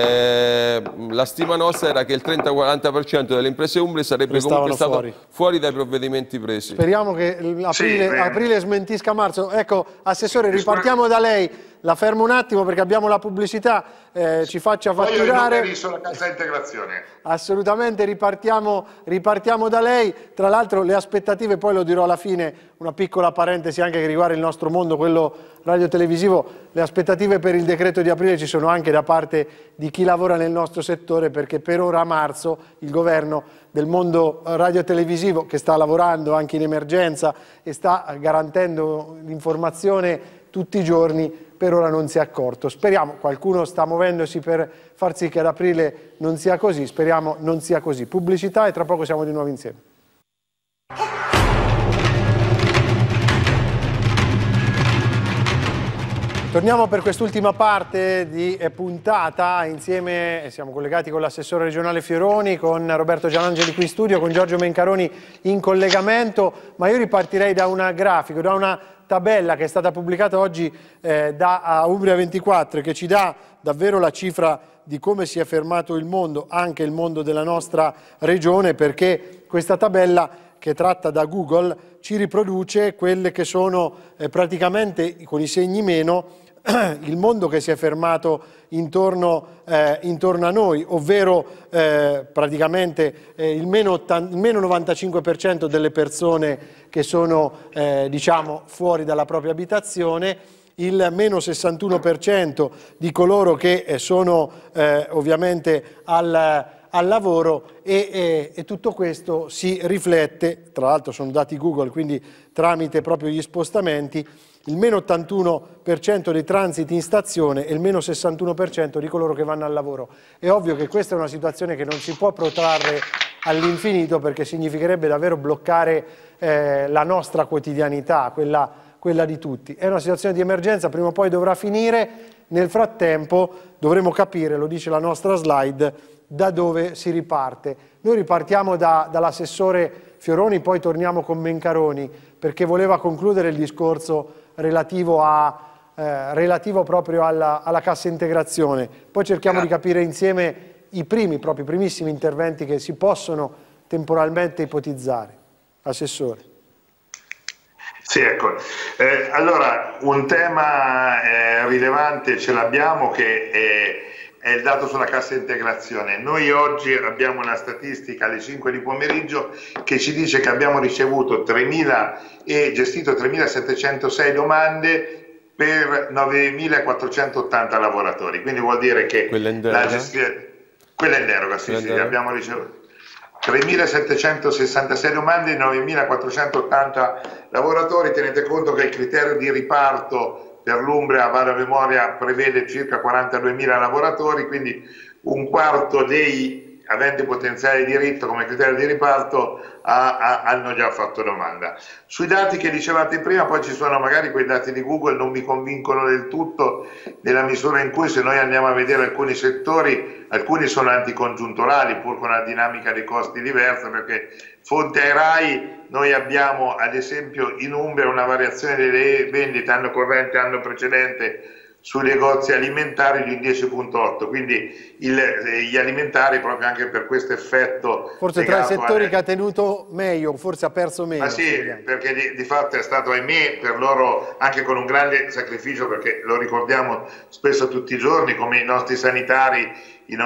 eh, la stima nostra era che il trenta quaranta per cento delle imprese umbre sarebbe comunque stato fuori. fuori dai provvedimenti presi. Speriamo che aprile, sì, aprile smentisca marzo. Ecco, Assessore, ripartiamo da lei. La fermo un attimo perché abbiamo la pubblicità, eh, ci faccia fatturare. Poi io sulla cassa integrazione. Assolutamente, ripartiamo, ripartiamo da lei. Tra l'altro le aspettative, poi lo dirò alla fine, una piccola parentesi anche che riguarda il nostro mondo, quello radiotelevisivo, le aspettative per il decreto di aprile ci sono anche da parte di chi lavora nel nostro settore, perché per ora a marzo il governo del mondo radiotelevisivo, che sta lavorando anche in emergenza e sta garantendo l'informazione tutti i giorni, per ora non si è accorto. Speriamo, qualcuno sta muovendosi per far sì che ad aprile non sia così, speriamo non sia così. Pubblicità e tra poco siamo di nuovo insieme. Torniamo per quest'ultima parte di puntata, insieme siamo collegati con l'assessore regionale Fioroni, con Roberto Gianangeli qui in studio, con Giorgio Mencaroni in collegamento, ma io ripartirei da un grafico, da una tabella che è stata pubblicata oggi eh, da Umbria ventiquattro, che ci dà davvero la cifra di come si è fermato il mondo, anche il mondo della nostra regione, perché questa tabella, che è tratta da Google, ci riproduce quelle che sono eh, praticamente, con i segni meno, il mondo che si è fermato intorno, eh, intorno a noi, ovvero eh, praticamente eh, il, meno il meno novantacinque per cento delle persone che sono eh, diciamo, fuori dalla propria abitazione, il meno sessantuno per cento di coloro che eh, sono eh, ovviamente al, al lavoro e, e, e tutto questo si riflette, tra l'altro sono dati Google, quindi tramite proprio gli spostamenti, il meno ottantuno per cento dei transiti in stazione e il meno sessantuno per cento di coloro che vanno al lavoro. È ovvio che questa è una situazione che non si può protrarre all'infinito, perché significherebbe davvero bloccare eh, la nostra quotidianità, quella, quella di tutti. È una situazione di emergenza, prima o poi dovrà finire. Nel frattempo dovremo capire, lo dice la nostra slide, da dove si riparte. Noi ripartiamo da, dall'assessore Fioroni, poi torniamo con Mencaroni, perché voleva concludere il discorso relativo, a, eh, relativo proprio alla, alla cassa integrazione. Poi cerchiamo di capire insieme i primi, proprio i primissimi interventi che si possono temporalmente ipotizzare. Assessore. Sì, ecco. Eh, allora, un tema eh, rilevante ce l'abbiamo che è, è il dato sulla cassa integrazione. Noi oggi abbiamo una statistica alle cinque di pomeriggio che ci dice che abbiamo ricevuto tremila e gestito tremilasettecentosei domande per novemilaquattrocentottanta lavoratori, quindi vuol dire che quella in la gestione, quella in deroga, sì, sì, abbiamo ricevuto tremilasettecentosessantasei domande e novemilaquattrocentottanta lavoratori. Tenete conto che il criterio di riparto per l'Umbria, vado a memoria, prevede circa quarantaduemila lavoratori, quindi un quarto dei aventi potenziale diritto come criterio di riparto ha, ha, hanno già fatto domanda. Sui dati che dicevate prima, poi ci sono magari quei dati di Google, non mi convincono del tutto, nella misura in cui se noi andiamo a vedere alcuni settori, alcuni sono anticongiunturali pur con una dinamica dei costi diversa, perché fonte ai RAI noi abbiamo ad esempio in Umbria una variazione delle vendite anno corrente anno precedente sui negozi alimentari di un dieci virgola otto, quindi il, gli alimentari proprio anche per questo effetto. Forse tra i settori alle... che ha tenuto meglio, forse ha perso meno. Ma sì, perché di, di fatto è stato, ahimè, per loro anche con un grande sacrificio, perché lo ricordiamo spesso tutti i giorni, come i nostri sanitari, i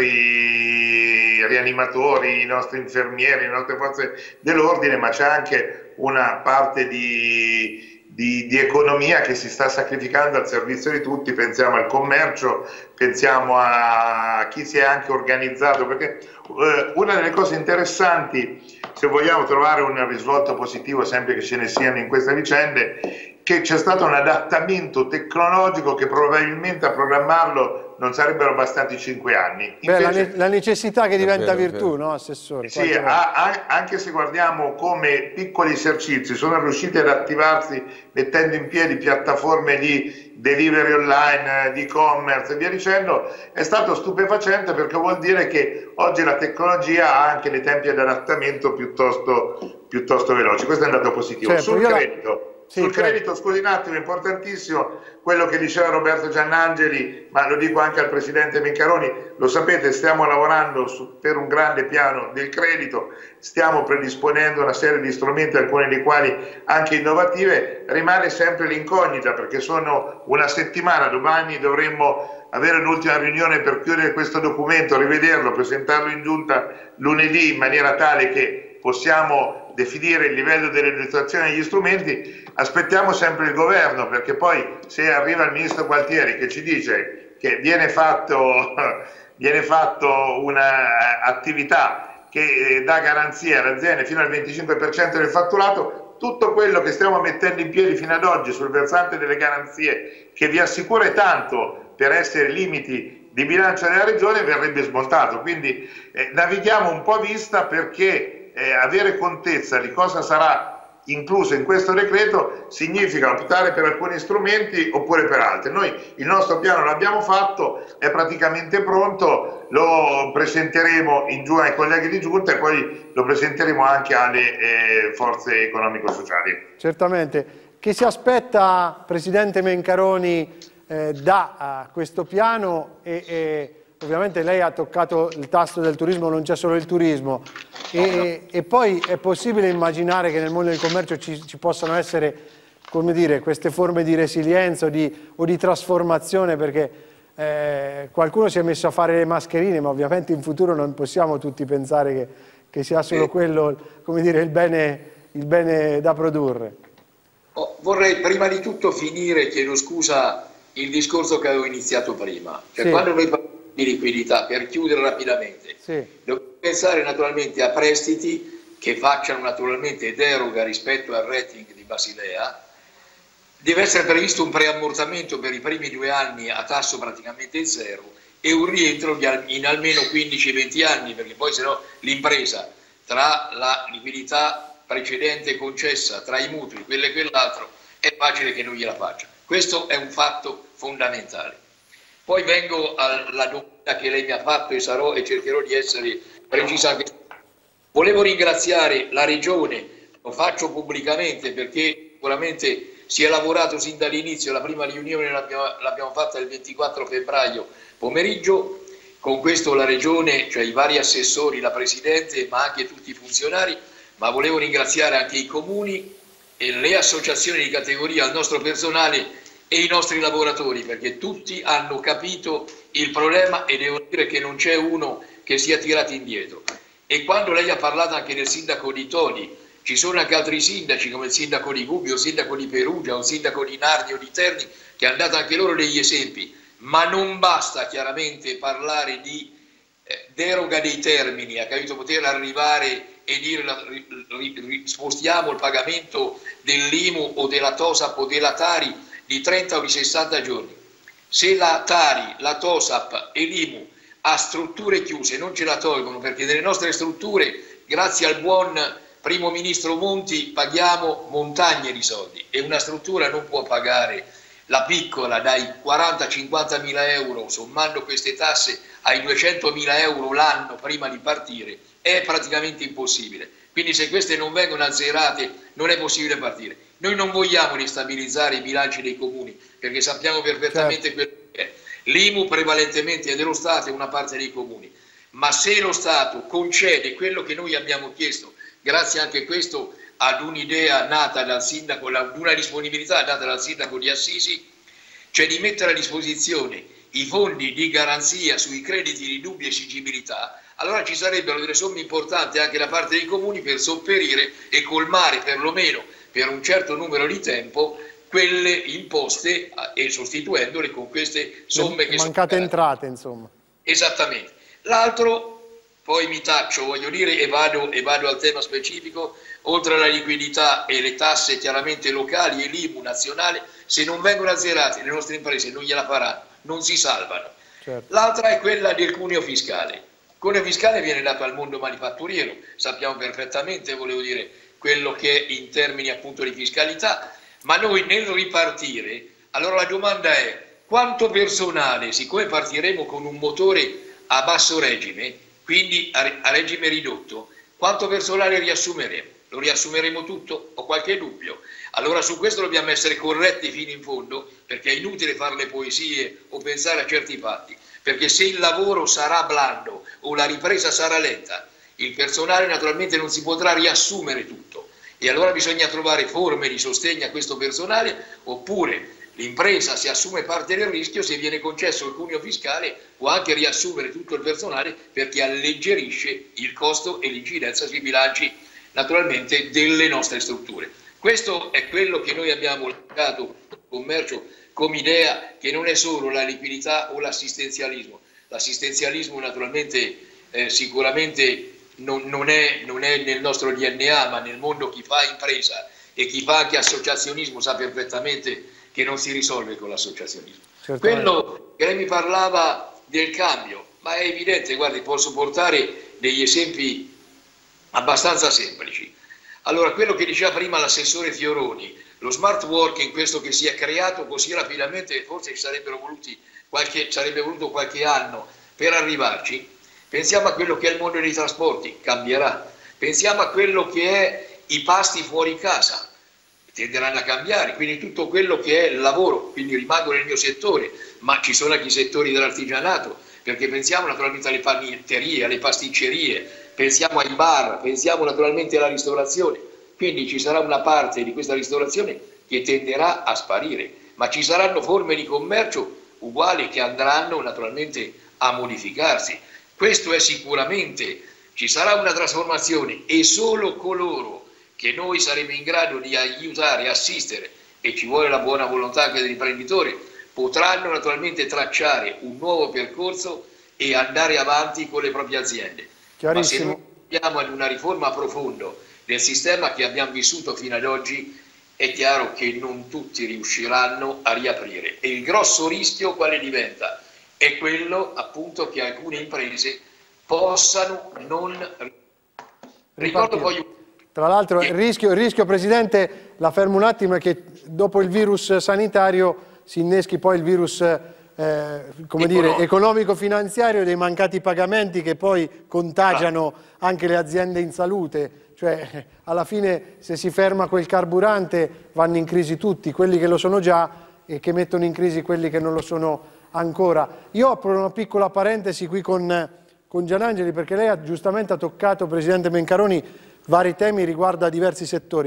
nostri rianimatori, i nostri infermieri, le nostre forze dell'ordine, ma c'è anche una parte di... Di, di economia che si sta sacrificando al servizio di tutti. Pensiamo al commercio, pensiamo a chi si è anche organizzato, perché eh, una delle cose interessanti, se vogliamo trovare un risvolto positivo sempre che ce ne siano in queste vicende, che c'è stato un adattamento tecnologico che probabilmente a programmarlo non sarebbero bastati cinque anni. Beh, la, ne la necessità che diventa vero, virtù, vero. No, Assessore? Sì, a, a, anche se guardiamo come piccoli esercizi sono riusciti ad attivarsi mettendo in piedi piattaforme di delivery online, di e-commerce e via dicendo, è stato stupefacente, perché vuol dire che oggi la tecnologia ha anche dei tempi di adattamento piuttosto, piuttosto veloci. Questo è un dato positivo. Certo, Sul credito. La... Sì, Sul credito, scusi un attimo, è importantissimo quello che diceva Roberto Giannangeli, ma lo dico anche al Presidente Mencaroni, lo sapete, stiamo lavorando su, per un grande piano del credito, stiamo predisponendo una serie di strumenti, alcuni dei quali anche innovative. Rimane sempre l'incognita, perché sono una settimana, domani dovremmo avere un'ultima riunione per chiudere questo documento, rivederlo, presentarlo in giunta lunedì in maniera tale che possiamo definire il livello delle dotazioni degli strumenti. Aspettiamo sempre il governo, perché poi se arriva il ministro Gualtieri che ci dice che viene fatto, viene fatto un'attività che dà garanzia alle aziende fino al venticinque per cento del fatturato, tutto quello che stiamo mettendo in piedi fino ad oggi sul versante delle garanzie, che vi assicura tanto per essere limiti di bilancio della regione, verrebbe smontato. Quindi eh, navighiamo un po' a vista, perché eh, avere contezza di cosa sarà incluso in questo decreto significa optare per alcuni strumenti oppure per altri. Noi il nostro piano l'abbiamo fatto, è praticamente pronto, lo presenteremo in giù ai colleghi di giunta e poi lo presenteremo anche alle eh, forze economico-sociali. Certamente. Che si aspetta, Presidente Mencaroni, eh, da uh, questo piano? E, e ovviamente lei ha toccato il tasto del turismo, non c'è solo il turismo, e, e poi è possibile immaginare che nel mondo del commercio ci, ci possano essere, come dire, queste forme di resilienza o di, o di trasformazione, perché eh, qualcuno si è messo a fare le mascherine, ma ovviamente in futuro non possiamo tutti pensare che, che sia solo quello, come dire, il bene, il bene da produrre. Oh, vorrei prima di tutto finire, chiedo scusa, il discorso che avevo iniziato prima, cioè sì. Quando noi parliamo di liquidità, per chiudere rapidamente, sì. Dobbiamo pensare naturalmente a prestiti che facciano naturalmente deroga rispetto al rating di Basilea. Deve essere previsto un preammortamento per i primi due anni a tasso praticamente zero e un rientro in almeno quindici venti anni, perché poi se no l'impresa, tra la liquidità precedente concessa, tra i mutui, quello e quell'altro, è facile che non gliela faccia. Questo è un fatto fondamentale. Poi vengo alla domanda che lei mi ha fatto e sarò e cercherò di essere precisa. Volevo ringraziare la Regione, lo faccio pubblicamente perché sicuramente si è lavorato sin dall'inizio, la prima riunione l'abbiamo fatta il ventiquattro febbraio pomeriggio, con questo la Regione, cioè i vari assessori, la Presidente, ma anche tutti i funzionari, ma volevo ringraziare anche i comuni e le associazioni di categoria al nostro personale e i nostri lavoratori, perché tutti hanno capito il problema e devo dire che non c'è uno che sia tirato indietro. E quando lei ha parlato anche del sindaco di Todi, ci sono anche altri sindaci come il sindaco di Gubbio, il sindaco di Perugia, o il sindaco di Narni o di Terni, che hanno dato anche loro degli esempi, ma non basta chiaramente parlare di eh, deroga dei termini, ha capito, poter arrivare e dire ri, ri, ri, spostiamo il pagamento dell'I M U o della TOSAP o della Tari di trenta o di sessanta giorni. Se la Tari, la TOSAP e l'I M U ha strutture chiuse non ce la tolgono, perché nelle nostre strutture, grazie al buon primo ministro Monti, paghiamo montagne di soldi e una struttura non può pagare la piccola dai quaranta cinquanta mila euro, sommando queste tasse, ai duecentomila euro l'anno prima di partire, è praticamente impossibile. Quindi se queste non vengono azzerate non è possibile partire. Noi non vogliamo destabilizzare i bilanci dei comuni, perché sappiamo perfettamente certo. quello che è. L'I M U prevalentemente è dello Stato e una parte dei comuni, ma se lo Stato concede quello che noi abbiamo chiesto, grazie anche a questo ad un'idea nata dal sindaco, ad una disponibilità nata dal sindaco di Assisi, cioè di mettere a disposizione i fondi di garanzia sui crediti di dubbia esigibilità, allora ci sarebbero delle somme importanti anche da parte dei comuni per sopperire e colmare perlomeno per un certo numero di tempo quelle imposte e sostituendole con queste somme che mancate sono entrate, insomma. Esattamente. L'altro, poi mi taccio, voglio dire, e vado, e vado al tema specifico, oltre alla liquidità e le tasse chiaramente locali e l'I M U nazionale, se non vengono azzerate le nostre imprese non gliela faranno, non si salvano. Certo. L'altra è quella del cuneo fiscale. Il cuneo fiscale viene dato al mondo manifatturiero, sappiamo perfettamente, volevo dire, quello che è in termini appunto di fiscalità, ma noi nel ripartire, allora la domanda è quanto personale, siccome partiremo con un motore a basso regime, quindi a, a regime ridotto, quanto personale riassumeremo? Lo riassumeremo tutto? Ho qualche dubbio. Allora su questo dobbiamo essere corretti fino in fondo, perché è inutile fare le poesie o pensare a certi fatti, perché se il lavoro sarà blando o la ripresa sarà lenta, il personale naturalmente non si potrà riassumere tutto e allora bisogna trovare forme di sostegno a questo personale, oppure l'impresa si assume parte del rischio, se viene concesso il cuneo fiscale può anche riassumere tutto il personale perché alleggerisce il costo e l'incidenza sui bilanci naturalmente delle nostre strutture. Questo è quello che noi abbiamo lasciato al commercio come idea, che non è solo la liquidità o l'assistenzialismo. L'assistenzialismo naturalmente eh, sicuramente non, non, è, non è nel nostro D N A, ma nel mondo chi fa impresa e chi fa anche associazionismo sa perfettamente che non si risolve con l'associazionismo. Quello che lei mi parlava del cambio, ma è evidente, guardi, posso portare degli esempi abbastanza semplici. Allora, quello che diceva prima l'assessore Fioroni, lo smart working, questo che si è creato così rapidamente, forse ci sarebbero voluti qualche, sarebbe voluto qualche anno per arrivarci. Pensiamo a quello che è il mondo dei trasporti, cambierà. Pensiamo a quello che è i pasti fuori casa, tenderanno a cambiare, quindi tutto quello che è il lavoro, quindi rimango nel mio settore, ma ci sono anche i settori dell'artigianato, perché pensiamo naturalmente alle panetterie, alle pasticcerie, pensiamo ai bar, pensiamo naturalmente alla ristorazione, quindi ci sarà una parte di questa ristorazione che tenderà a sparire, ma ci saranno forme di commercio uguali che andranno naturalmente a modificarsi. Questo è sicuramente, ci sarà una trasformazione e solo coloro che noi saremo in grado di aiutare, assistere, e ci vuole la buona volontà anche dell'imprenditore, potranno naturalmente tracciare un nuovo percorso e andare avanti con le proprie aziende. Ma se noi andiamo ad una riforma profonda del sistema che abbiamo vissuto fino ad oggi, è chiaro che non tutti riusciranno a riaprire. E il grosso rischio quale diventa? È quello appunto che alcune imprese possano non... Ricordo poi... Tra l'altro il rischio, il rischio, Presidente, la fermo un attimo, è che dopo il virus sanitario si inneschi poi il virus eh, come dire, economico-finanziario dei mancati pagamenti che poi contagiano anche le aziende in salute. Cioè, alla fine, se si ferma quel carburante vanno in crisi tutti, quelli che lo sono già e che mettono in crisi quelli che non lo sono ancora. Io apro una piccola parentesi qui con, con Gianangeli, perché lei ha giustamente ha toccato, Presidente Mencaroni, vari temi riguardo a diversi settori.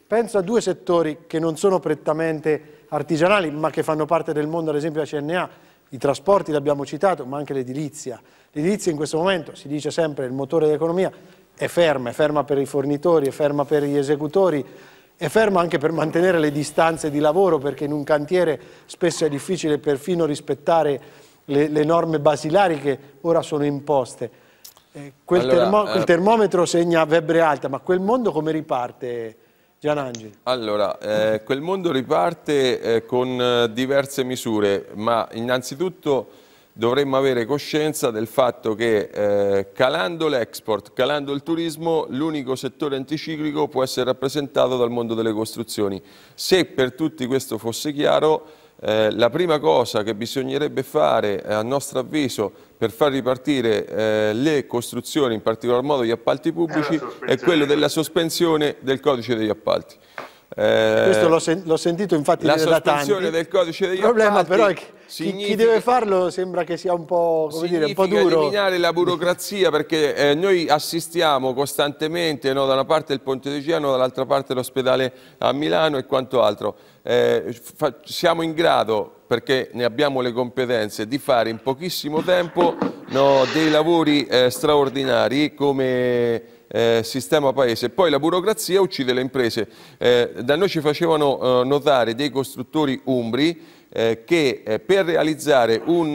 penso a due settori che non sono prettamente artigianali, ma che fanno parte del mondo, ad esempio la C N A, i trasporti l'abbiamo citato, ma anche l'edilizia. L'edilizia in questo momento, si dice sempre, il motore dell'economia, è ferma, è ferma per i fornitori, è ferma per gli esecutori, è ferma anche per mantenere le distanze di lavoro, perché in un cantiere spesso è difficile perfino rispettare le, le norme basilari che ora sono imposte. Eh, quel, allora, termo, quel eh, termometro segna febbre alta, ma quel mondo come riparte, Gianangeli? Allora, eh, quel mondo riparte eh, con eh, diverse misure, ma innanzitutto dovremmo avere coscienza del fatto che eh, calando l'export, calando il turismo, l'unico settore anticiclico può essere rappresentato dal mondo delle costruzioni. Se per tutti questo fosse chiaro, eh, la prima cosa che bisognerebbe fare, eh, a nostro avviso, per far ripartire eh, le costruzioni, in particolar modo gli appalti pubblici, è, è quello della sospensione del codice degli appalti. Eh, Questo l'ho sen sentito infatti la dire da tanti. La sospensione del codice degli Il problema appalti però è che significa, chi, chi deve farlo sembra che sia un po', come dire, un po' duro. eliminare la burocrazia, perché eh, noi assistiamo costantemente, no, da una parte il Ponte di Giano, dall'altra parte l'ospedale a Milano e quanto altro. Eh, fa, siamo in grado, perché ne abbiamo le competenze, di fare in pochissimo tempo, no, dei lavori eh, straordinari come Eh, sistema paese. Poi la burocrazia uccide le imprese. Eh, da noi ci facevano eh, notare dei costruttori umbri eh, che eh, per realizzare un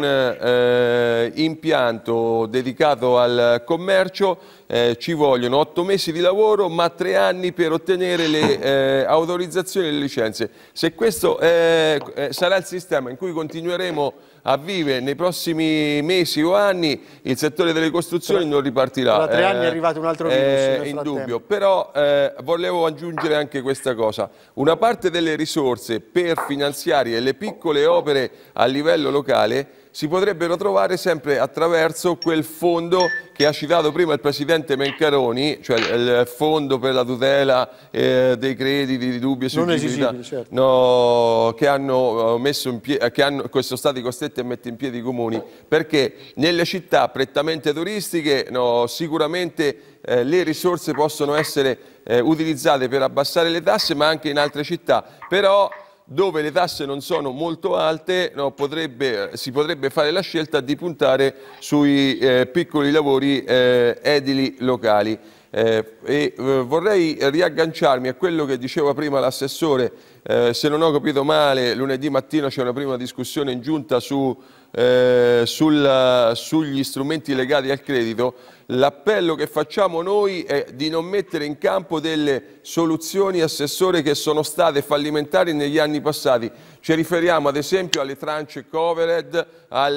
eh, impianto dedicato al commercio eh, ci vogliono otto mesi di lavoro, ma tre anni per ottenere le eh, autorizzazioni e le licenze. Se questo eh, eh, sarà il sistema in cui continueremo a vivere nei prossimi mesi o anni, il settore delle costruzioni però non ripartirà. Da tre anni è arrivato un altro virus eh, in dubbio, però eh, volevo aggiungere anche questa cosa. Una parte delle risorse per finanziare le piccole opere a livello locale si potrebbero trovare sempre attraverso quel fondo che ha citato prima il Presidente Mencaroni, cioè il fondo per la tutela eh, dei crediti di dubbia esigibilità, certo. no, che hanno messo in piedi, che hanno, che sono stati costretti a mettere in piedi i comuni, perché nelle città prettamente turistiche no, sicuramente eh, le risorse possono essere eh, utilizzate per abbassare le tasse, ma anche in altre città, però dove le tasse non sono molto alte no, potrebbe, si potrebbe fare la scelta di puntare sui eh, piccoli lavori eh, edili locali. Eh, e eh, vorrei riagganciarmi a quello che diceva prima l'assessore. Eh, se non ho capito male, lunedì mattina c'è una prima discussione in giunta su, eh, sul, sugli strumenti legati al credito. L'appello che facciamo noi è di non mettere in campo delle soluzioni, assessore, che sono state fallimentari negli anni passati. Ci riferiamo ad esempio alle tranche covered,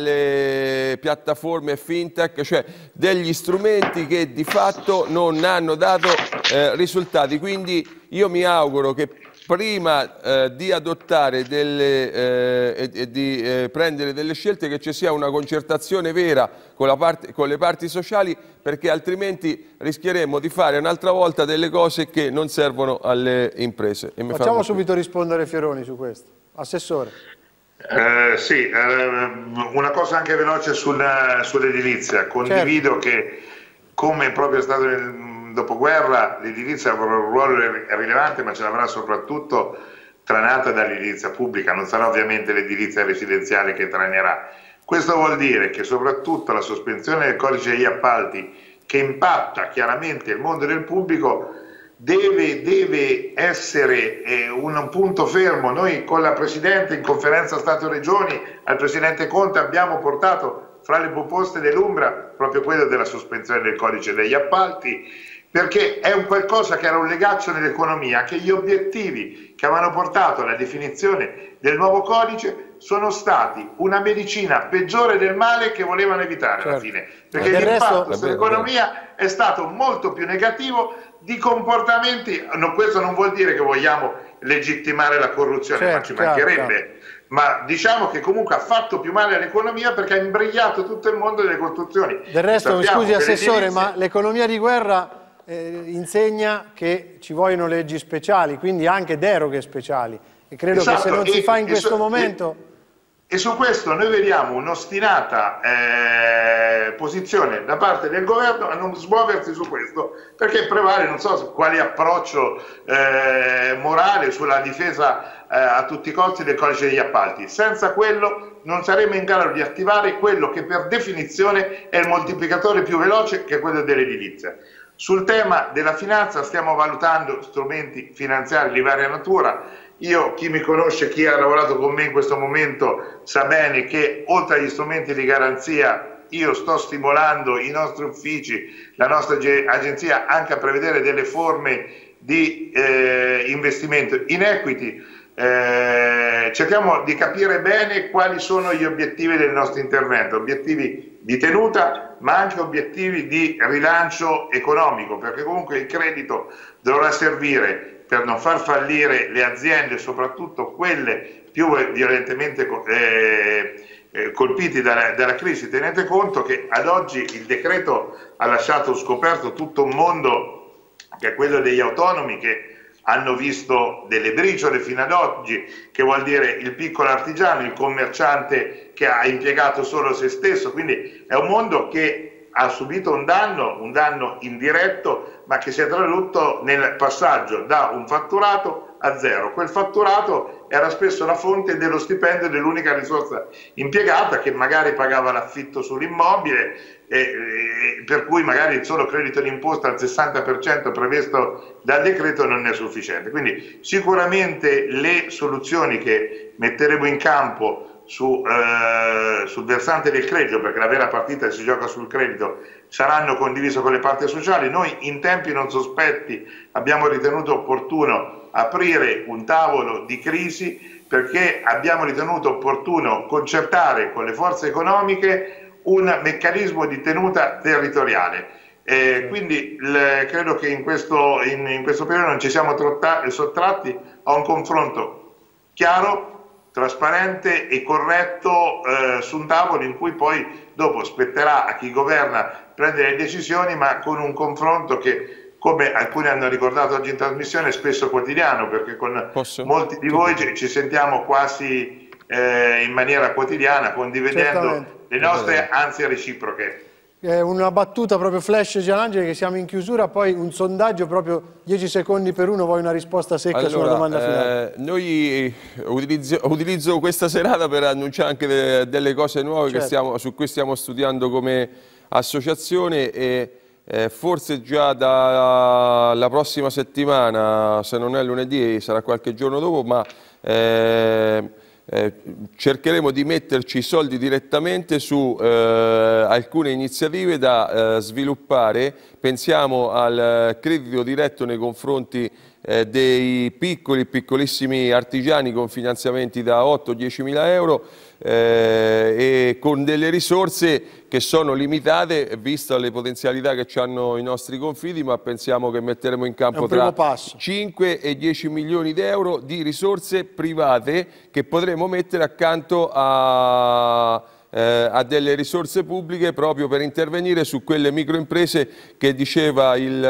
alle piattaforme fintech, cioè degli strumenti che di fatto non hanno dato eh, risultati. Quindi io mi auguro che prima eh, di adottare delle, eh, e, e di eh, prendere delle scelte, che ci sia una concertazione vera con, la parte, con le parti sociali, perché altrimenti rischieremo di fare un'altra volta delle cose che non servono alle imprese. E Facciamo subito rispondere Fioroni su questo. Assessore. Eh, sì, eh, una cosa anche veloce sull'edilizia. Condivido certo. che, come proprio è stato nel dopoguerra, l'edilizia avrà un ruolo rilevante, ma ce l'avrà soprattutto tranata dall'edilizia pubblica, non sarà ovviamente l'edilizia residenziale che tranerà. Questo vuol dire che soprattutto la sospensione del codice degli appalti, che impatta chiaramente il mondo del pubblico, deve, deve essere eh, un punto fermo. Noi con la Presidente in conferenza Stato-Regioni al Presidente Conte abbiamo portato fra le proposte dell'Umbra proprio quella della sospensione del codice degli appalti, perché è un qualcosa che era un legaccio nell'economia, che gli obiettivi che avevano portato alla definizione del nuovo codice sono stati una medicina peggiore del male che volevano evitare certo. alla fine, perché l'impatto sull'economia è stato molto più negativo di comportamenti. No, questo non vuol dire che vogliamo legittimare la corruzione, certo, ma ci mancherebbe, chiaro. Ma diciamo che comunque ha fatto più male all'economia perché ha imbrigliato tutto il mondo delle costruzioni. Del resto, mi scusi Assessore, ma l'economia di guerra eh, insegna che ci vogliono leggi speciali, quindi anche deroghe speciali, e credo esatto, che se non e, si fa in questo su, momento... E, e su questo noi vediamo un'ostinata eh, posizione posizione da parte del governo a non smuoversi su questo, perché prevale non so quale approccio eh, morale sulla difesa eh, a tutti i costi del codice degli appalti. Senza quello non saremo in grado di attivare quello che per definizione è il moltiplicatore più veloce, che è quello dell'edilizia. Sul tema della finanza stiamo valutando strumenti finanziari di varia natura. Io, chi mi conosce, chi ha lavorato con me in questo momento, sa bene che oltre agli strumenti di garanzia io sto stimolando i nostri uffici, la nostra agenzia, anche a prevedere delle forme di eh, investimento in equity. Eh, cerchiamo di capire bene quali sono gli obiettivi del nostro intervento, obiettivi di tenuta ma anche obiettivi di rilancio economico, perché comunque il credito dovrà servire per non far fallire le aziende, soprattutto quelle più violentemente eh, eh, colpite dalla, dalla crisi. Tenete conto che ad oggi il decreto ha lasciato scoperto tutto un mondo che è quello degli autonomi, che hanno visto delle briciole fino ad oggi, che vuol dire il piccolo artigiano, il commerciante che ha impiegato solo se stesso, quindi è un mondo che ha subito un danno, un danno indiretto, ma che si è tradotto nel passaggio da un fatturato a zero. Quel fatturato era spesso la fonte dello stipendio dell'unica risorsa impiegata, che magari pagava l'affitto sull'immobile, e, e, per cui magari il solo credito d'imposta al sessanta per cento previsto dal decreto non è sufficiente. Quindi sicuramente le soluzioni che metteremo in campo su, eh, sul versante del credito, perché la vera partita si gioca sul credito, saranno condivise con le parti sociali. Noi in tempi non sospetti abbiamo ritenuto opportuno aprire un tavolo di crisi, perché abbiamo ritenuto opportuno concertare con le forze economiche un meccanismo di tenuta territoriale. Eh, quindi il, credo che in questo, in, in questo periodo non ci siamo trotta, sottratti a un confronto chiaro, trasparente e corretto eh, su un tavolo in cui poi dopo spetterà a chi governa prendere le decisioni, ma con un confronto che, come alcuni hanno ricordato oggi in trasmissione, è spesso quotidiano, perché con Posso? molti di voi ci, ci sentiamo quasi eh, in maniera quotidiana, condividendo Certamente. le nostre ansie reciproche. Eh, una battuta proprio flash, Gianangeli, che siamo in chiusura, poi un sondaggio proprio dieci secondi per uno, vuoi una risposta secca allora, sulla domanda finale? Eh, noi utilizzo, utilizzo questa serata per annunciare anche de, delle cose nuove certo. che stiamo, su cui stiamo studiando come associazione, e eh, forse già dalla prossima settimana, se non è lunedì sarà qualche giorno dopo, ma eh, Eh, cercheremo di metterci i soldi direttamente su eh, alcune iniziative da eh, sviluppare. Pensiamo al credito diretto nei confronti eh, dei piccoli, piccolissimi artigiani con finanziamenti da otto dieci mila euro eh, e con delle risorse che sono limitate vista le potenzialità che hanno i nostri confidi, ma pensiamo che metteremo in campo tra cinque e dieci milioni di euro di risorse private che potremo mettere accanto a, eh, a delle risorse pubbliche, proprio per intervenire su quelle microimprese che diceva il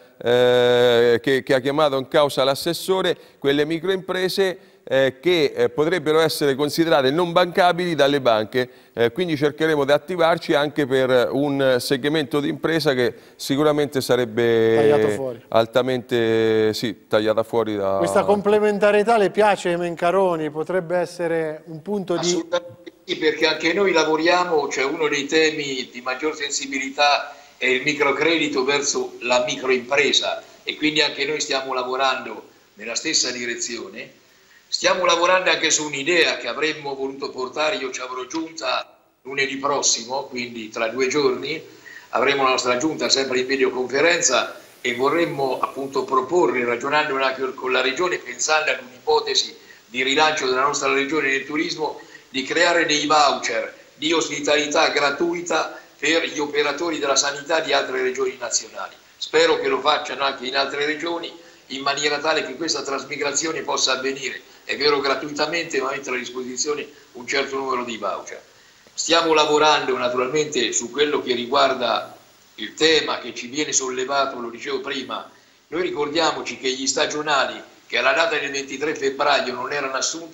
eh, che, che ha chiamato in causa l'assessore, quelle microimprese Eh, che eh, potrebbero essere considerate non bancabili dalle banche, eh, quindi cercheremo di attivarci anche per un segmento di impresa che sicuramente sarebbe altamente sì, tagliata fuori da... Questa complementarietà le piace, Mencaroni? Potrebbe essere un punto di... Assolutamente sì, perché anche noi lavoriamo, cioè uno dei temi di maggior sensibilità è il microcredito verso la microimpresa, e quindi anche noi stiamo lavorando nella stessa direzione. Stiamo lavorando anche su un'idea che avremmo voluto portare, io ci avrò giunta lunedì prossimo, quindi tra due giorni avremo la nostra giunta sempre in videoconferenza, e vorremmo appunto proporre, ragionando anche con la regione, pensando ad un'ipotesi di rilancio della nostra regione nel turismo, di creare dei voucher di ospitalità gratuita per gli operatori della sanità di altre regioni nazionali. Spero che lo facciano anche in altre regioni, in maniera tale che questa trasmigrazione possa avvenire, è vero gratuitamente, ma mettere a disposizione un certo numero di voucher. Stiamo lavorando naturalmente su quello che riguarda il tema che ci viene sollevato, lo dicevo prima. Noi ricordiamoci che gli stagionali che alla data del ventitré febbraio non erano assunti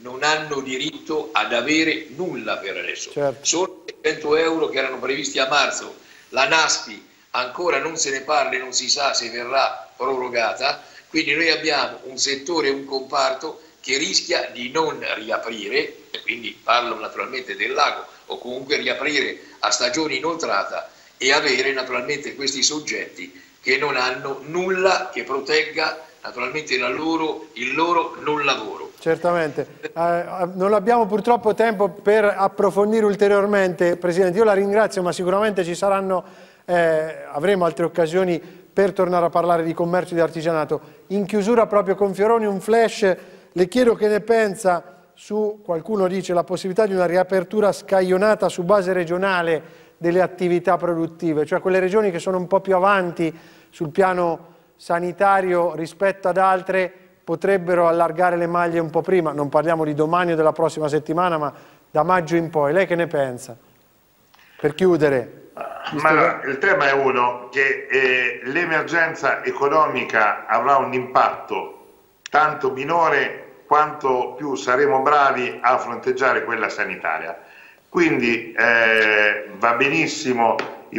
non hanno diritto ad avere nulla per adesso. Certo. Solo cento euro che erano previsti a marzo, la Naspi ancora non se ne parla e non si sa se verrà prorogata, quindi noi abbiamo un settore, un comparto che rischia di non riaprire, e quindi parlo naturalmente del lago, o comunque riaprire a stagione inoltrata e avere naturalmente questi soggetti che non hanno nulla che protegga naturalmente la loro, il loro non lavoro. Certamente, eh, non abbiamo purtroppo tempo per approfondire ulteriormente, Presidente, io la ringrazio, ma sicuramente ci saranno, eh, avremo altre occasioni per tornare a parlare di commercio e di artigianato. In chiusura proprio con Fioroni un flash, le chiedo che ne pensa su, qualcuno dice, la possibilità di una riapertura scaglionata su base regionale delle attività produttive, cioè quelle regioni che sono un po' più avanti sul piano sanitario rispetto ad altre potrebbero allargare le maglie un po' prima, non parliamo di domani o della prossima settimana, ma da maggio in poi. Lei che ne pensa? Per chiudere. Ma che... il tema è uno, che eh, l'emergenza economica avrà un impatto tanto minore quanto più saremo bravi a fronteggiare quella sanitaria. Quindi eh, va benissimo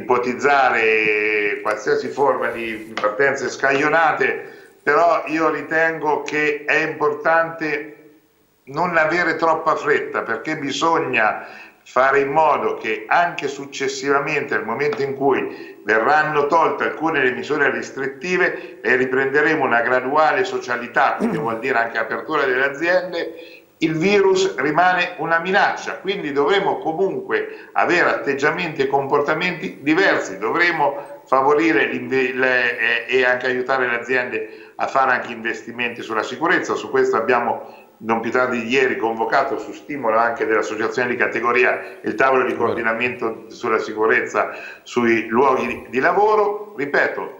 ipotizzare qualsiasi forma di partenze scaglionate, però io ritengo che è importante non avere troppa fretta, perché bisogna fare in modo che anche successivamente, al momento in cui verranno tolte alcune delle misure restrittive e riprenderemo una graduale socialità, quindi vuol dire anche apertura delle aziende, il virus rimane una minaccia, quindi dovremo comunque avere atteggiamenti e comportamenti diversi, dovremo favorire le, e anche aiutare le aziende a fare anche investimenti sulla sicurezza. Su questo abbiamo non più tardi di ieri convocato, su stimolo anche dell'associazione di categoria, il tavolo di coordinamento sulla sicurezza sui luoghi di, di lavoro. Ripeto,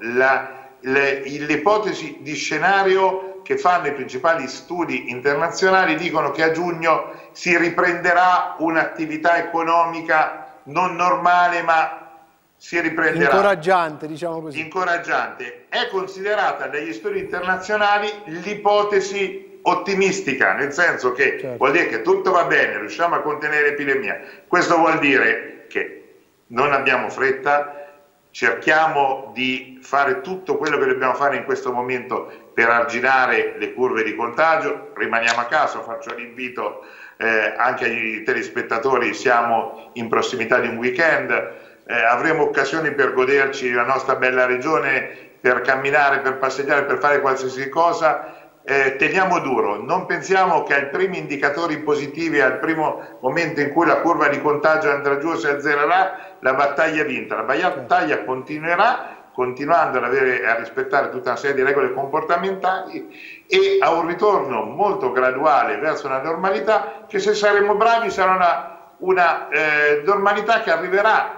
l'ipotesi di scenario che fanno i principali studi internazionali dicono che a giugno si riprenderà un'attività economica non normale, ma si riprenderà. Incoraggiante, diciamo così. Incoraggiante. È considerata dagli studi internazionali l'ipotesi ottimistica, nel senso che certo. vuol dire che tutto va bene, riusciamo a contenere l'epidemia. Questo vuol dire che non abbiamo fretta, cerchiamo di fare tutto quello che dobbiamo fare in questo momento per arginare le curve di contagio, rimaniamo a casa, faccio l'invito eh, anche ai telespettatori, siamo in prossimità di un weekend, eh, avremo occasioni per goderci la nostra bella regione, per camminare, per passeggiare, per fare qualsiasi cosa. Eh, teniamo duro, non pensiamo che ai primi indicatori positivi, al primo momento in cui la curva di contagio andrà giù, si azzererà, la battaglia è vinta. La battaglia continuerà, continuando ad avere, a rispettare tutta una serie di regole comportamentali e a un ritorno molto graduale verso una normalità che, se saremo bravi, sarà una, una eh, normalità che arriverà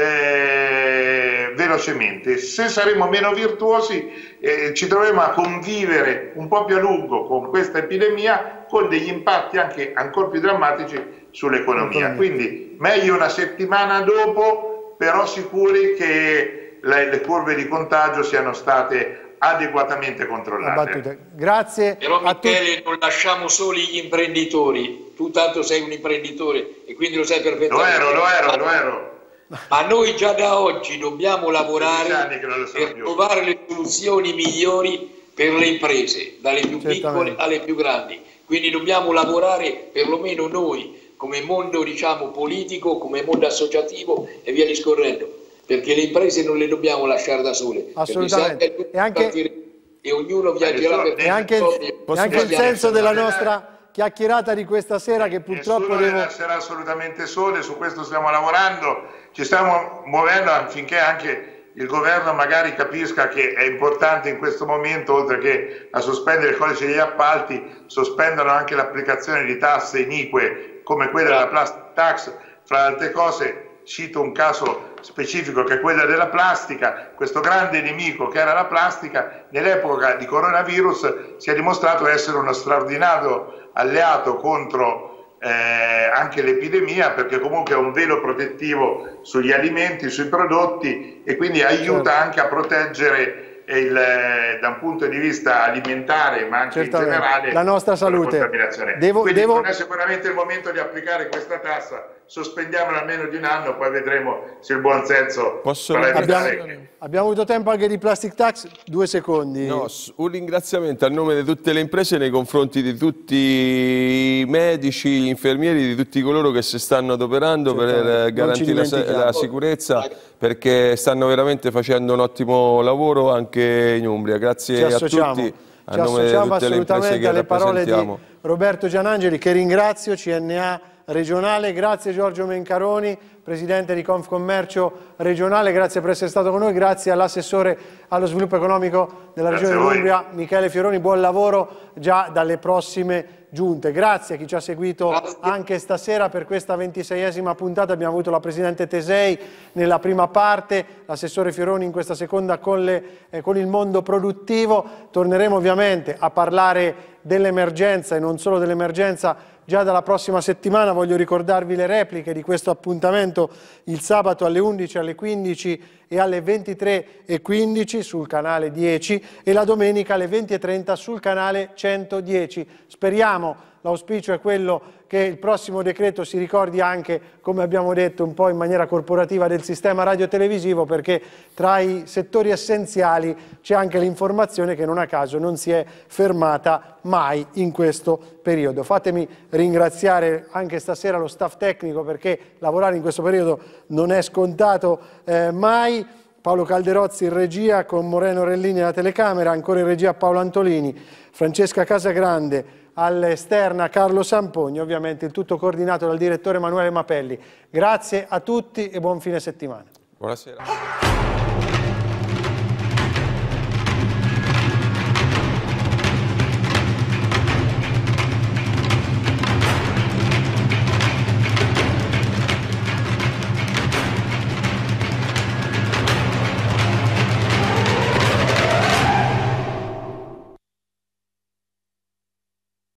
Eh, velocemente. Se saremo meno virtuosi eh, ci troveremo a convivere un po' più a lungo con questa epidemia, con degli impatti anche ancora più drammatici sull'economia. Quindi meglio una settimana dopo, però sicuri che le, le curve di contagio siano state adeguatamente controllate. Grazie. Però Michele, non lasciamo soli gli imprenditori. Tu tanto sei un imprenditore e quindi lo sai perfettamente. Lo ero, lo ero, lo ero. Ma noi già da oggi dobbiamo lavorare per trovare le soluzioni migliori per le imprese, dalle più piccole alle più grandi. Quindi dobbiamo lavorare, perlomeno noi, come mondo, diciamo, politico, come mondo associativo e via discorrendo, perché le imprese non le dobbiamo lasciare da sole. Assolutamente. E anche, e ognuno viaggerà per e anche, il, e anche il senso della nostra chiacchierata di questa sera, che purtroppo nessuno devo... ne sarà assolutamente sole, su questo stiamo lavorando, ci stiamo muovendo affinché anche il governo magari capisca che è importante in questo momento, oltre che a sospendere il codice degli appalti, sospendano anche l'applicazione di tasse inique come quella della plastic tax. Fra altre cose cito un caso specifico che è quella della plastica. Questo grande nemico che era la plastica, nell'epoca di coronavirus si è dimostrato essere uno straordinario alleato contro eh, anche l'epidemia, perché comunque è un velo protettivo sugli alimenti, sui prodotti, e quindi aiuta anche a proteggere il, da un punto di vista alimentare, ma anche Certamente. in generale la nostra salute. La devo, Quindi devo... non è sicuramente il momento di applicare questa tassa, sospendiamola almeno di un anno, poi vedremo se il buon senso farà evitare. Abbiamo, abbiamo avuto tempo anche di plastic tax, due secondi. No, un ringraziamento a nome di tutte le imprese nei confronti di tutti i medici, gli infermieri, di tutti coloro che si stanno adoperando per garantire la, la sicurezza, perché stanno veramente facendo un ottimo lavoro anche in Umbria. Grazie a tutti, a Ci nome di tutte le imprese che alle parole di rappresentiamo. Roberto Gianangeli, che ringrazio, C N A regionale. Grazie Giorgio Mencaroni, presidente di Confcommercio regionale, grazie per essere stato con noi. Grazie all'assessore allo sviluppo economico della regione dell'Umbria, Michele Fioroni. Buon lavoro già dalle prossime giunte. Grazie a chi ci ha seguito Grazie. anche stasera per questa ventiseiesima puntata. Abbiamo avuto la presidente Tesei nella prima parte, l'assessore Fioroni in questa seconda con, le, eh, con il mondo produttivo. Torneremo ovviamente a parlare dell'emergenza e non solo dell'emergenza già dalla prossima settimana. Voglio ricordarvi le repliche di questo appuntamento il sabato alle undici, alle quindici e alle ventitré e quindici sul canale dieci e la domenica alle venti e trenta sul canale centodieci. Speriamo, l'auspicio è quello che il prossimo decreto si ricordi anche, come abbiamo detto un po' in maniera corporativa, del sistema radiotelevisivo, perché tra i settori essenziali c'è anche l'informazione che non a caso non si è fermata mai in questo periodo. Fatemi ringraziare anche stasera lo staff tecnico, perché lavorare in questo periodo non è scontato eh, mai. Paolo Calderozzi in regia con Moreno Rellini alla telecamera, ancora in regia Paolo Antolini, Francesca Casagrande, all'esterna Carlo Sampogni, ovviamente il tutto coordinato dal direttore Emanuele Mapelli. Grazie a tutti e buon fine settimana. Buonasera.